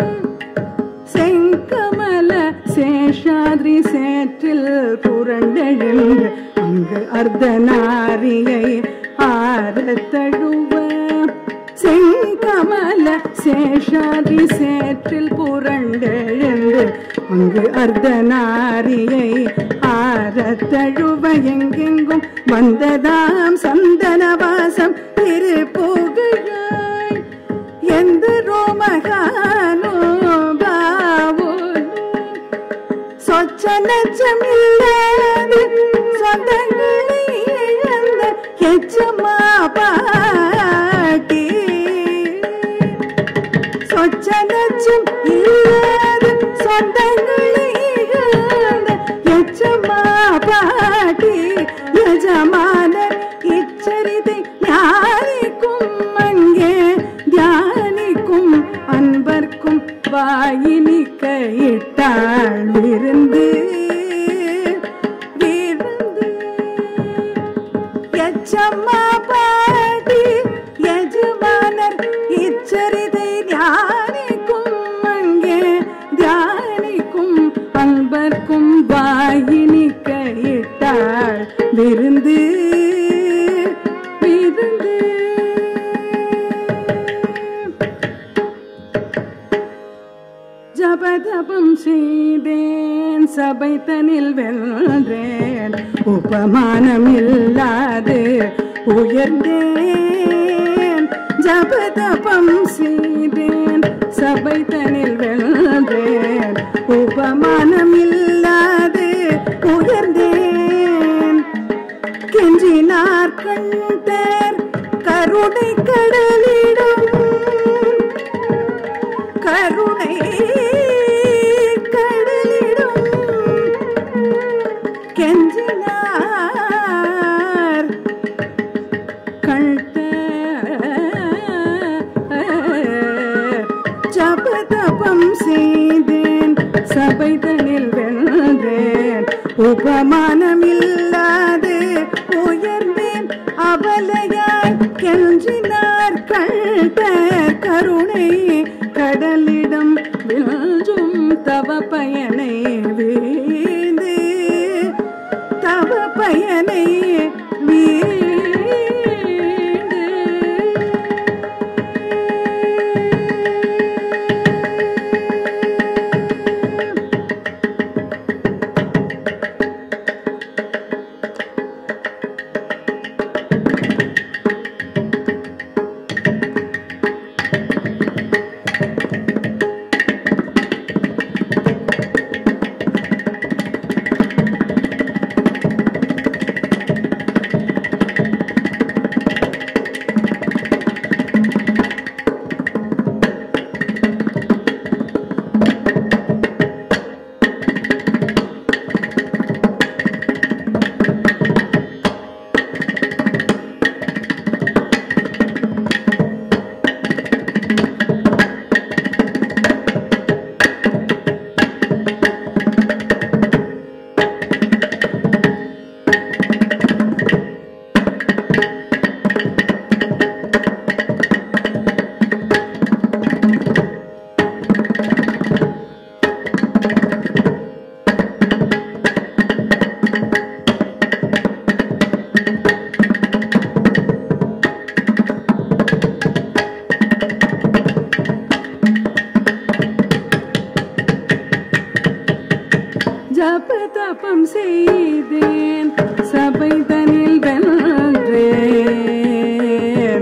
செங்கமல சேஷாத்ரி சேற்றில் புரண்டெழுந்து அங்கு அர்த்தநாரியை ஆரத்தழுவ. செங்கமல சேஷாத்ரி சேற்றில் புரண்டெழுந்து அங்கு அர்த்தநாரியை ஆரத்தழுவ. எங்கெங்கும் வந்ததாம் சந்தனவாசம் திருப்புகழாய். எந்த ரோமகானோ பாவோ சொச்சனச்சமில்லாது சொந்தங்களை இழந்த எச்சமா பாட்டி. சொச்சனச்சம் இல்லாது சொந்தங்களை இழந்த எச்சமா பாட்டி. யஜமானர் இச்சரிதை ஞானிக்கும் அங்கே வாயினிக்க இட்டாள் விருந்து விருந்து எச்சம்மா பாடி எஜமானர் இச்சரிதை தியானிக்கும் அங்கே தியானிக்கும் அன்பர்க்கும் வாயினிக்க இட்டாள் விருந்து விருந்து ஜபதபம் செய்தேன் சபை தனில் வென்றேன் உபமானம் இல்லாது உயர்ந்தேன் ஜபதபம் செய்தேன் சபை தனில் வென்றேன் உபமானம் இல்லாது உயர்ந்தேன் கெஞ்சினார் கண்டர் கருணை கடலிடம் கருணை கடலிடம் கெஞ்சினார் ஜபதபம் செய்தேன் சபை தனில் வென்றேன் உபமானம் இல்லாது உயர்ந்தேன் அபலையாய் கெஞ்சினார் கண்ட கருணை கடலிடம் விழும் தவ பயனை வீழ்ந்து தவ பயனை வீழ்ந்து ஜபதபம் செய்தேன் சபை தனில் வென்றேன்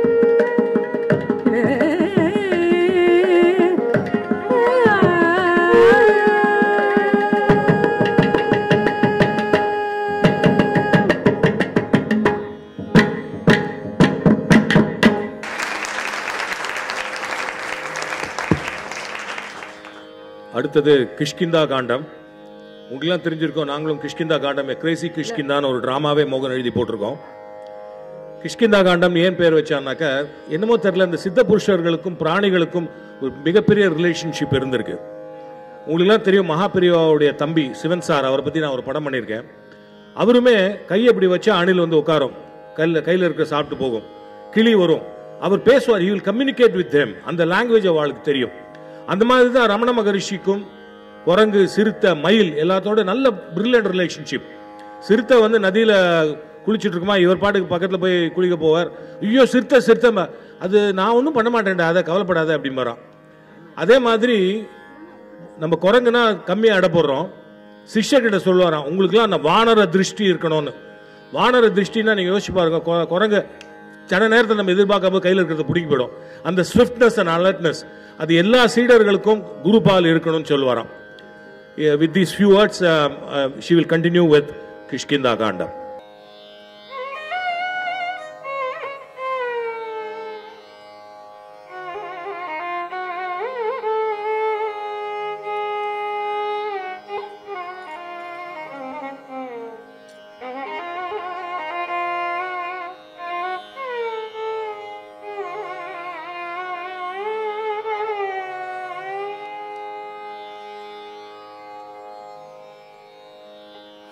அடுத்தது கிஷ்கிந்தா காண்டம். உங்களுக்குலாம் தெரிஞ்சிருக்கோம், நாங்களும் கிஷ்கிந்தா காண்டம் கிரேசி கிஷ்கிந்தான்னு ஒரு டிராமாவே மோகன் எழுதி போட்டிருக்கோம். கிஷ்கிந்தா காண்டம் ஏன் பேர் வச்சான்னாக்க, என்னமோ தெரியல, இந்த சித்த புருஷர்களுக்கும் பிராணிகளுக்கும் ஒரு மிகப்பெரிய ரிலேஷன்ஷிப் இருந்திருக்கு. உங்களுக்குலாம் தெரியும், மகாபெரிவாவுடைய தம்பி சிவன் சார், அவரை பற்றி நான் ஒரு படம் பண்ணியிருக்கேன். அவருமே கையை இப்படி வச்சா அணில் வந்து உட்காரும், கையில் கையில் இருக்க சாப்பிட்டு போகும், கிளி வரும், அவர் பேசுவார், he will communicate with them, அந்த லாங்குவேஜ் அவளுக்கு தெரியும். அந்த மாதிரி தான் ரமண மகரிஷிக்கும் குரங்கு, சிறுத்தை, மயில் எல்லாத்தோட நல்ல பிரில்லியன்ட் ரிலேஷன்ஷிப். சிறுத்தை வந்து நதியில் குளிச்சுட்டு இருக்குமா, இவர் பாட்டுக்கு பக்கத்தில் போய் குளிக்க போவார். ஐயோ சிறுத்தை சிறுத்தை, அது நான் ஒன்றும் பண்ண மாட்டேன்டா, அதை கவலைப்படாத அப்படிம்பாரான். அதே மாதிரி நம்ம குரங்குனா கம்மியாக அடை போடுறோம். சிஷ்யர்கிட்ட சொல்லுவாராம், உங்களுக்குலாம் அந்த வானர திருஷ்டி இருக்கணும்னு. வானர திருஷ்டின்னா நீங்கள் யோசிச்சு பாருங்க, குரங்கு சில நேரத்தில் நம்ம எதிர்பார்க்காம கையில் இருக்கிறத பிடிக்க போயிடும். அந்த ஸ்விஃப்ட்னஸ் அண்ட் அலர்ட்னஸ் அது எல்லா சீடர்களுக்கும் குருபால் இருக்கணும்னு சொல்லுவாராம். With these few words, uh, uh, she will continue with Kishkinda Kanda.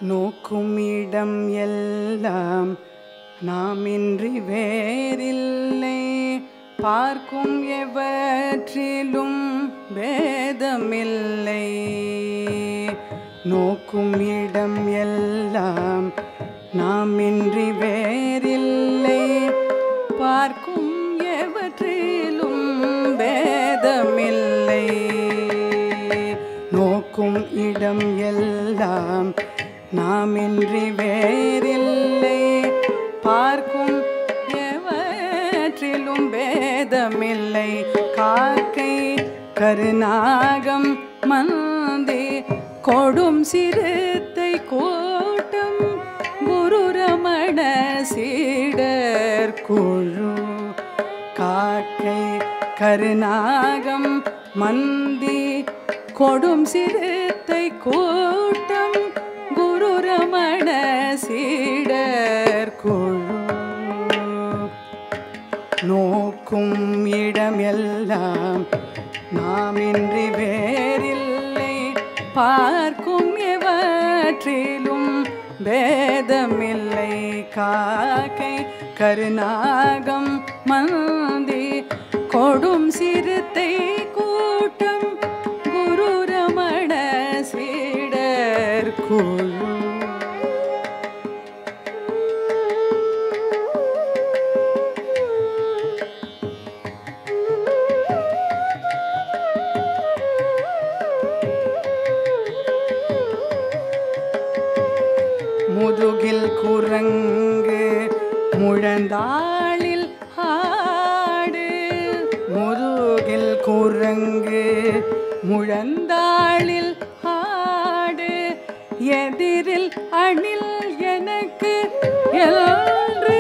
நோக்கும் இடம் எல்லாம் நாமின்றி வேறில்லை, பார்க்கும் எவற்றிலும் பேதமில்லை. நோக்கும் இடம் எல்லாம் நாமின்றி வேறில்லை, பார்க்கும் எவற்றிலும் பேதமில்லை. நோக்கும் இடம் எல்லாம் நாமின்றி வேறில்லை, பார்க்கும் எவற்றிலும் பேதமில்லை. காக்கை கருநாகம் மந்தி கொடும் சிறுத்தை கூட்டம் குரு ரமண சீடர் குழு. காக்கை கருநாகம் மந்தி கொடும் சிறுத்தை கூட்டம் குரு ரமண சீடர் குழு. நோக்கும் இடம் எல்லாம் நாமின்றி வேறில்லை, பார்க்கும் எவற்றிலும் பேதமில்லை. காக்கை கருநாகம் மந்தி கொடும் சிறுத்தை கூட்டம் குரு ரமண சீடர் குழு. முதுகில் குரங்கு முழந்தாளில் ஆடு, முதுகில் குரங்கு முழந்தாளில் ஆடு, எதிரில் அணில் எனக்கு என்று.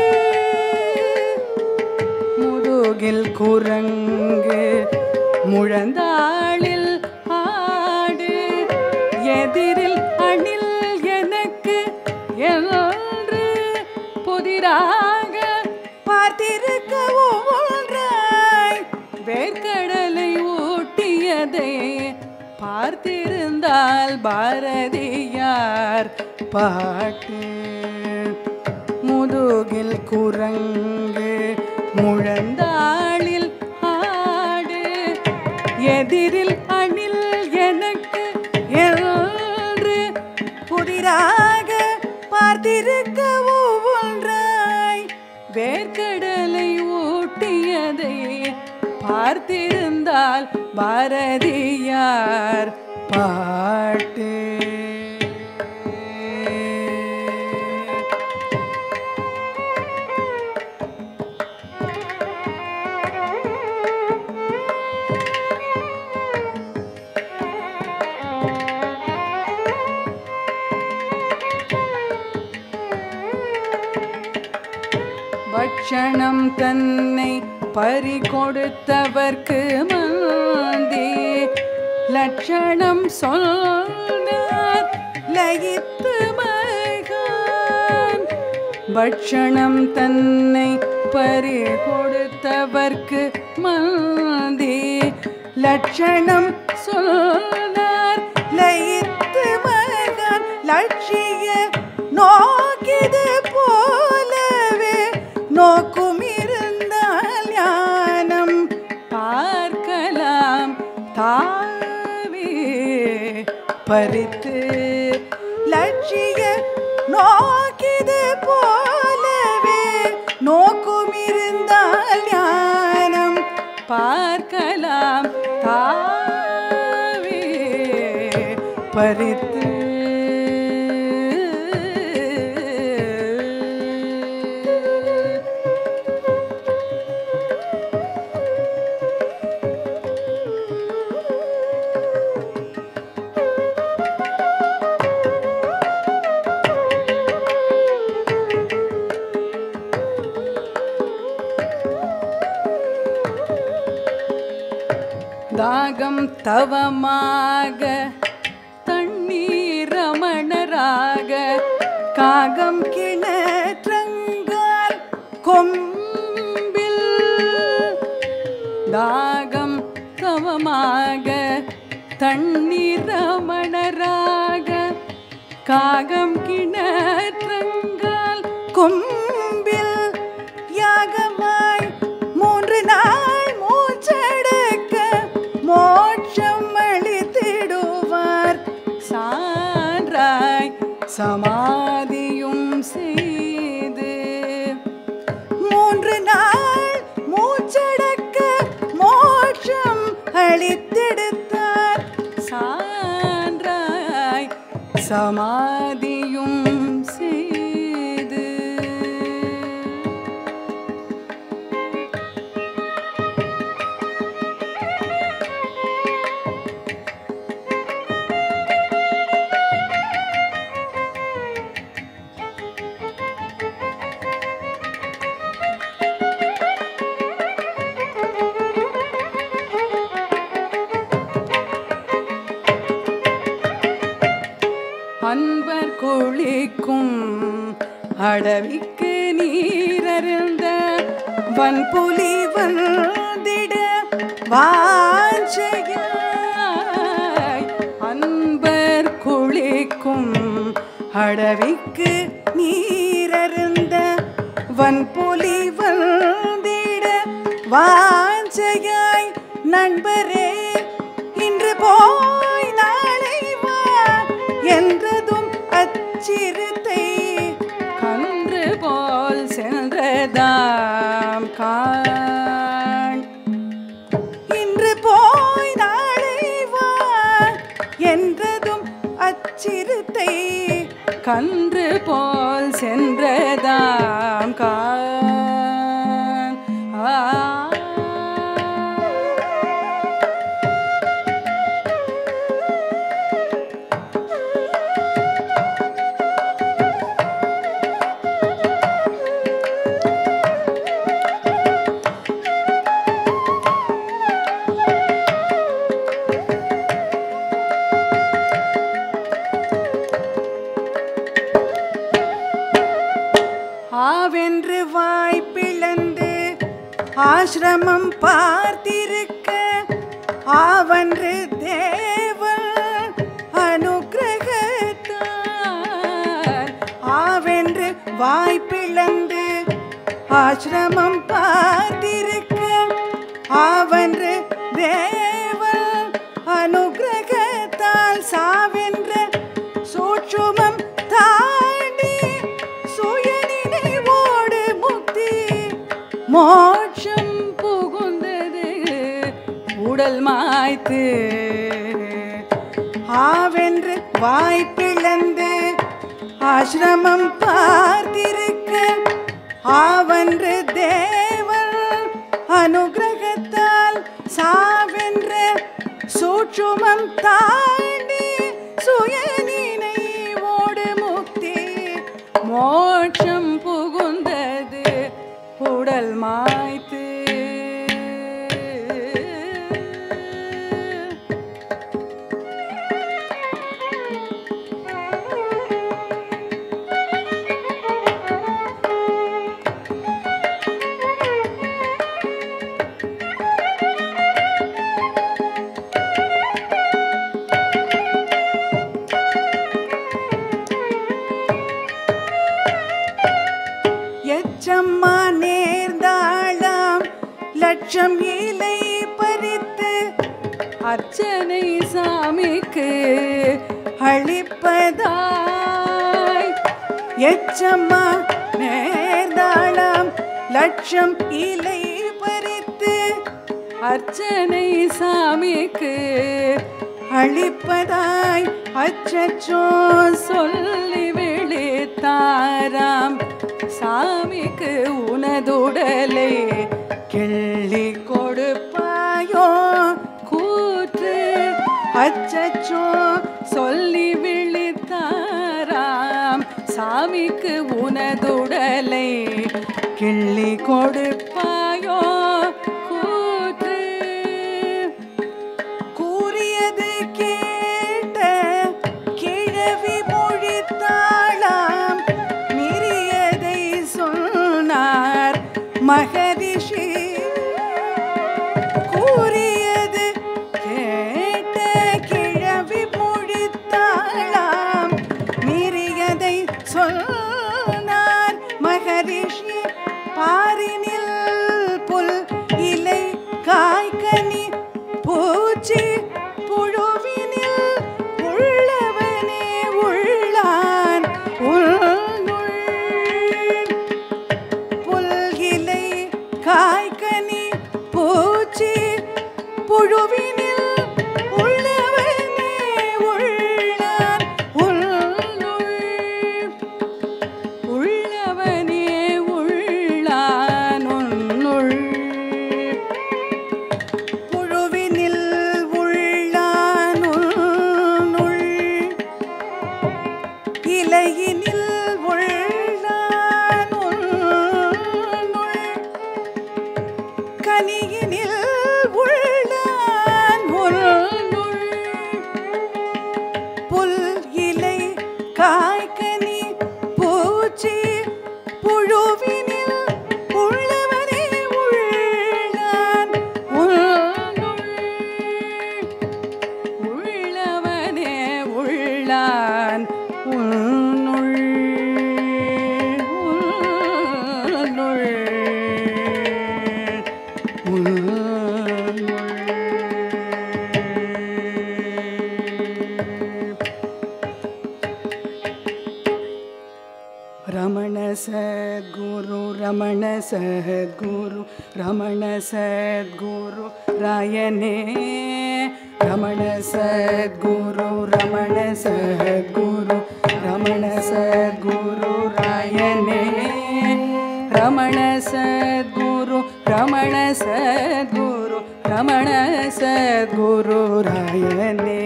முதுகில் குரங்கு முழந்தாளில் ஆடு, எதிரில் அணில் எனக்கு என்று. புதிராக பார்த்திருக்க ஒன்றாய் வேர்க்கடலை ஊட்டியதை பார்த்திருந்தால் பாரதியார் பாட்டு. முதுகில் குரங்கு முழந்தாளில் ஆடு, எதிரில் அணில் எனக்கு என்று. புதிராக பார்த்திருக்க ஒன்றாய் வேர்க்கடலை ஊட்டியதை பார்த்திருந்தால் பாரதியார் பாட்டு. பட்சணம் தன்னை பறி கொடுத்தவர்க்கு மந்தி லட்சணம் சொன்னார் லயித்து மகான். பட்சணம் தன்னை பறி கொடுத்தவர்க்கு மந்தி லட்சணம் சொன்னார் லயித்து மகான். லட்சிய நோக்கிது போலவே நோக்கும் இருந்தால் ஞானம் பார்க்கலாம் தாவே பறித்து. லட்சிய நோக்கிது போலவே நோக்கும் இருந்தால் ஞானம் பார்க்கலாம் தாவே பறித்து. தாகம் தவமாக தண்ணீர் ரமணராக காகம் கிணற்றங்கால் கொம்பில். தாகம் தவமாக தண்ணீர் ரமணராக காகம் கிணற்றங்கால் கொம்பில் யாகமாய் மூன்று நாள் மூச்சடக்க மோட்சம் அளித்திடுவார் சான்றாய் சமாதியும் செய்து மூன்று நாள் மூச்சடக்க மோட்சம் அளித்தெடுத்தார் சான்றாய் சமாதியும் செய்து அன்பர் குளிக்கும் அடவிக்கு நீரருந்த வன்புலி வந்திட வாஞ்சையாய் அன்பர் குளிக்கும் அடவிக்கு நீரருந்த வன்புலி வந்திட வாஞ்சையாய் நண்பரே இன்று போய் நாளை வா என்றதும் அச்சிறுத்தை கன்று போல் சென்றதாம் காண் இன்று போய் நாளை வா என்றதும் அச்சிறுத்தை கன்று போல் சென்றதாம் காண் ஆ ஆவென்று வாய்ப்பிழந்து ஆசிரமம் பார்த்திருக்க ஆவன்று தேவன் அனுக்கிரகத்தார் ஆவென்று வாய்ப்பிழந்து ஆசிரமம் பார்த்திருக்க ஆவன்று தேவன் அனுக்கிரகத்தால் சாவென்ற சூட்சுமம் தாண்டி சுயநினைவோடு முக்தி மோட்சம் புகுந்தது உடல் மாய்த்து ஆவென்று வாய்ப்பிழந்து ஆசிரமம் பார்த்திருக்க ஆவன்று தேவன் அனுக்கிரகத்தால் சாவென்ற சூட்சுமம் தாண்டி சுயநினைவோடு முக்தி மோட்சம் புகுந்தது உடல் மாய்த்து எச்சம்மா நேர்ந்தாளாம் லட்சம் இலை பறித்து அர்ச்சனை சாமிக்கு அளிப்பதாய் எச்சம்மா நேர்ந்தாளாம் லட்சம் இலை பறித்து அர்ச்சனை சாமிக்கு அளிப்பதாய் அச்சச்சோ சொல்லி விழித்தாராம் சாமிக்கு உனதுடலை கிள்ளி கொடுப்பாயோ கூற்று அச்சச்சோ சொல்லி விழித்தாராம் சாமிக்கு உனதுடலை கிள்ளி கொடுப்பாயோ கூற்று கூறியது கேட்ட கிழவி மொழித்தாளாம் மிரியதை சொன்னார் மகரிஷி கூறியது கேட்ட கிழவி மொழித்தாளாம் காய்கனி பூச்சி புழுவினில் உள்ளவனே உள்ளான் உள்நுள் புல்கிலை காய்கனி பூச்சி புழுவினில் உள்ளவனே உள்ளான் உள்நுள் உள்ளவனே உள்ளான் உள்நுள் புழுவினில் உள்ளான் உள்நுள் இலையினில் உள்ளான் உள்நுள் கனியினில் உள்ளான் உள்நுள் புல் இலை காய்கனி பூச்சி புழுவினில் உள்ளவனே உள்ளான் உள்நுள் உள்ளவனே உள்ளான் உள்நுள் உள்நுள் ரமண சத்குரு ரமண சத்குரு ரமண சத்குரு ராயனே ரமண சத்குரு ரமண சத்குரு ரமண சத்குரு ராயனே ரமண சத்குரு ரமண சத்குரு ரமண சத்குரு ராயனே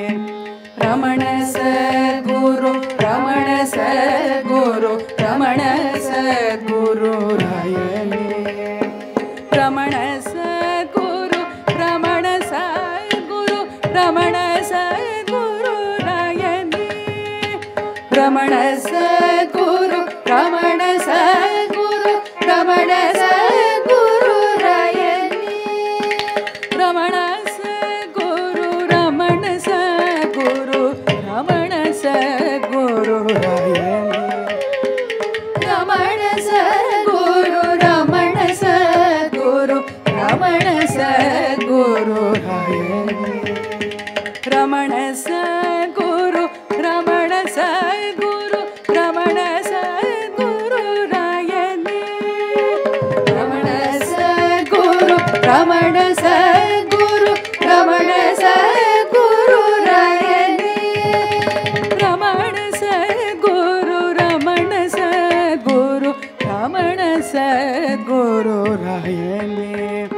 ரமண சத்குரு ரமண சத்குரு ரமண சத்குரு ராயனே ரமண சத்குரு ரமண சத்குரு ரமண சத்குரு ராயனே ரமண சத்குரு ரமண சத்குரு ரமண சத்குரு ராயனே ரமண சத்குரு ரமண சத்குரு ரமண சத்குரு ராயனே ரமண சத்குரு ரமண சத்குரு ரமண சத்குரு ராயனே ரமண சத்குரு ரமண சத்குரு ரமண சத்குரு ராயனே ரமண சத்குரு ரமண சத்குரு ரமண சத்குரு ராயனே ரமண சத்குரு ரமண சத்குரு ரமண சத்குரு ராயனே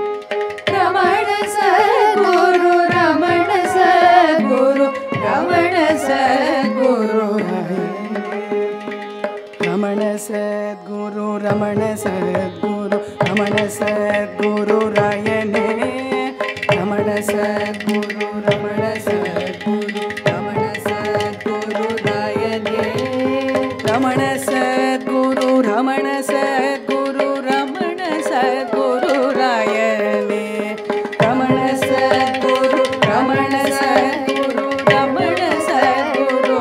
ரமண சத்குரு ரமண சத்குரு ரமண சத்குரு ராயனே ரமண சத்குரு ரமண சத்குரு ரமண சத்குரு ராயனே ரமண சத்குரு ரமண சத்குரு ரமண சத்குரு ராயனே ரமண சத்குரு ரமண சத்குரு ரமண சத்குரு ராயனே ரமண சத்குரு ரமண சத்குரு ரமண சத்குரு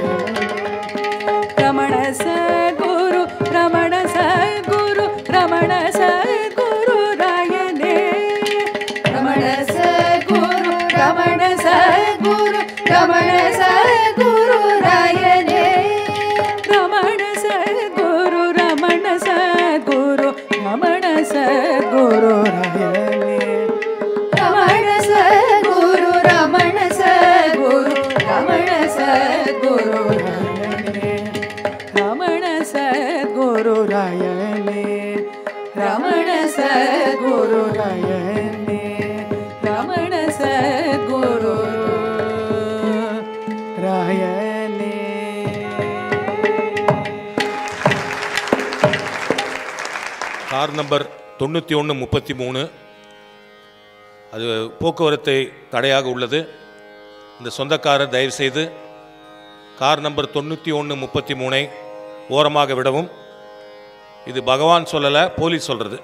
ரமண சத்குரு ரமண சத்குரு ரமண சத்குரு ராயனே ரமண சத்குரு ரமண சத்குரு ரமண சத்குரு ராயனே ரமண சத்குரு ரமண சத்குரு ரமண சத்குரு ராயனே ரமண சத்குரு ரமண சத்குரு ரமண சத்குரு ராயனே ரமண சத்குரு ராயனே ரமண சத்குரு ராயனே ரமண சத்குரு ராயனே. கார் நம்பர் தொண்ணூற்றி ஒன்று முப்பத்தி மூணு அது போக்குவரத்தை தடையாக உள்ளது. இந்த சொந்தக்காரர் தயவுசெய்து கார் நம்பர் தொண்ணூற்றி ஒன்று முப்பத்தி மூணை ஓரமாக விடவும். இது பகவான் சொல்லலை, போலீஸ் சொல்கிறது.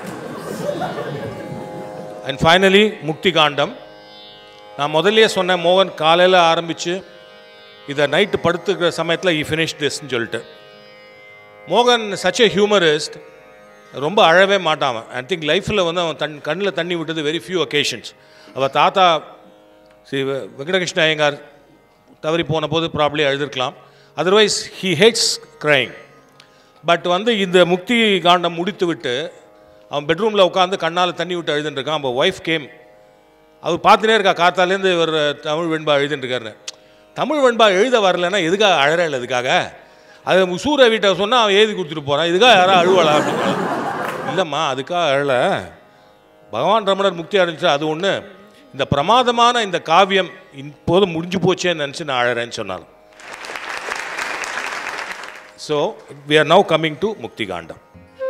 அண்ட் ஃபைனலி முக்தி காண்டம். நான் முதல்லையே சொன்னேன், மோகன் காலையில் ஆரம்பித்து இதை நைட்டு படுத்துக்கிற சமயத்தில் ஈ ஃபினிஷ் திஸ்ன்னு சொல்லிட்டு. மோகன் சச் எ ஹியூமரிஸ்ட். ரொம்ப அழவே மாட்டான். ஐ திங்க் லைஃப்பில் வந்து அவன் தன் கண்ணில் தண்ணி விட்டது வெரி ஃபியூ ஒகேஷன்ஸ். அவள் தாத்தா ஸ்ரீ வெங்கடகிருஷ்ண ஐயங்கார் தவறி போன போது ப்ராப்ளி அழுதுருக்கலாம். Otherwise he hates crying. But வந்து இந்த முக்தி காண்டம் முடித்து விட்டு அவன் பெட்ரூமில் உட்காந்து கண்ணால் தண்ணி விட்டு எழுதுட்டுருக்கான். அப்போ ஒய்ஃப் கேம். அவர் பார்த்துனே இருக்கா காத்தாலேருந்து இவர் தமிழ் வெண்பா எழுதுட்டுருக்காருன்னு. தமிழ் வெண்பா எழுத வரலன்னா எதுக்காக அழறல? இதுக்காக அது சூரிய வீட்டை சொன்னால் அவன் எழுதி கொடுத்துட்டு போகிறான். இதுக்காக யாராவது அழுவலா அப்படின்னு. இல்லைம்மா, அதுக்காக அழல. பகவான் ரமணர் முக்தி அடைஞ்சிட்டு அது ஒன்று. இந்த பிரமாதமான இந்த காவியம் இப்போது முடிஞ்சு போச்சேன்னு நினச்சி நான் அழறேன்னு சொன்னாலும். So we are now coming to Mukti Kandam.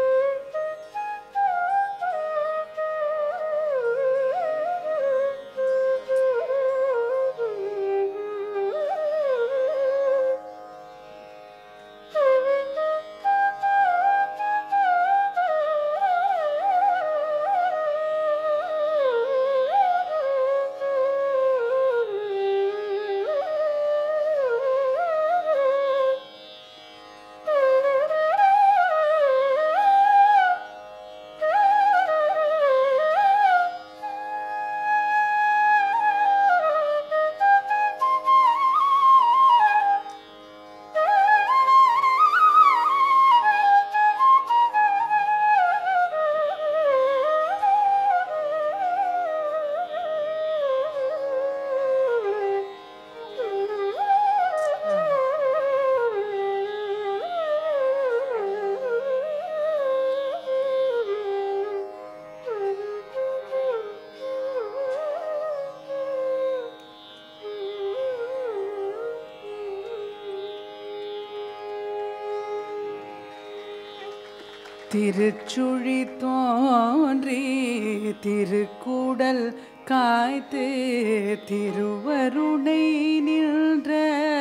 Tiruchuli தோன்றி திருக்கூடல் காய்த்து திருவருணை நின்ற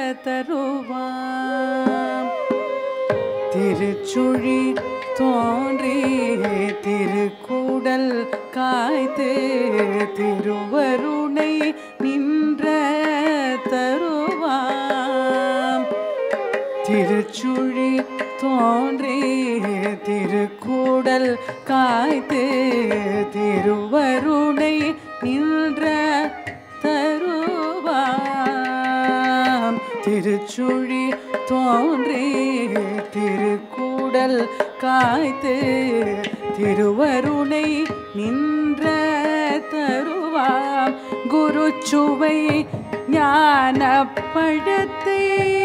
தருவாம். திருச்சுழி தோன்றி திருக்கூடல் காய்த்து திருவருணை நின்ற தருவாம். திருச்சுழி தோன்றி திருக்கூடல் காய்த்து திருவருணை நின்ற தருவாம். திருச்சுழி தோன்றி திருக்கூடல் காய்த்து திருவருணை நின்ற தருவாம். குருச்சுவை ஞான பழத்தை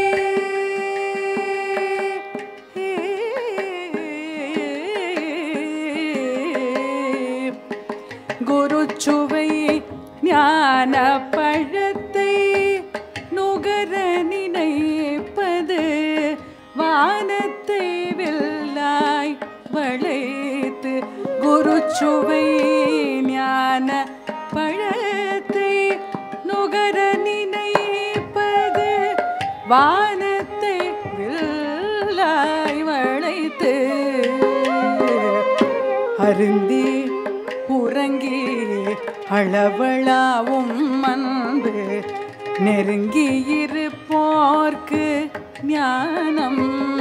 குருச்சுவை ஞான பழத்தை நுகர நினைப்பது வானத்தை வெல்லாய் வளைத்து. குருச்சுவை ஞான பழத்தை நுகர நினைப்பது வானத்தை வெல்லாய் வளைத்து. அருந்தி உறங்கி அளவளாவும் அன்பு நெருங்கி இருப்போர்க்கு ஞானம்.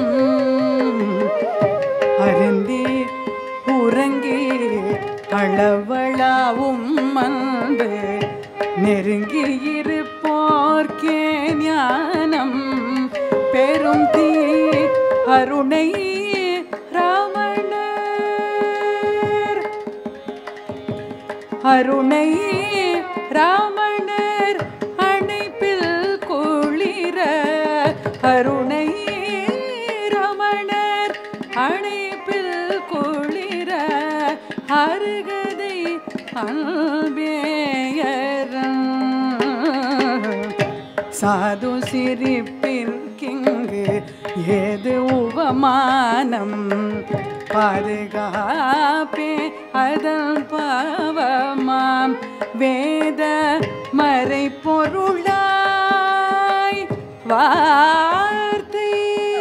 அருந்தி உறங்கி அளவளாவும் அன்பு நெருங்கி இருப்போர்க்கே ஞானம். பெரும் தீ அருணை அருணை ராமணர் அணைப்பில் குளிர. அருணை ரமணர் அணைப்பில் குளிர. அருகதை அல்பேயரன் சாது சிரிப்பிற்கிங்கு ஏது உபமானம். பாதுகாப்பே அதன் பாவமாம். வேத மறை பொருளாய் வார்த்தை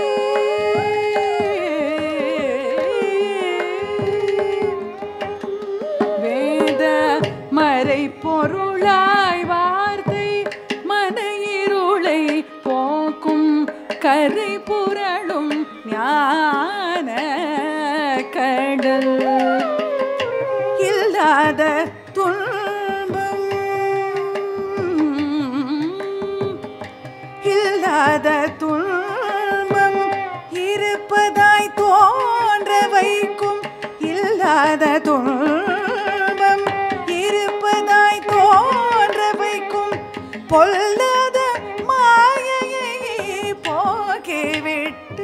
வேத மறை பொருளாய் வார்த்தை மன இருளை போக்கும் கரை புரளும் ஞான கடல் இல்லாத துன்பம் இல்லாத துன்பம் இருப்பதாய் தோன்ற வைக்கும் இல்லாத துன்பம் இருப்பதாய் தோன்ற வைக்கும் பொல்லாத மாயையை போக்கிவிட்டு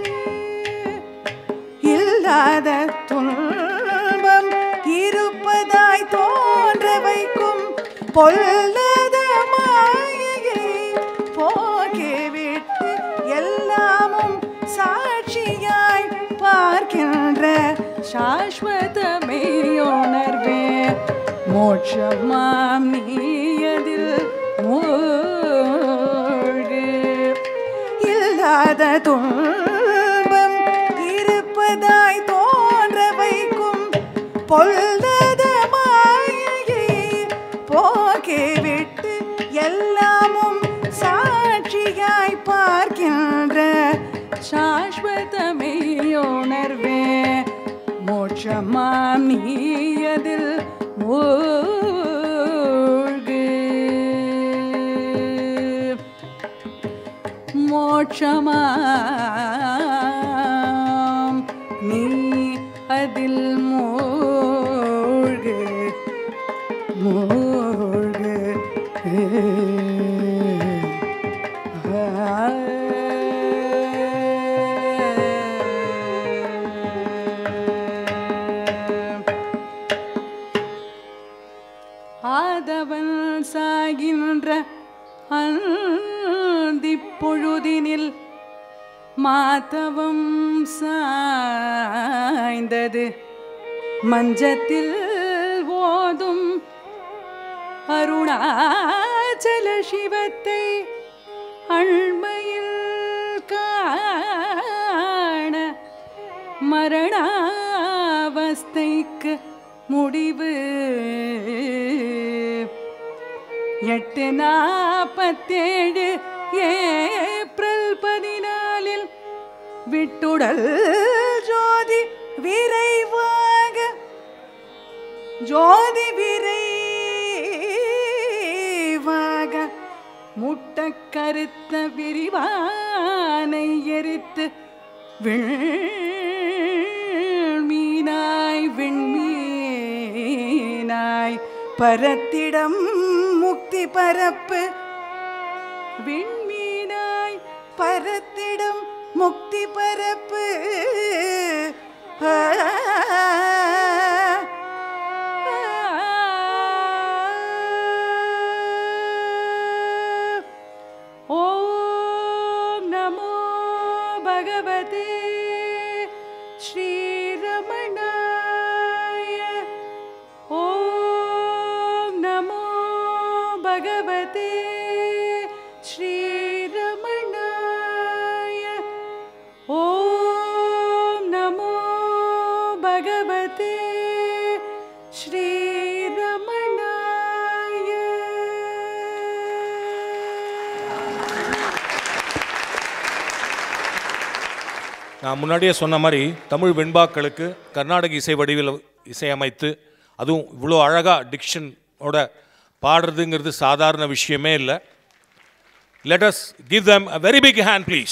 இல்லாத துன்பம் இருப்பதாய் தோன்ற வைக்கும் பொல்லாத மாயையை போக்கிவிட்டு எல்லாமும் சாட்சியாய் பார்க்கின்ற சாஸ்வதமே உணர்வே மோட்சமாம் நீயதில் மூழ்கு இல்லாத துன்பம் இருப்பதாய் தோன்ற வைக்கும் பொல்லாத மாயையை போக்கிவிட்டு எல்லாமும் சாட்சியாய் பார்க்கின்ற சாஸ்வதமே உணர்வே மோட்சமாம் நீயதில் மூழ்கு மோட்சமாம் நீ அதில் மூழ்கு மூழ்கு ஆதவன் சாகின்ற அந்திப் பொழுதினில் மாதவம் சாய்ந்தது மஞ்சத்தில் ஓதும் அருணாச்சல சிவத்தை அண்மையில் காண மரணாவஸ்தைக்கு முடிவு எட்டு நாற்பத்தேழு ஏப்ரல் பதினாலில் விட்டுடல் ஜோதி விரைவாக ஜோதி விரைவாக முட்ட கருத்த விரிவானை எரித்து விண்மீனாய் விண்மீனாய் பரத்திடம் முக்தி பரப்பு விண்மீனாய் பரத்திடம் முக்தி பரப்பு ஓம் நமோ பகவதே ஸ்ரீ ரமணாய ஓம் நமோ பகவதே ஸ்ரீ ரமணாய ஓம் நமோ பகவதே ஸ்ரீ ரமணாய. நான் முன்னாடியே சொன்ன மாதிரி தமிழ் வெண்பாக்களுக்கு கர்நாடக இசை வடிவில் இசையமைத்து அதுவும் இவ்வளோ அழகாக டிக்ஷனோட பாடுறதுங்கிறது சாதாரண விஷயமே இல்லை. Let us give them a very big hand, please.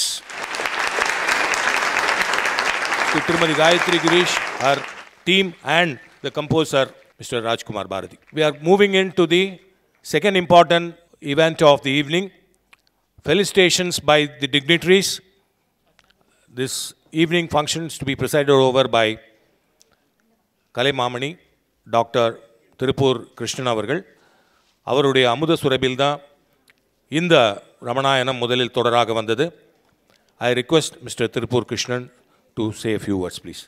To Smt Gayathri Girish, our team, and the composer, Mister Rajkumar Bharathi. We are moving into the second important event of the evening. Felicitations by the dignitaries. This evening functions to be presided over by Kalaimamani Doctor Thiruppur Krishnan அவர்கள். அவருடைய அமுதசுரபில் தான் இந்த ரமணாயனம் முதலில் தொடராக வந்தது. I request Mister Thiruppur Krishnan to say a few words, please.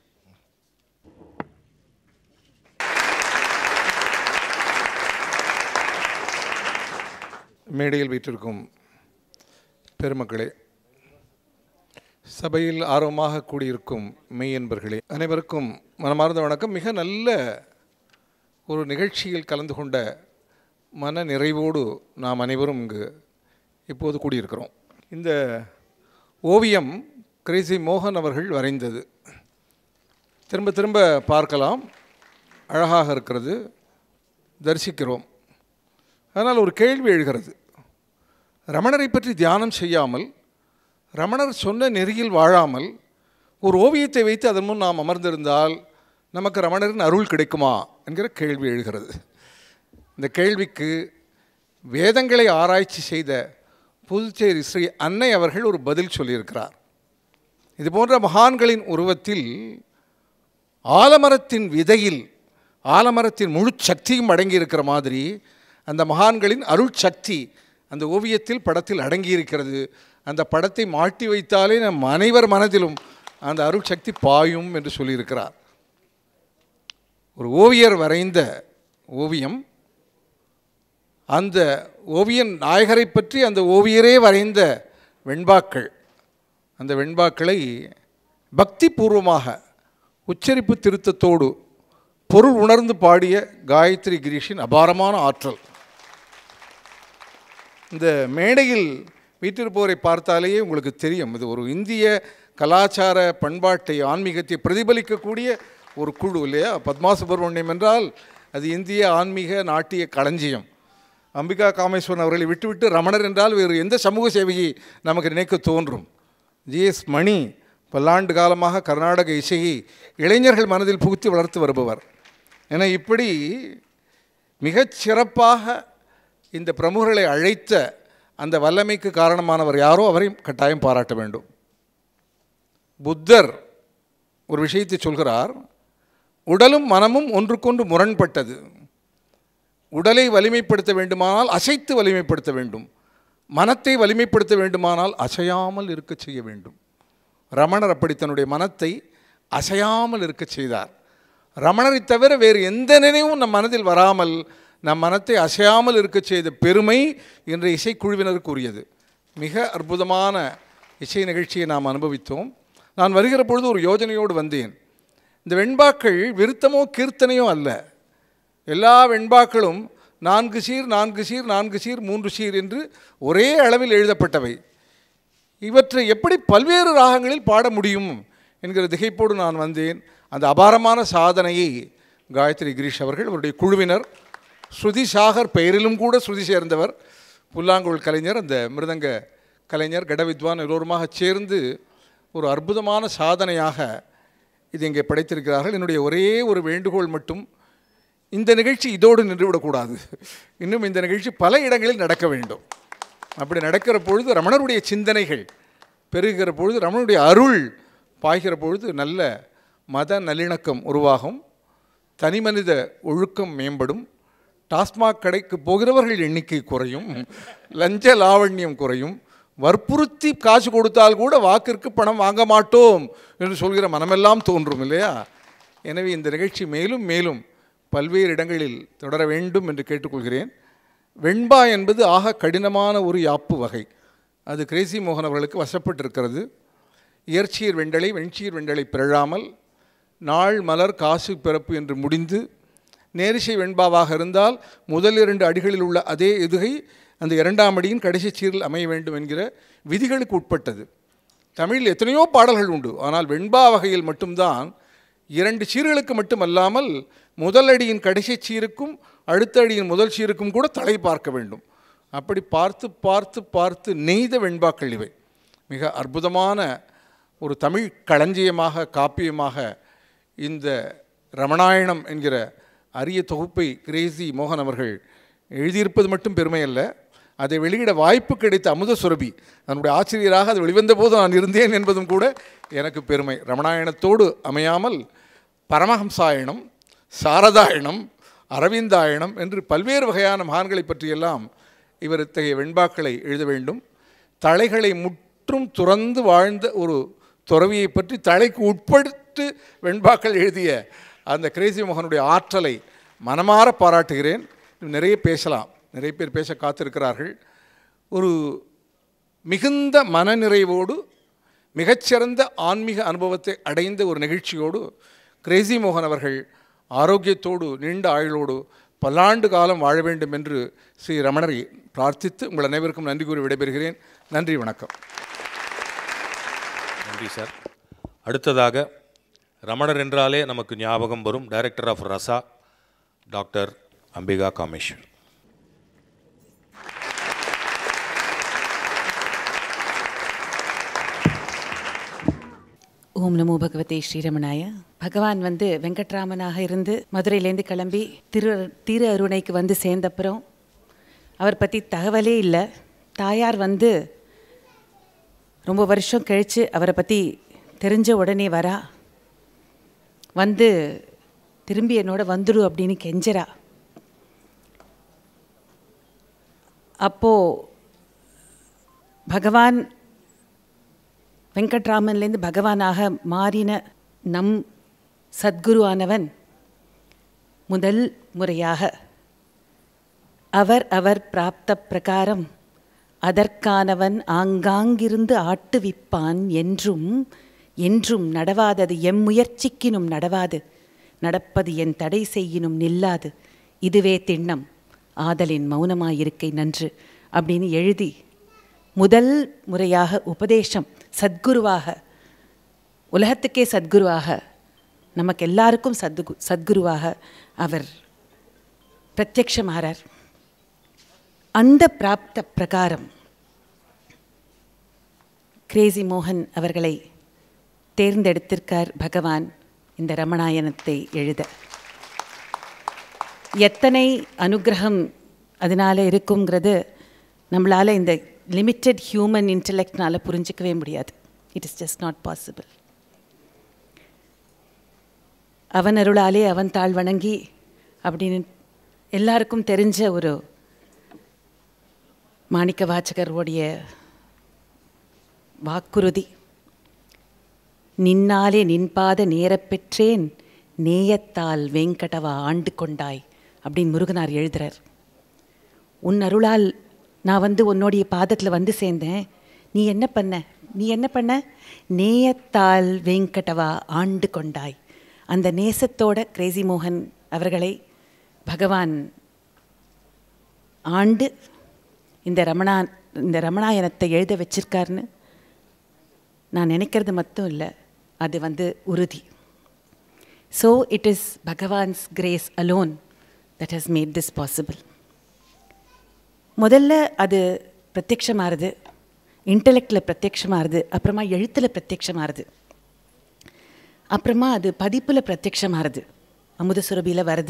மேடையில் வீற்றிருக்கும் பெருமக்களே, சபையில் ஆர்வமாக கூடியிருக்கும் மெய்யன்பர்களே, அனைவருக்கும் மனமார்ந்த வணக்கம். மிக நல்ல ஒரு நிகழ்ச்சியில் கலந்து கொண்ட மன நிறைவோடு நாம் அனைவரும் இங்கு இப்போது கூடியிருக்கிறோம். இந்த ஓவியம் கிரேசி மோகன் அவர்கள் வரைந்தது. திரும்ப திரும்ப பார்க்கலாம், அழகாக இருக்கிறது, தரிசிக்கிறோம். அதனால் ஒரு கேள்வி எழுகிறது. ரமணரை பற்றி தியானம் செய்யாமல், ரமணர் சொன்ன நெறியில் வாழாமல் ஒரு ஓவியத்தை வைத்து அதன் முன் நாம் அமர்ந்திருந்தால் நமக்கு ரமணரின் அருள் கிடைக்குமா என்கிற கேள்வி எழுகிறது. இந்த கேள்விக்கு வேதங்களை ஆராய்ச்சி செய்த புதுச்சேரி ஸ்ரீ அன்னை அவர்கள் ஒரு பதில் சொல்லியிருக்கிறார். இது போன்ற மகான்களின் உருவத்தில் ஆலமரத்தின் விதையில் ஆலமரத்தின் முழு சக்தியும் அடங்கியிருக்கிற மாதிரி அந்த மகான்களின் அருள் சக்தி அந்த ஓவியத்தில் படத்தில் அடங்கியிருக்கிறது. அந்த படத்தை மாட்டி வைத்தாலே நம் அனைவர் மனதிலும் அந்த அருள் சக்தி பாயும் என்று சொல்லியிருக்கிறார். ஒரு ஓவியர் வரைந்த ஓவியம், அந்த ஓவியன் நாயகரை பற்றி அந்த ஓவியரே வரைந்த வெண்பாக்கள், அந்த வெண்பாக்களை பக்தி பூர்வமாக உச்சரிப்பு திருத்தத்தோடு பொருள் உணர்ந்து பாடிய காயத்ரி கிரீஷின் அபாரமான ஆற்றல். இந்த மேடையில் வீட்டிருப்போரை பார்த்தாலேயே உங்களுக்கு தெரியும், இது ஒரு இந்திய கலாச்சார பண்பாட்டை ஆன்மீகத்தை பிரதிபலிக்கக்கூடிய ஒரு குழு இல்லையா. பத்மா சுப்ரமணியம் என்றால் அது இந்திய ஆன்மீக நாட்டிய களஞ்சியம். அம்பிகா காமேஸ்வரன் அவர்களை விட்டுவிட்டு ரமணர் என்றால் வேறு எந்த சமூக சேவையை நமக்கு நினைக்க தோன்றும். ஜி எஸ் மணி பல்லாண்டு காலமாக கர்நாடக இசையை இளைஞர்கள் மனதில் புகுத்தி வளர்த்து வருபவர். என இப்படி மிகச் சிறப்பாக இந்த பிரமுகர்களை அழைத்த அந்த வல்லமைக்கு காரணமானவர் யாரோ அவரையும் கட்டாயம் பாராட்ட வேண்டும். புத்தர் ஒரு விஷயத்தை சொல்கிறார், உடலும் மனமும் ஒன்றுக்கொன்று முரண்பட்டது. உடலை வலிமைப்படுத்த வேண்டுமானால் அசைத்து வலிமைப்படுத்த வேண்டும், மனத்தை வலிமைப்படுத்த வேண்டுமானால் அசையாமல் இருக்க செய்ய வேண்டும். ரமணர் அப்படி தன்னுடைய மனத்தை அசையாமல் இருக்க செய்தார். ரமணரை தவிர வேறு எந்த நினைவும் நம் மனதில் வராமல் நம் மனத்தை அசையாமல் இருக்க செய்த பெருமை இன்றைய இசைக்குழுவினருக்கு உரியது. மிக அற்புதமான இசை நிகழ்ச்சியை நாம் அனுபவித்தோம். நான் வருகிற பொழுது ஒரு யோஜனையோடு வந்தேன். இந்த வெண்பாக்கள் விருத்தமோ கீர்த்தனையோ அல்ல. எல்லா வெண்பாக்களும் நான்கு சீர் நான்கு சீர் நான்கு சீர் மூன்று சீர் என்று ஒரே அளவில் எழுதப்பட்டவை. இவற்றை எப்படி பல்வேறு ராகங்களில் பாட முடியும் என்கிற திகைப்போடு நான் வந்தேன். அந்த அபாரமான சாதனையை காயத்ரி கிரீஷ் அவர்கள், அவருடைய குழுவினர், ஸ்ருதிசாகர் பெயரிலும் கூட ஸ்ருதி சேர்ந்தவர், புல்லாங்குழல் கலைஞர், அந்த மிருதங்க கலைஞர், கடவித்வான் எல்லோருமாக சேர்ந்து ஒரு அற்புதமான சாதனையாக இது இங்கே படைத்திருக்கிறார்கள். என்னுடைய ஒரே ஒரு வேண்டுகோள் மட்டும், இந்த நிகழ்ச்சி இதோடு நின்றுவிடக்கூடாது. இன்னும் இந்த நிகழ்ச்சி பல இடங்களில் நடக்க வேண்டும். அப்படி நடக்கிற பொழுது ரமணருடைய சிந்தனைகள் பெருகிற பொழுது, ரமணருடைய அருள் பாய்கிற பொழுது நல்ல மத நல்லிணக்கம் உருவாகும், தனி மனித ஒழுக்கம் மேம்படும், டாஸ்மாக் கடைக்கு போகிறவர்கள் எண்ணிக்கை குறையும், லஞ்ச லாவண்யம் குறையும், வற்புறுத்தி காசு கொடுத்தால் கூட வாக்கிற்கு பணம் வாங்க மாட்டோம் என்று சொல்கிற மனமெல்லாம் தோன்றும் இல்லையா. எனவே இந்த நிகழ்ச்சி மேலும் மேலும் பல்வேறு இடங்களில் தொடர வேண்டும் என்று கேட்டுக்கொள்கிறேன். வெண்பா என்பது ஆக கடினமான ஒரு யாப்பு வகை. அது கிரேசி மோகன் அவர்களுக்கு வசப்பட்டிருக்கிறது. இயற்சீர் வெண்டலை வெண்சீர் வெண்டலை பிறழாமல் நாள் மலர் காசு பிறப்பு என்று முடிந்து, நேரிசை வெண்பாவாக இருந்தால் முதல் இரண்டு அடிகளில் உள்ள அதே எதுகை அந்த இரண்டாம் அடியின் கடைசி சீரில் அமைய வேண்டும் என்கிற விதிகளுக்கு உட்பட்டது. தமிழில் எத்தனையோ பாடல்கள் உண்டு, ஆனால் வெண்பா வகையில் மட்டும்தான் இரண்டு சீர்களுக்கு மட்டுமல்லாமல் முதல் அடியின் கடைசி சீருக்கும் அடுத்த அடியின் முதல் சீருக்கும் கூட தலை பார்க்க வேண்டும். அப்படி பார்த்து பார்த்து பார்த்து நெய்த வெண்பாக்கள் இவை. மிக அற்புதமான ஒரு தமிழ் களஞ்சியமாக, காப்பியமாக இந்த ரமணாயணம் என்கிற அரிய தொகுப்பை கிரேசி மோகன் அவர்கள் எழுதியிருப்பது மட்டும் பெருமை அல்ல, அதை வெளியிட வாய்ப்பு கிடைத்த அமுதசுரபி அதனுடைய ஆசிரியராக அது வெளிவந்த போது நான் இருந்தேன் என்பதும் கூட எனக்கு பெருமை. ரமணாயணத்தோடு அமையாமல் பரமஹம்சாயணம், சாரதாயணம், அரவிந்தாயணம் என்று பல்வேறு வகையான மகான்களை பற்றியெல்லாம் இவர் இத்தகைய வெண்பாக்களை எழுத வேண்டும். தலைகளை முற்றும் துறந்து வாழ்ந்த ஒரு துறவியை பற்றி தலைக்கு உட்படுத்து வெண்பாக்கள் எழுதிய அந்த கிரேசி மோகனுடைய ஆற்றலை மனமாற பாராட்டுகிறேன். நிறைய பேசலாம், நிறைய பேர் பேச காத்திருக்கிறார்கள். ஒரு மிகுந்த மனநிறைவோடு மிகச்சிறந்த ஆன்மீக அனுபவத்தை அடைந்த ஒரு நிகழ்ச்சியோடு கிரேசி மோகன் அவர்கள் ஆரோக்கியத்தோடு நீண்ட ஆயுளோடு பல்லாண்டு காலம் வாழ வேண்டும் என்று ஸ்ரீ ரமணரை பிரார்த்தித்து உங்கள் அனைவருக்கும் நன்றி கூறி விடைபெறுகிறேன். நன்றி, வணக்கம். நன்றி சார். அடுத்ததாக ரமணர் என்றாலே நமக்கு ஞாபகம் வரும் director of Rasa doctor Ambika Kameswar. ஓம் நமோ பகவதே ஸ்ரீரமணாய. பகவான் வந்து வெங்கட்ராமனாக இருந்து மதுரையிலேருந்து கிளம்பி திரு திரு அருணைக்கு வந்து சேர்ந்தப்புறம் அவர் பற்றி தகவலே இல்லை. தாயார் வந்து ரொம்ப வருஷம் கழித்து அவரை பற்றி தெரிஞ்ச உடனே வரா, வந்து திரும்பி என்னோட வந்துடு அப்படின்னு கெஞ்சரா. அப்போது பகவான் வெங்கட்ராமன்லேருந்து பகவானாக மாறின நம் சத்குருவானவன் முதல் முறையாக அவர் அவர் பிராப்த பிரகாரம் அதற்கானவன் ஆங்காங்கிருந்து ஆட்டுவிப்பான் என்றும் என்றும் நடவாதது எம் முயற்சிக்கினும் நடவாது நடப்பது என் தடை செய்யினும் நில்லாது இதுவே திண்ணம் ஆதலின் மௌனமாயிருக்கை நன்று அப்படின்னு எழுதி முதல் முறையாக உபதேசம் சத்குருவாக, உலகத்துக்கே சத்குருவாக, நமக்கு எல்லாருக்கும் சத்கு சத்குருவாக அவர் பிரத்யக்ஷமாகிறார். அந்த பிராப்த பிரகாரம் கிரேசி மோகன் அவர்களை தேர்ந்தெடுத்திருக்கார் பகவான் இந்த ரமணாயணத்தை எழுத. எத்தனை அனுகிரகம் அதனால் இருக்குங்கிறது நம்மளால் இந்த லிமிட்டட் ஹியூமன் இன்டெலெக்ட்னால் புரிஞ்சிக்கவே முடியாது. It is just not possible. அவன் அருளாலே அவன் தாழ் வணங்கி அப்படின்னு எல்லாருக்கும் தெரிஞ்ச ஒரு மாணிக்க வாசகருடைய வாக்குறுதி, நின்னாலே நின்பாத நேரப்பெற்றேன் நேயத்தால் வெங்கடவா ஆண்டு கொண்டாய் அப்படின்னு முருகனார் எழுதுறார். உன் அருளால் நான் வந்து உன்னோடைய பாதத்தில் வந்து சேர்ந்தேன், நீ என்ன பண்ண நீ என்ன பண்ண நேயத்தால் வெங்கடவா ஆண்டு கொண்டாய். அந்த நேசத்தோட கிரேசி மோகன் அவர்களை பகவான் ஆண்டு இந்த ரமணா இந்த ரமணாயணத்தை எழுத வச்சிருக்காருன்னு நான் நினைக்கிறது மட்டும் இல்லை, அது வந்து உறுதி. So it is Bhagavan's grace alone that has made this possible. முதல்ல அது பிரத்யக்ஷமாகுது, இன்டெலெக்டில் பிரத்யக்ஷமாகுது, அப்புறமா எழுத்தில் பிரத்யக்ஷமாகுது, அப்புறமா அது பதிப்பில் பிரத்யக்ஷமாகுது, அமுதசுரபியில் வருது.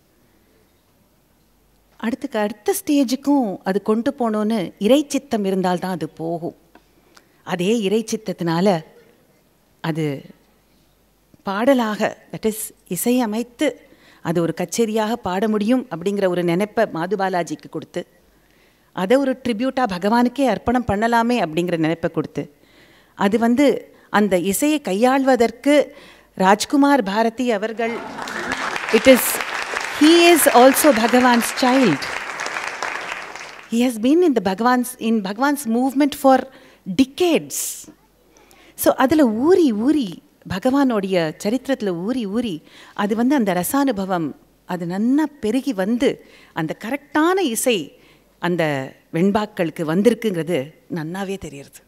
அடுத்துக்கு அடுத்த ஸ்டேஜுக்கும் அது கொண்டு போனோன்னு இறைச்சித்தம் இருந்தால்தான் அது போகும். அதே இறைச்சித்தத்தினால அது பாடலாக, தட் இஸ் இசையமைத்து அது ஒரு கச்சேரியாக பாட முடியும் அப்படிங்கிற ஒரு நினைப்பை மாதுபாலாஜிக்கு கொடுத்து, அதை ஒரு ட்ரிபியூட்டாக பகவானுக்கே அர்ப்பணம் பண்ணலாமே அப்படிங்கிற நினைப்பை கொடுத்து, அது வந்து அந்த இசையை கையாள்வதற்கு ராஜ்குமார் பாரதி அவர்கள், it is he is also Bhagavan's child. He has been in the Bhagavan's in Bhagavan's movement for decades. So அதில் ஊறி ஊறி பகவானோடைய சரித்திரத்தில் ஊறி ஊறி அது வந்து அந்த ரசானுபவம் அது நன்னா பெருகி வந்து அந்த கரெக்டான இசை அந்த வெண்பாக்களுக்கு வந்திருக்குங்கிறது நன்னாவே தெரியுது.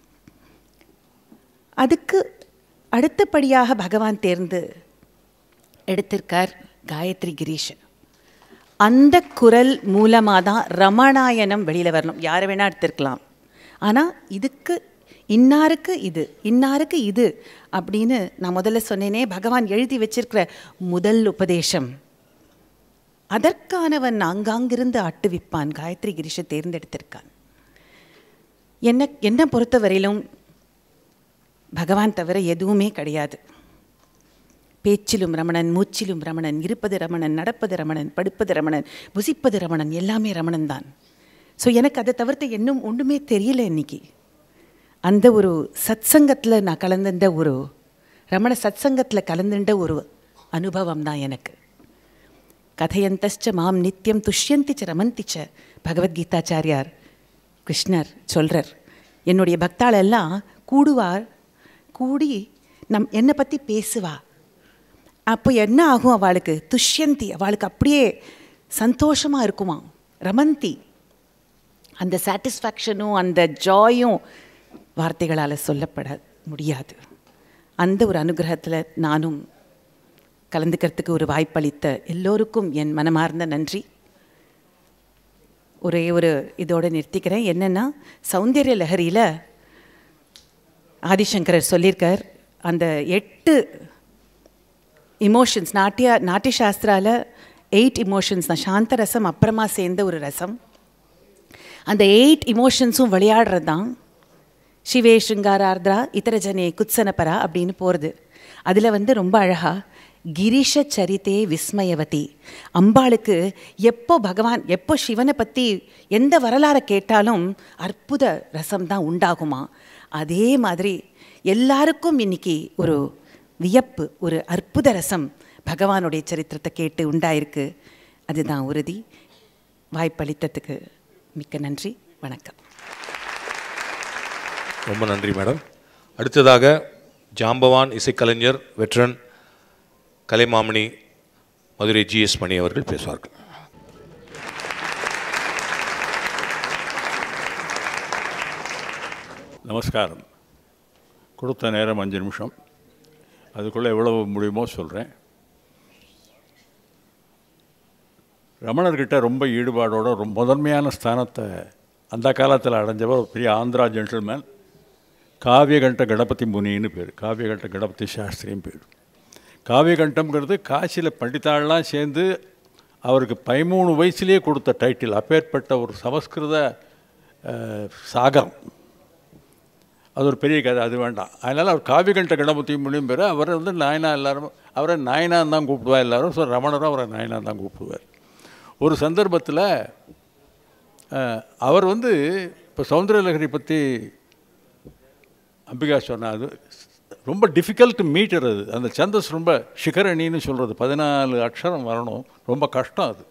அதுக்கு அடுத்தபடியாக பகவான் தேர்ந்து எடுத்திருக்கார் காயத்ரி கிரீஷ். அந்த குரல் மூலமாக தான் ரமணாயணம் வெளியில் வரணும். யாரை வேணால் எடுத்திருக்கலாம், ஆனால் இதுக்கு இன்னாருக்கு இது இன்னாருக்கு இது அப்படின்னு நான் முதல்ல சொன்னேனே, பகவான் எழுதி வச்சிருக்கிற முதல் உபதேசம், அதற்கானவன் ஆங்காங்கிருந்து ஆட்டுவிப்பான் காயத்ரி கிரீஷை தேர்ந்தெடுத்திருக்கான். என்ன என்னை பொறுத்த வரையிலும் பகவான் தவிர எதுவுமே கிடையாது. பேச்சிலும் ரமணன், மூச்சிலும் ரமணன், இருப்பது ரமணன், நடப்பது ரமணன், படுப்பது ரமணன், புசிப்பது ரமணன், எல்லாமே ரமணன் தான். ஸோ எனக்கு அதை தவிர்த்து இன்னும் ஒன்றுமே தெரியல. இன்னைக்கு அந்த ஒரு சத் சங்கத்தில் நான் கலந்துட்ட ஒரு ரமண சத் சங்கத்தில் கலந்துட்ட ஒரு அனுபவம் தான் எனக்கு. கதையந்தச்ச மாம் நித்தியம் துஷ்யந்திச்ச ரமந்திச்ச பகவத்கீதாச்சாரியார் கிருஷ்ணர் சொல்கிறார். என்னுடைய பக்தாளெல்லாம் கூடுவார், கூடி நம் என்னை பற்றி பேசுவா. அப்போ என்ன ஆகும், அவளுக்கு துஷ்யந்தி, அவளுக்கு அப்படியே சந்தோஷமாக இருக்குமா. ரமந்தி, அந்த சாட்டிஸ்ஃபேக்ஷனும் அந்த ஜாயும் வார்த்தைகளால் சொல்லப்பட முடியாது. அந்த ஒரு அனுகிரகத்தில் நானும் கலந்துக்கிறதுக்கு ஒரு வாய்ப்பளித்த எல்லோருக்கும் என் மனமார்ந்த நன்றி. ஒரே ஒரு இதோடு நிறுத்திக்கிறேன். என்னென்னா, சௌந்தர்ய லஹரியில் ஆதிசங்கரர் சொல்லியிருக்கார், அந்த எட்டு இமோஷன்ஸ், நாட்டிய நாட்டிய சாஸ்திரால எயிட் இமோஷன்ஸ் தான், சாந்த ரசம் அப்புறமா சேர்ந்த ஒரு ரசம். அந்த எயிட் இமோஷன்ஸும் விளையாடுறது தான் சிவே ஸ்ருங்காரார்த்ரா இதரஜனே குத்சனபரா அப்படின்னு போகிறது. அதில் வந்து ரொம்ப அழகாக கிரீஷ சரித்தே விஸ்மயவதி, அம்பாளுக்கு எப்போ பகவான் எப்போ சிவனை பற்றி எந்த வரலாறை கேட்டாலும் அற்புத ரசம் தான் உண்டாகுமா. அதே மாதிரி எல்லாருக்கும் இன்னைக்கு ஒரு வியப்பு, ஒரு அற்புத ரசம் பகவானுடைய சரித்திரத்தை கேட்டு உண்டாயிருக்கு. அதுதான் உறுதி. வாய்ப்பளித்ததுக்கு மிக்க நன்றி. வணக்கம். ரொம்ப நன்றி மேடம். அடுத்ததாக ஜாம்பவான் இசைக்கலைஞர் வெட்ரன் கலைமாமணி மதுரை ஜி எஸ் மணி அவர்கள் பேசுவார்கள். நமஸ்காரம். கொடுத்த நேரம் அஞ்சு நிமிஷம், அதுக்குள்ளே எவ்வளவு முடியுமோ சொல்கிறேன். ரமணர்கிட்ட ரொம்ப ஈடுபாடோட ரொம்ப முதன்மையான ஸ்தானத்தை அந்த காலத்தில் அடைஞ்சவர் ஒரு பெரிய ஆந்திரா ஜென்டில்மேன், காவியகண்ட கணபதி முனின்னு பேர், காவியகண்ட கணபதி சாஸ்திரியும் பேர். காவியகண்டம்ங்கிறது காசியில் பண்டிதாள்லாம் சேர்ந்து அவருக்கு பதிமூணு வயசுலேயே கொடுத்த டைட்டில். அப்பேற்பட்ட ஒரு சமஸ்கிருத சாகரம். அது ஒரு பெரிய கதை, அது வேண்டாம். அதனால் அவர் காவியகண்ட கணபதி முனியும் பேர். அவரை வந்து நாயனா எல்லாரும் அவரை நாயனான் தான் கூப்பிடுவா எல்லாரும். ஸோ ரமணரும் அவரை நாயனான் தான் கூப்பிடுவார். ஒரு சந்தர்ப்பத்தில் அவர் வந்து இப்போ சௌந்தரலஹரி பற்றி அம்பிகா சொன்னால் அது ரொம்ப டிஃபிகல்ட் மீட்டர். அது அந்த சந்தஸ் ரொம்ப சிகரணின்னு சொல்கிறது, பதினாலு அக்ஷரம் வரணும், ரொம்ப கஷ்டம் அது.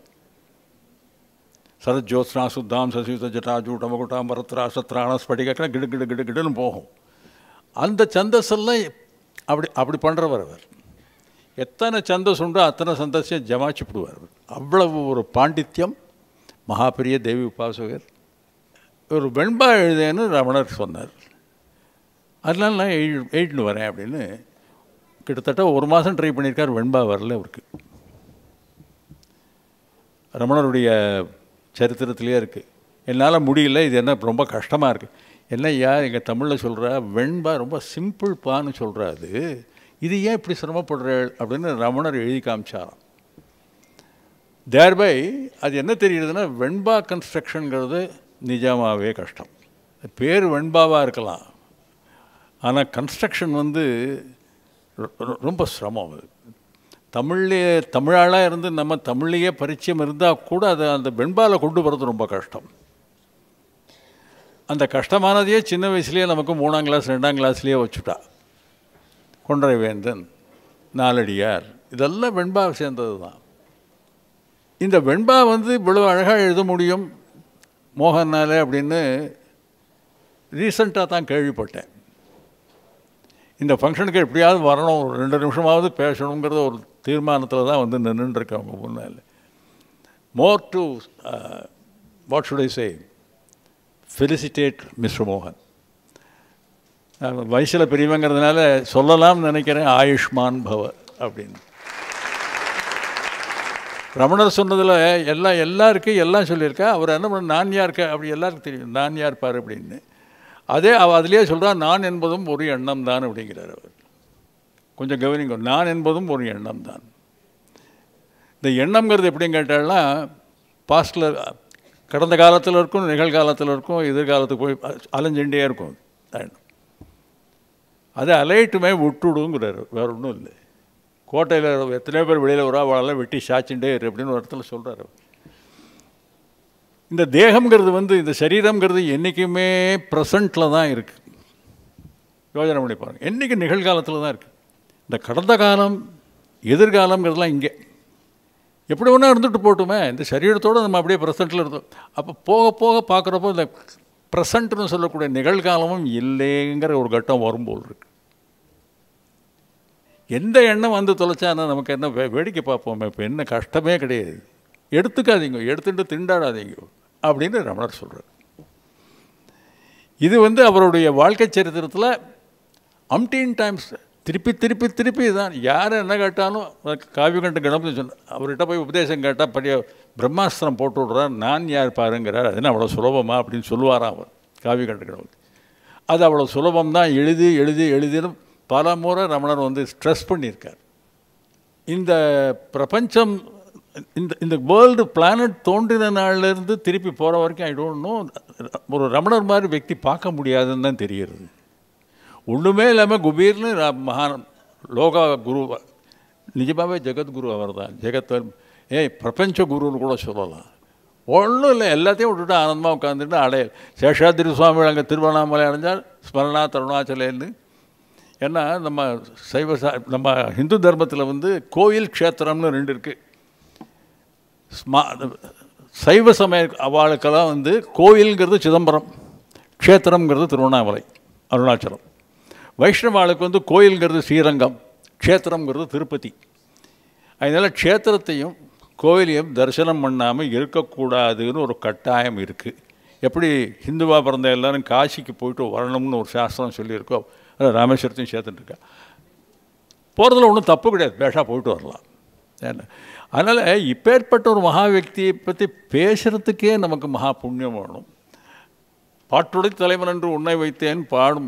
சரத் ஜோத்ஸ்னா சுத்தாம் சசியுத ஜட்டா ஜூட்டமகுட்டாம் பரத்ரா சத்ரான ஸ்படிகா கிடு கிடு கிடு கிடுன்னு போகும். அந்த சந்தஸெல்லாம் அப்படி அப்படி பண்ணுறவர் அவர். எத்தனை சந்தஸ் உண்டோ அத்தனை சந்தஸையும் ஜமாச்சிப்பிடுவார். அவ்வளவு ஒரு பாண்டித்யம். மகாபெரிய தேவி உபாசகர். ஒரு வெண்பா எழுதேன்னு ரமணர் சொன்னார். அதனால நான் எழு எழுதிட்டு வரேன் அப்படின்னு கிட்டத்தட்ட ஒரு மாதம் ட்ரை பண்ணியிருக்கார். வெண்பா வரல அவருக்கு. ரமணருடைய சரித்திரத்திலே இருக்குது. என்னால் முடியல, இது என்ன ரொம்ப கஷ்டமாக இருக்குது. என்ன யார் எங்கள் தமிழில் சொல்கிறா, வெண்பா ரொம்ப சிம்பிள் பான்னு சொல்கிறா, அது இது ஏன் இப்படி சிரமப்படுற அப்படின்னு ரமணர் எழுதி காமிச்சாராம். தேர்பை அது என்ன தெரியுதுன்னா, வெண்பா கன்ஸ்ட்ரக்ஷனுங்கிறது நிஜமாகவே கஷ்டம். பேர் வெண்பாவாக இருக்கலாம், ஆனால் கன்ஸ்ட்ரக்ஷன் வந்து ரொம்ப சிரமம். அது தமிழ்லேயே தமிழாளாக இருந்து நம்ம தமிழ்லேயே பரிச்சயம் இருந்தால் கூட அதை அந்த வெண்பாவில் கொண்டு வரது ரொம்ப கஷ்டம். அந்த கஷ்டமானதையே சின்ன வயசுலேயே நமக்கு மூணாம் கிளாஸ் ரெண்டாம் கிளாஸ்லேயே வச்சுட்டா. கொன்றை வேந்தன், நாலடியார், இதெல்லாம் வெண்பா சேர்ந்தது தான். இந்த வெண்பா வந்து இவ்வளோ அழகாக எழுத முடியும் மோகனாலே அப்படின்னு ரீசண்டாக தான் கேள்விப்பட்டேன். இந்த ஃபங்க்ஷனுக்கு எப்படியாவது வரணும், ஒரு ரெண்டு நிமிஷமாவது பேசணுங்கிறத ஒரு தீர்மானத்தில் தான் வந்து நின்றுருக்கேன் அவங்க முன்னால். More to what should I say, felicitate mister மோகன். வயசில் பெரியவங்கிறதுனால சொல்லலாம்னு நினைக்கிறேன், ஆயுஷ்மான் பவ அப்படின்னு. ரமணர் சொன்னதில் எல்லாம் எல்லாருக்கும் எல்லாம் சொல்லியிருக்கா. அவர் என்ன பண்ண, நான் யாருக்கா அப்படி எல்லாருக்கும் தெரியும், நான் யார் பார் அப்படின்னு. அதே அவள் அதிலே சொல்கிறார், நான் என்பதும் ஒரு எண்ணம் தான் அப்படிங்கிறார் அவர். கொஞ்சம் கவனிங்க, நான் என்பதும் ஒரு எண்ணம் தான். இந்த எண்ணம்ங்கிறது எப்படின்னு கேட்டால்னா, பாஸ்டில் கடந்த காலத்தில் இருக்கும், நிகழ்காலத்தில் இருக்கும், எதிர்காலத்துக்கு போய் அலைஞ்சுட்டே இருக்கும். அதை அலைட்டுமே விட்டுடுங்கிறார், வேறு ஒன்றும் இல்லை. கோட்டையில் எத்தனையோ பேர் வெளியில் வரா, அவளெல்லாம் வெட்டி சாச்சுட்டே இரு அப்படின்னு ஒரு இடத்துல சொல்கிறார் அவர். இந்த தேகம்ங்கிறது வந்து, இந்த சரீரம்ங்கிறது என்றைக்குமே ப்ரெசண்ட்டில் தான் இருக்குது. யோஜனை பண்ணி பாருங்கள், என்றைக்கு நிகழ்காலத்தில் தான் இருக்குது. இந்த கடந்த காலம் எதிர்காலங்கிறதுலாம் இங்கே எப்படி ஒன்றா இருந்துட்டு போட்டுமே, இந்த சரீரத்தோடு நம்ம அப்படியே ப்ரெசண்ட்டில் இருந்தோம். அப்போ போக போக பார்க்குறப்போ இந்த ப்ரெசண்ட்னு சொல்லக்கூடிய நிகழ்காலமும் இல்லைங்கிற ஒரு கட்டம் வரும்போது இருக்குது. எந்த எண்ணம் வந்து தொலைச்சானா நமக்கு என்ன வே வேடிக்கை பார்ப்போமே, இப்போ என்ன கஷ்டமே கிடையாது. எடுத்துக்காதீங்க, எடுத்துட்டு திண்டாடாதீங்க அப்படின்னு ரமணர் சொல்கிறார். இது வந்து அவருடைய வாழ்க்கை சரித்திரத்தில் அம்டீன் டைம்ஸ் திருப்பி திருப்பி திருப்பி தான் யார் என்ன கேட்டாலும் காவியகண்ட கணபதி சொன்ன அவர்கிட்ட போய் உபதேசம் கேட்டால் பெரிய பிரம்மாஸ்திரம் போட்டு விட்றார், நான் யார் பாருங்கிறார், அது என்ன அவ்வளோ சுலபமா அப்படின்னு சொல்லுவாராம் அவர் காவியகண்ட கணபதி. அது அவ்வளோ சுலபம்தான், எழுதி எழுதி எழுதினும் பல முறை ரமணர் வந்து ஸ்ட்ரெஸ் பண்ணியிருக்கார். இந்த பிரபஞ்சம் இந்த இந்த வேர்ல்டு பிளானட் தோன்றின நாள்லேருந்து திருப்பி போகிற வரைக்கும் ஐ டோன்ட் நோ ஒரு ரமணர் மாதிரி వ్యక్తి பார்க்க முடியாதுன்னு தான் தெரிகிறது. ஒன்றுமே இல்லாமல் குபீர்னு மகான் லோகா குரு, நிஜமாகவே ஜெகத்குரு அவர் தான். ஜெகத் ஏய் பிரபஞ்ச குருன்னு கூட சொல்லலாம். ஒன்றும் இல்லை, எல்லாத்தையும் விட்டுட்டு ஆனந்தமாக உட்காந்துட்டு அடைய சேஷாதிரி சுவாமி அங்கே திருவண்ணாமலை அடைஞ்சார் ஸ்மரணா தருணாச்சலேன்னு. ஏன்னா நம்ம சைவ சா நம்ம ஹிந்து தர்மத்தில் வந்து கோயில் க்ஷேத்திரம்னு ரெண்டு இருக்குது. ஸ்மா சைவ சமய அவளுக்கெல்லாம் வந்து கோயிலுங்கிறது சிதம்பரம், க்ஷேத்திரங்கிறது திருவண்ணாமலை அருணாச்சலம். வைஷ்ணவாளுக்கு வந்து கோயிலுங்கிறது ஸ்ரீரங்கம், க்ஷேத்திரங்கிறது திருப்பதி. அதனால் க்ஷேத்திரத்தையும் கோயிலையும் தரிசனம் பண்ணாமல் இருக்கக்கூடாதுன்னு ஒரு கட்டாயம் இருக்குது. எப்படி ஹிந்துவாக பிறந்த எல்லோரும் காசிக்கு போயிட்டு வரணும்னு ஒரு சாஸ்திரம் சொல்லியிருக்கோ, அது ராமேஸ்வரத்தையும் சேர்த்துட்டுருக்கா. போகிறதுல ஒன்றும் தப்பு கிடையாது, பேஷாக போயிட்டு வரலாம். ஏன்னா அதனால் இப்பேற்பட்ட ஒரு மகா వ్యక్தியை பற்றி பேசுகிறதுக்கே நமக்கு மகா புண்ணியம் வேணும். பாட்டுடை தலைவன் என்று உன்னை வைத்தேன் பாடும்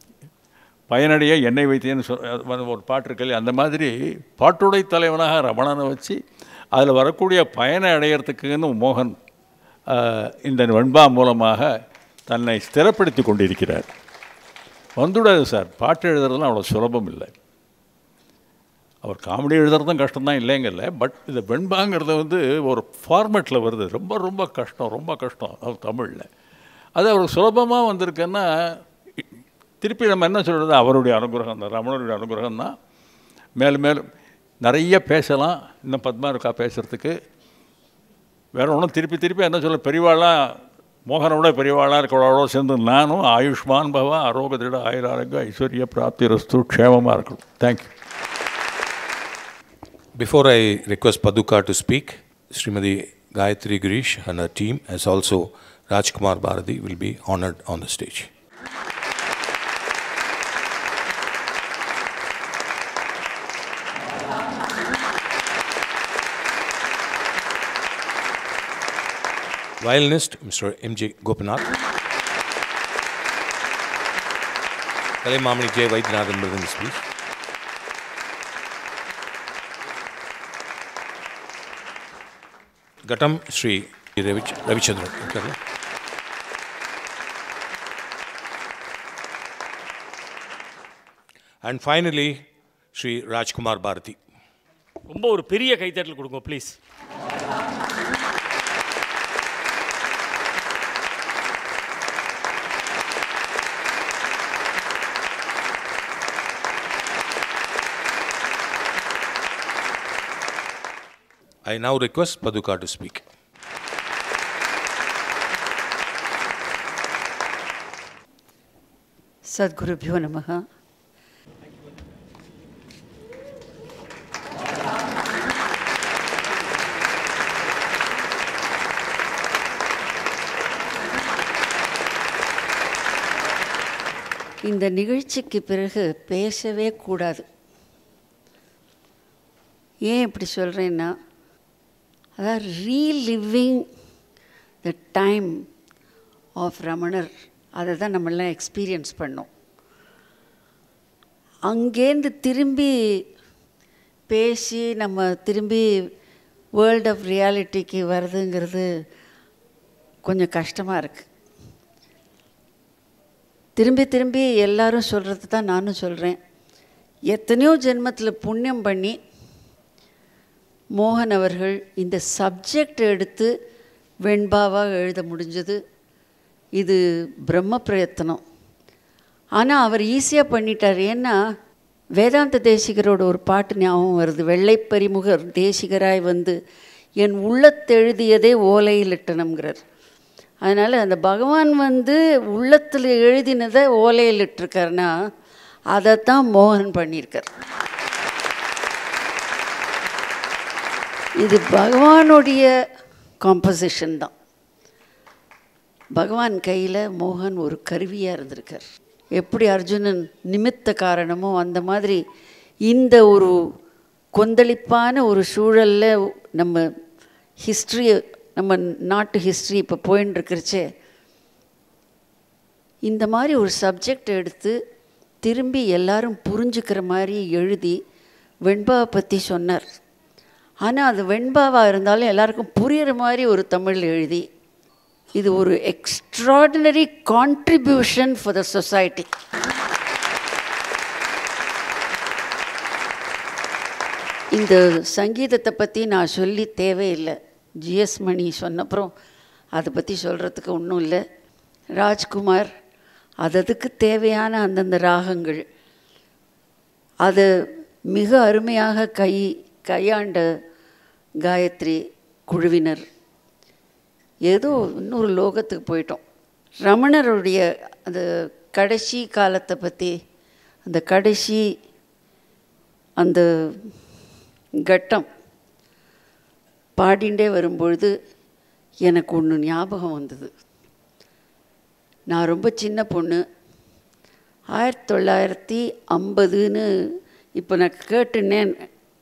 பயனடைய என்னை வைத்தேன்னு சொல் ஒரு பாட்டு இருக்கல, அந்த மாதிரி பாட்டுடை தலைவனாக ரமணனை வச்சு அதில் வரக்கூடிய பயனை அடையிறதுக்குன்னு மோகன் இந்த வெண்பா மூலமாக தன்னை ஸ்திரப்படுத்தி கொண்டிருக்கிறார். வந்துவிடாது சார், பாட்டு எழுதுறதுலாம் அவ்வளோ சுலபம் இல்லை. அவர் காமெடி எழுதுறதும் கஷ்டம்தான் இல்லைங்கல்ல, பட் இந்த வெண்பாங்கிறது வந்து ஒரு ஃபார்மேட்டில் வருது, ரொம்ப ரொம்ப கஷ்டம், ரொம்ப கஷ்டம் அது தமிழில். அது அவருக்கு சுலபமாக வந்திருக்குன்னா திருப்பி நம்ம என்ன சொல்கிறது, அவருடைய அனுகிரகம் தான், ரமணருடைய அனுகிரகம் தான். மேலும் மேலும் நிறைய பேசலாம், இன்னும் பத்மா இருக்கா பேசுகிறதுக்கு. வேறு ஒன்றும் திருப்பி திருப்பி என்ன சொல்ல, பெரியவாளாக மோகனோட பெரியவாளாக இருக்கிறவளோட சேர்ந்து நானும் ஆயுஷ்மான் பவா ஆரோக்கியத்தோட ஆயுராரோக்கிய ஐஸ்வர்ய பிராப்தி ரஸ்து க்ஷேமமாக இருக்கணும். Thank you. Before I request Paduka to speak, Smt Gayathri Girish and her team, as also Rajkumar Bharathi, will be honored on the stage. Violinist Mister M R Gopinath, Kalaimamani J. Vaidyanathan Mridangam, please. Ghatam Shri Ravichandran. And finally, Shri Rajkumar Bharathi. ரொம்ப ஒரு பெரிய கைத்தட்டல் கொடுங்க please. I now request Paduka to speak. Sadgurubhyo Namaha. இந்த நிகழ்ச்சிக்கு பிறகு பேசவே கூடாது. ஏன் இப்படி சொல்கிறேன்னா, அதாவது ரீலிவிங் த டைம் ஆஃப் ரமணர், அதை தான் நம்மளாம் எக்ஸ்பீரியன்ஸ் பண்ணோம். அங்கேருந்து திரும்பி பேசி நம்ம திரும்பி வேர்ல்ட் ஆஃப் ரியாலிட்டிக்கு வருதுங்கிறது கொஞ்சம் கஷ்டமாக இருக்குது. திரும்பி திரும்பி எல்லாரும் சொல்கிறது தான் நானும் சொல்கிறேன். எத்தனையோ ஜென்மத்தில் புண்ணியம் பண்ணி மோகன் அவர்கள் இந்த சப்ஜெக்ட் எடுத்து வெண்பாவாக எழுத முடிஞ்சது. இது பிரம்ம பிரயத்தனம். ஆனால் அவர் ஈஸியாக பண்ணிட்டார். ஏன்னா வேதாந்த தேசிகரோட ஒரு பாட்டு ஞாபகம் வருது. வெள்ளைப்பரிமுகர் தேசிகராய் வந்து என் உள்ளத்தெழுதியதே ஓலையில் இட்டனம்ங்கிறார். அதனால் அந்த பகவான் வந்து உள்ளத்தில் எழுதினதை ஓலையில் இட்டிருக்காருன்னா அதைத்தான் மோகன் பண்ணியிருக்கார். இது பகவானுடைய காம்போசிஷன் தான். பகவான் கையில் மோகன் ஒரு கருவியாக இருந்திருக்கார். எப்படி அர்ஜுனன் நிமித்த காரணமோ அந்த மாதிரி இந்த ஒரு கொந்தளிப்பான ஒரு சூழலில் நம்ம ஹிஸ்ட்ரி, நம்ம நாட்டு ஹிஸ்ட்ரி இப்போ போயின்னு இருக்கிறச்சே, இந்த மாதிரி ஒரு சப்ஜெக்ட் எடுத்து திரும்பி எல்லாரும் புரிஞ்சுக்கிற மாதிரி எழுதி வெண்பாவை பற்றி சொன்னார். ஆனால் அது வெண்பாவாக இருந்தாலும் எல்லாருக்கும் புரிகிற மாதிரி ஒரு தமிழ் எழுதி, இது ஒரு extraordinary contribution for the society. இந்த சங்கீதத்தை பற்றி நான் சொல்லி தேவையில்லை. ஜி.எஸ்.மணி சொன்னப்புறம் அதை பற்றி சொல்கிறதுக்கு ஒன்றும் இல்லை. ராஜ்குமார் அததுக்கு தேவையான அந்தந்த ராகங்கள் அதை மிக அருமையாக கை கையாண்ட காயத்ரி குழுவினர். ஏதோ இன்னொரு லோகத்துக்கு போயிட்டோம். ரமணருடைய அந்த கடைசி காலத்தை பற்றி, அந்த கடைசி அந்த கட்டம் பாடிண்டே வரும்பொழுது எனக்கு ஒன்று ஞாபகம் வந்தது. நான் ரொம்ப சின்ன பொண்ணு, ஆயிரத்தி தொள்ளாயிரத்தி ஐம்பதுன்னு இப்போ நான் கேட்டுனேன்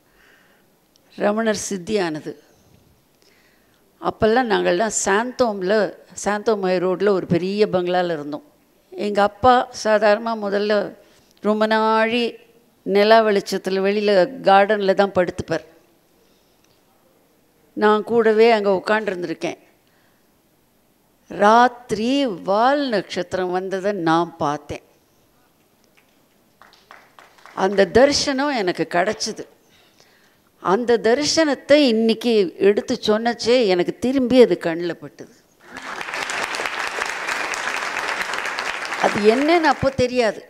ரமணர் சித்தியானது. அப்போல்லாம் நாங்கள்லாம் சாந்தோமில் சாந்தோமய ரோட்டில் ஒரு பெரிய பங்களாவில் இருந்தோம். எங்கள் அப்பா சாதாரணமாக முதல்ல ரொம்ப நாழி நிலா வெளிச்சத்தில் வெளியில் கார்டனில் தான் படுத்துப்பார். நான் கூடவே அங்கே உட்காண்டிருந்துருக்கேன். ராத்திரி வால் நட்சத்திரம் வந்ததை நான் பார்த்தேன். அந்த தரிசனம் எனக்கு கிடச்சிது. அந்த தரிசனத்தை இன்னைக்கு எடுத்து சொன்னச்சே எனக்கு திரும்பி அது கண்ணில் பட்டுது. அது என்னன்னு அப்போ தெரியாது.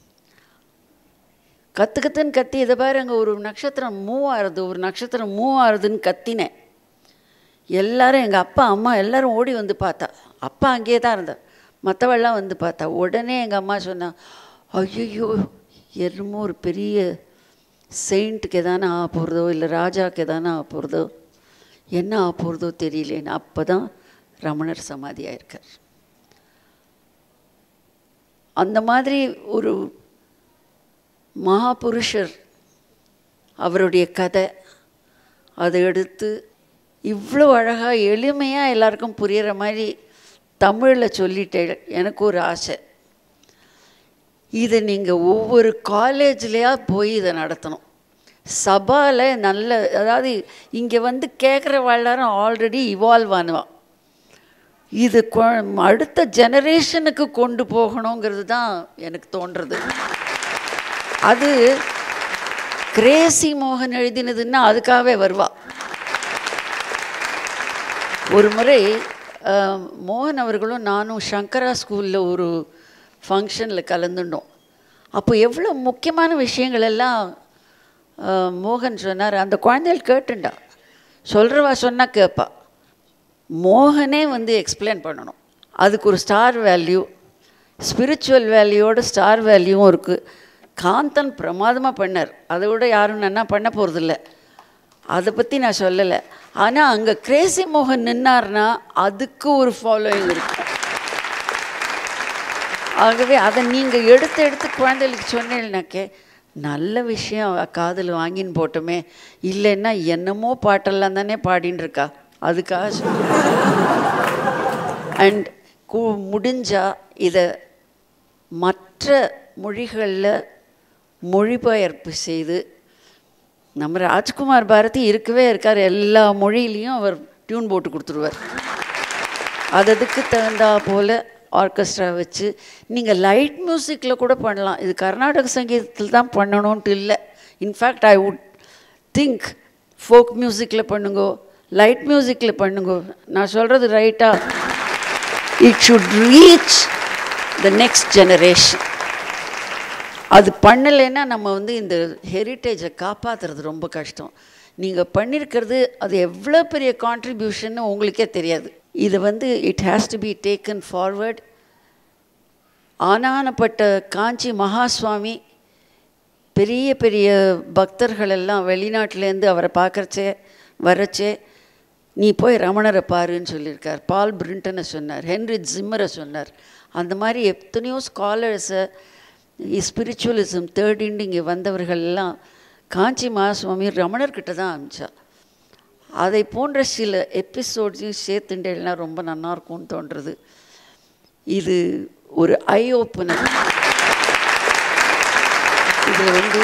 கற்று கற்றுன்னு கத்தி, இதை பாரு அங்கே ஒரு நட்சத்திரம் மூவ் ஆகுது, ஒரு நட்சத்திரம் மூவ் ஆகுதுன்னு கத்தினேன். எல்லோரும், எங்கள் அப்பா அம்மா எல்லோரும் ஓடி வந்து பார்த்தா. அப்பா அங்கேயே தான் இருந்தார், மற்றவெல்லாம் வந்து பார்த்தா. உடனே எங்கள் அம்மா சொன்னா, ஐயோ என்னமோ ஒரு பெரிய செயிண்ட்டுக்கு எதானே ஆக போகிறதோ, இல்லை ராஜாவுக்கு எதானே ஆக போகிறதோ, என்ன ஆக போகிறதோ தெரியலேன்னு. அப்போ தான் ரமணர் சமாதியாக இருக்கார். அந்த மாதிரி ஒரு மகாபுருஷர், அவருடைய கதை அதை எடுத்து இவ்வளோ அழகாக எளிமையாக எல்லாருக்கும் புரிகிற மாதிரி தமிழில் சொல்லிட்டேன். எனக்கு ஒரு ஆசை, இதை நீங்கள் ஒவ்வொரு காலேஜ்லையா போய் இதை நடத்தணும். சபாவில் நல்ல, அதாவது இங்கே வந்து கேட்குற எல்லாரும் ஆல்ரெடி இவால்வ் ஆனுவான். இது அடுத்த ஜெனரேஷனுக்கு கொண்டு போகணுங்கிறது தான் எனக்கு தோன்றுறது. அது கிரேசி மோகன் எழுதினதுன்னா அதுக்காகவே வருவா. ஒரு முறை மோகன் அவர்களும் நானும் சங்கரா ஸ்கூலில் ஒரு ஃபங்க்ஷனில் கலந்துட்டோம். அப்போ எவ்வளோ முக்கியமான விஷயங்கள் எல்லாம் மோகன் சொன்னார். அந்த குழந்தைகள் கேட்டுண்டா, சொல்கிறவா சொன்னால் கேட்பா. மோகனே வந்து எக்ஸ்பிளைன் பண்ணணும். அதுக்கு ஒரு ஸ்டார் வேல்யூ, ஸ்பிரிச்சுவல் வேல்யூவோட ஸ்டார் வேல்யூவும் இருக்குது. காந்தன் பிரமாதமாக பண்ணார், அதை விட யாரும் என்ன பண்ண போகிறதில்ல, அதை பற்றி நான் சொல்லலை. ஆனால் அங்கே கிரேசி மோகன் நின்னார்னா அதுக்கு ஒரு ஃபாலோயிங் இருக்குது. ஆகவே அதை நீங்கள் எடுத்து எடுத்து குழந்தைகளுக்கு சொன்னீங்கன்னாக்கே நல்ல விஷயம், காதில் வாங்கின்னு போட்டோமே, இல்லைன்னா என்னமோ பாட்டெல்லாம் தானே பாடின்னு இருக்கா, அதுக்காக சொல்ல. அண்ட் கு முடிஞ்சால் இதை மற்ற மொழிகளில் மொழிபெயர்ப்பு செய்து, நம்ம ராஜ்குமார் பாரதி இருக்கவே இருக்கார், எல்லா மொழியிலையும் அவர் டியூன் போட்டு கொடுத்துருவார். அதுக்கு தகுந்தா போல் ஆர்கெஸ்ட்ரா வச்சு நீங்கள் லைட் மியூசிக்கில் கூட பண்ணலாம். இது கர்நாடக சங்கீதத்தில் தான் பண்ணணுன்ட்டு இல்லை. In fact I would think folk மியூசிக்கில் பண்ணுங்கோ, லைட் மியூசிக்கில் பண்ணுங்கோ. நான் சொல்கிறது ரைட்டா? It should reach the next generation. அது பண்ணலைன்னா நம்ம வந்து இந்த ஹெரிட்டேஜை காப்பாற்றுறது ரொம்ப கஷ்டம். நீங்கள் பண்ணியிருக்கிறது அது எவ்வளோ பெரிய கான்ட்ரிபியூஷன்னு உங்களுக்கே தெரியாது. இது வந்து it has to be taken forward. ஆனானப்பட்ட காஞ்சி மகாஸ்வாமி, பெரிய பெரிய பக்தர்கள் எல்லாம் வெளிநாட்டிலேருந்து அவரை பார்க்குறச்சே வரச்சே நீ போய் ரமணரை பாருன்னு சொல்லியிருக்கார். பால் பிரிண்டனை சொன்னார், ஹென்ரி ஜிம்மரை சொன்னார். அந்த மாதிரி எத்தனையோ ஸ்காலர்ஸை ஸ்பிரிச்சுவலிசம் தேர்டிண்டு இங்கே வந்தவர்கள்லாம் காஞ்சி மகாசுவாமி ரமணர்கிட்ட தான் அனுப்பிச்சா. அதை போன்ற சில எபிசோட்ஸையும் சேர்த்துண்டேன்னா ரொம்ப நல்லாயிருக்கும்னு தோன்றுறது. இது ஒரு ஐ ஓப்பனர். இதில் வந்து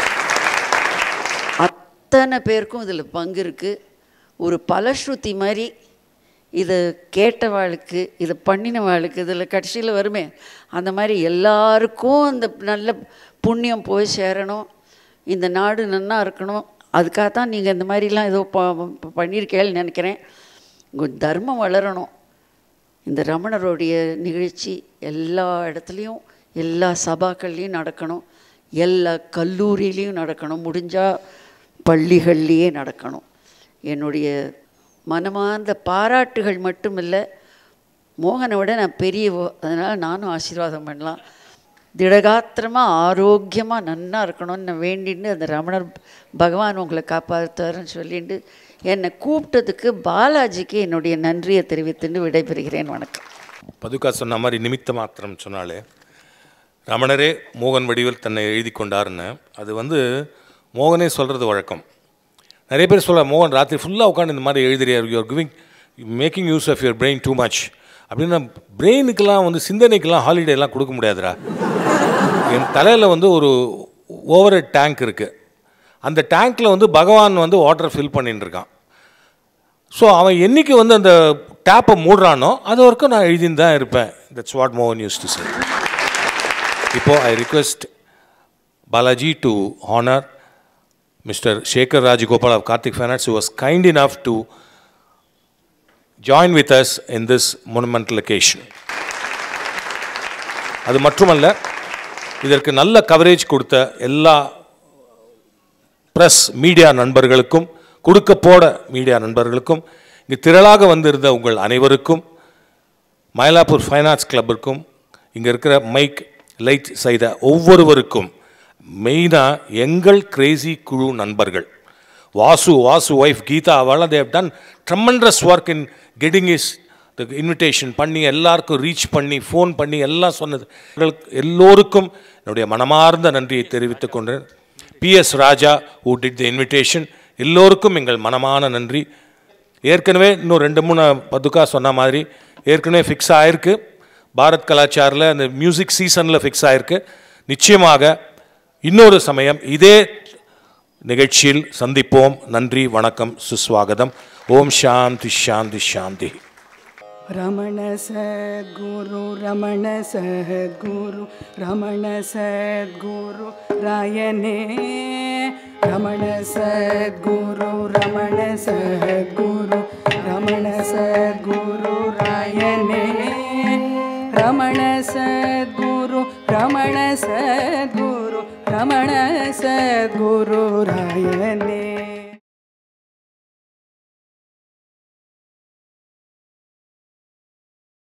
அத்தனை பேருக்கும் இதில் பங்கு இருக்குது. ஒரு பலஸ்ருதி மாதிரி இதை கேட்டவாளுக்கு, இதை பண்ணினவாளுக்கு, இதில் கடைசியில் வருமே அந்த மாதிரி எல்லாருக்கும் அந்த நல்ல புண்ணியம் போய் சேரணும், இந்த நாடு நன்னா இருக்கணும். அதுக்காக தான் நீங்கள் இந்த மாதிரிலாம் ஏதோ ப பண்ணியிருக்கேன்னு நினைக்கிறேன். உங்கள் தர்மம் வளரணும். இந்த ரமணருடைய நிகழ்ச்சி எல்லா இடத்துலையும் எல்லா சபாக்கள்லேயும் நடக்கணும், எல்லா கல்லூரியிலையும் நடக்கணும், முடிஞ்சால் பள்ளிகள்லேயே நடக்கணும். என்னுடைய மனமார்ந்த பாராட்டுகள் மட்டும் இல்லை, மோகனை விட நான் பெரியவோ, அதனால் நானும் ஆசீர்வாதம் பண்ணலாம். திடகாத்திரமாக ஆரோக்கியமாக நன்னா இருக்கணும்னு நான் வேண்டின்னு அந்த ரமணர் பகவான் உங்களை காப்பாற்றுவார்னு சொல்லிட்டு என்னை கூப்பிட்டதுக்கு பாலாஜிக்கு என்னுடைய நன்றியை தெரிவித்துட்டு விடைபெறுகிறேன். வணக்கம். பதுக்கா சொன்ன மாதிரி நிமித்த மாத்திரம் சொன்னாலே, ரமணரே மோகன் வடிவில் தன்னை எழுதி கொண்டாருன்னு அது வந்து மோகனே சொல்கிறது வழக்கம். நிறைய பேர் சொல்ல, மோகன் ராத்திரி ஃபுல்லாக உட்காந்து இந்த மாதிரி எழுதுறியார், you are giving making use of your brain too much அப்படின்னா. பிரெயினுக்கெல்லாம் வந்து சிந்தனைக்கெல்லாம் ஹாலிடேலாம் கொடுக்க முடியாதுரா. என் தலையில் வந்து ஒரு ஓவர் ஹெட் டேங்க் இருக்குது. அந்த டேங்க்கில் வந்து பகவான் வந்து வாட்டர் ஃபில் பண்ணிட்டு இருக்கான். ஸோ அவன் என்றைக்கு வந்து அந்த டேப்பை மூடுறானோ அது வரைக்கும் நான் எழுதின்னு தான் இருப்பேன். தட்ஸ் வாட் மோகன் யூஸ் டு சே. இப்போது I request Balaji to honour Mister Sekar Rajagopal of Kartik Finance, who was kind enough to join with us in this monumental occasion. அது மட்டுமல்ல, இதற்கு நல்ல கவரேஜ் கொடுத்த எல்லா ப்ரெஸ் மீடியா நண்பர்களுக்கும், கொடுக்க போட மீடியா நண்பர்களுக்கும், இங்கு திரளாக வந்திருந்த உங்கள் அனைவருக்கும், மயிலாப்பூர் ஃபைனான்ஸ் கிளப்பிற்கும், இங்கே இருக்கிற மைக் லைட் செய்த ஒவ்வொருவருக்கும், மெயினாக எங்கள் கிரேசி குழு நண்பர்கள் வாசு வாசு ஒய்ஃப் கீதா அவள் they have done tremendous work in getting is the invitation பண்ணி எல்லாருக்கும் ரீச் பண்ணி ஃபோன் பண்ணி எல்லாம் சொன்னது எல்லோருக்கும் என்னுடைய மனமார்ந்த நன்றியை தெரிவித்துக் கொண்டு, B S Raja who did the invitation, எல்லோருக்கும் எங்கள் மனமான நன்றி. ஏற்கனவே இன்னும் ரெண்டு மூணு பதுக்கா சொன்ன மாதிரி ஏற்கனவே ஃபிக்ஸ் ஆகிருக்கு. பாரத் கலாச்சாரில் அந்த மியூசிக் சீசனில் ஃபிக்ஸ் ஆகிருக்கு. நிச்சயமாக இன்னொரு சமயம் இதே நிகழ்ச்சியில் சந்திப்போம். நன்றி, வணக்கம், சுஸ்வாகதம். ஓம் சாந்தி சாந்தி சாந்தி. ரமண சத்குரு ரமண சத்குரு ரமண சத்குரு ராயனே ரமண சத்குரு ரமண சத்குரு ரமண சத்குரு ராயனே ரமண சத்குரு ரமண சத்குரு ரமண சத்குரு ராயனே.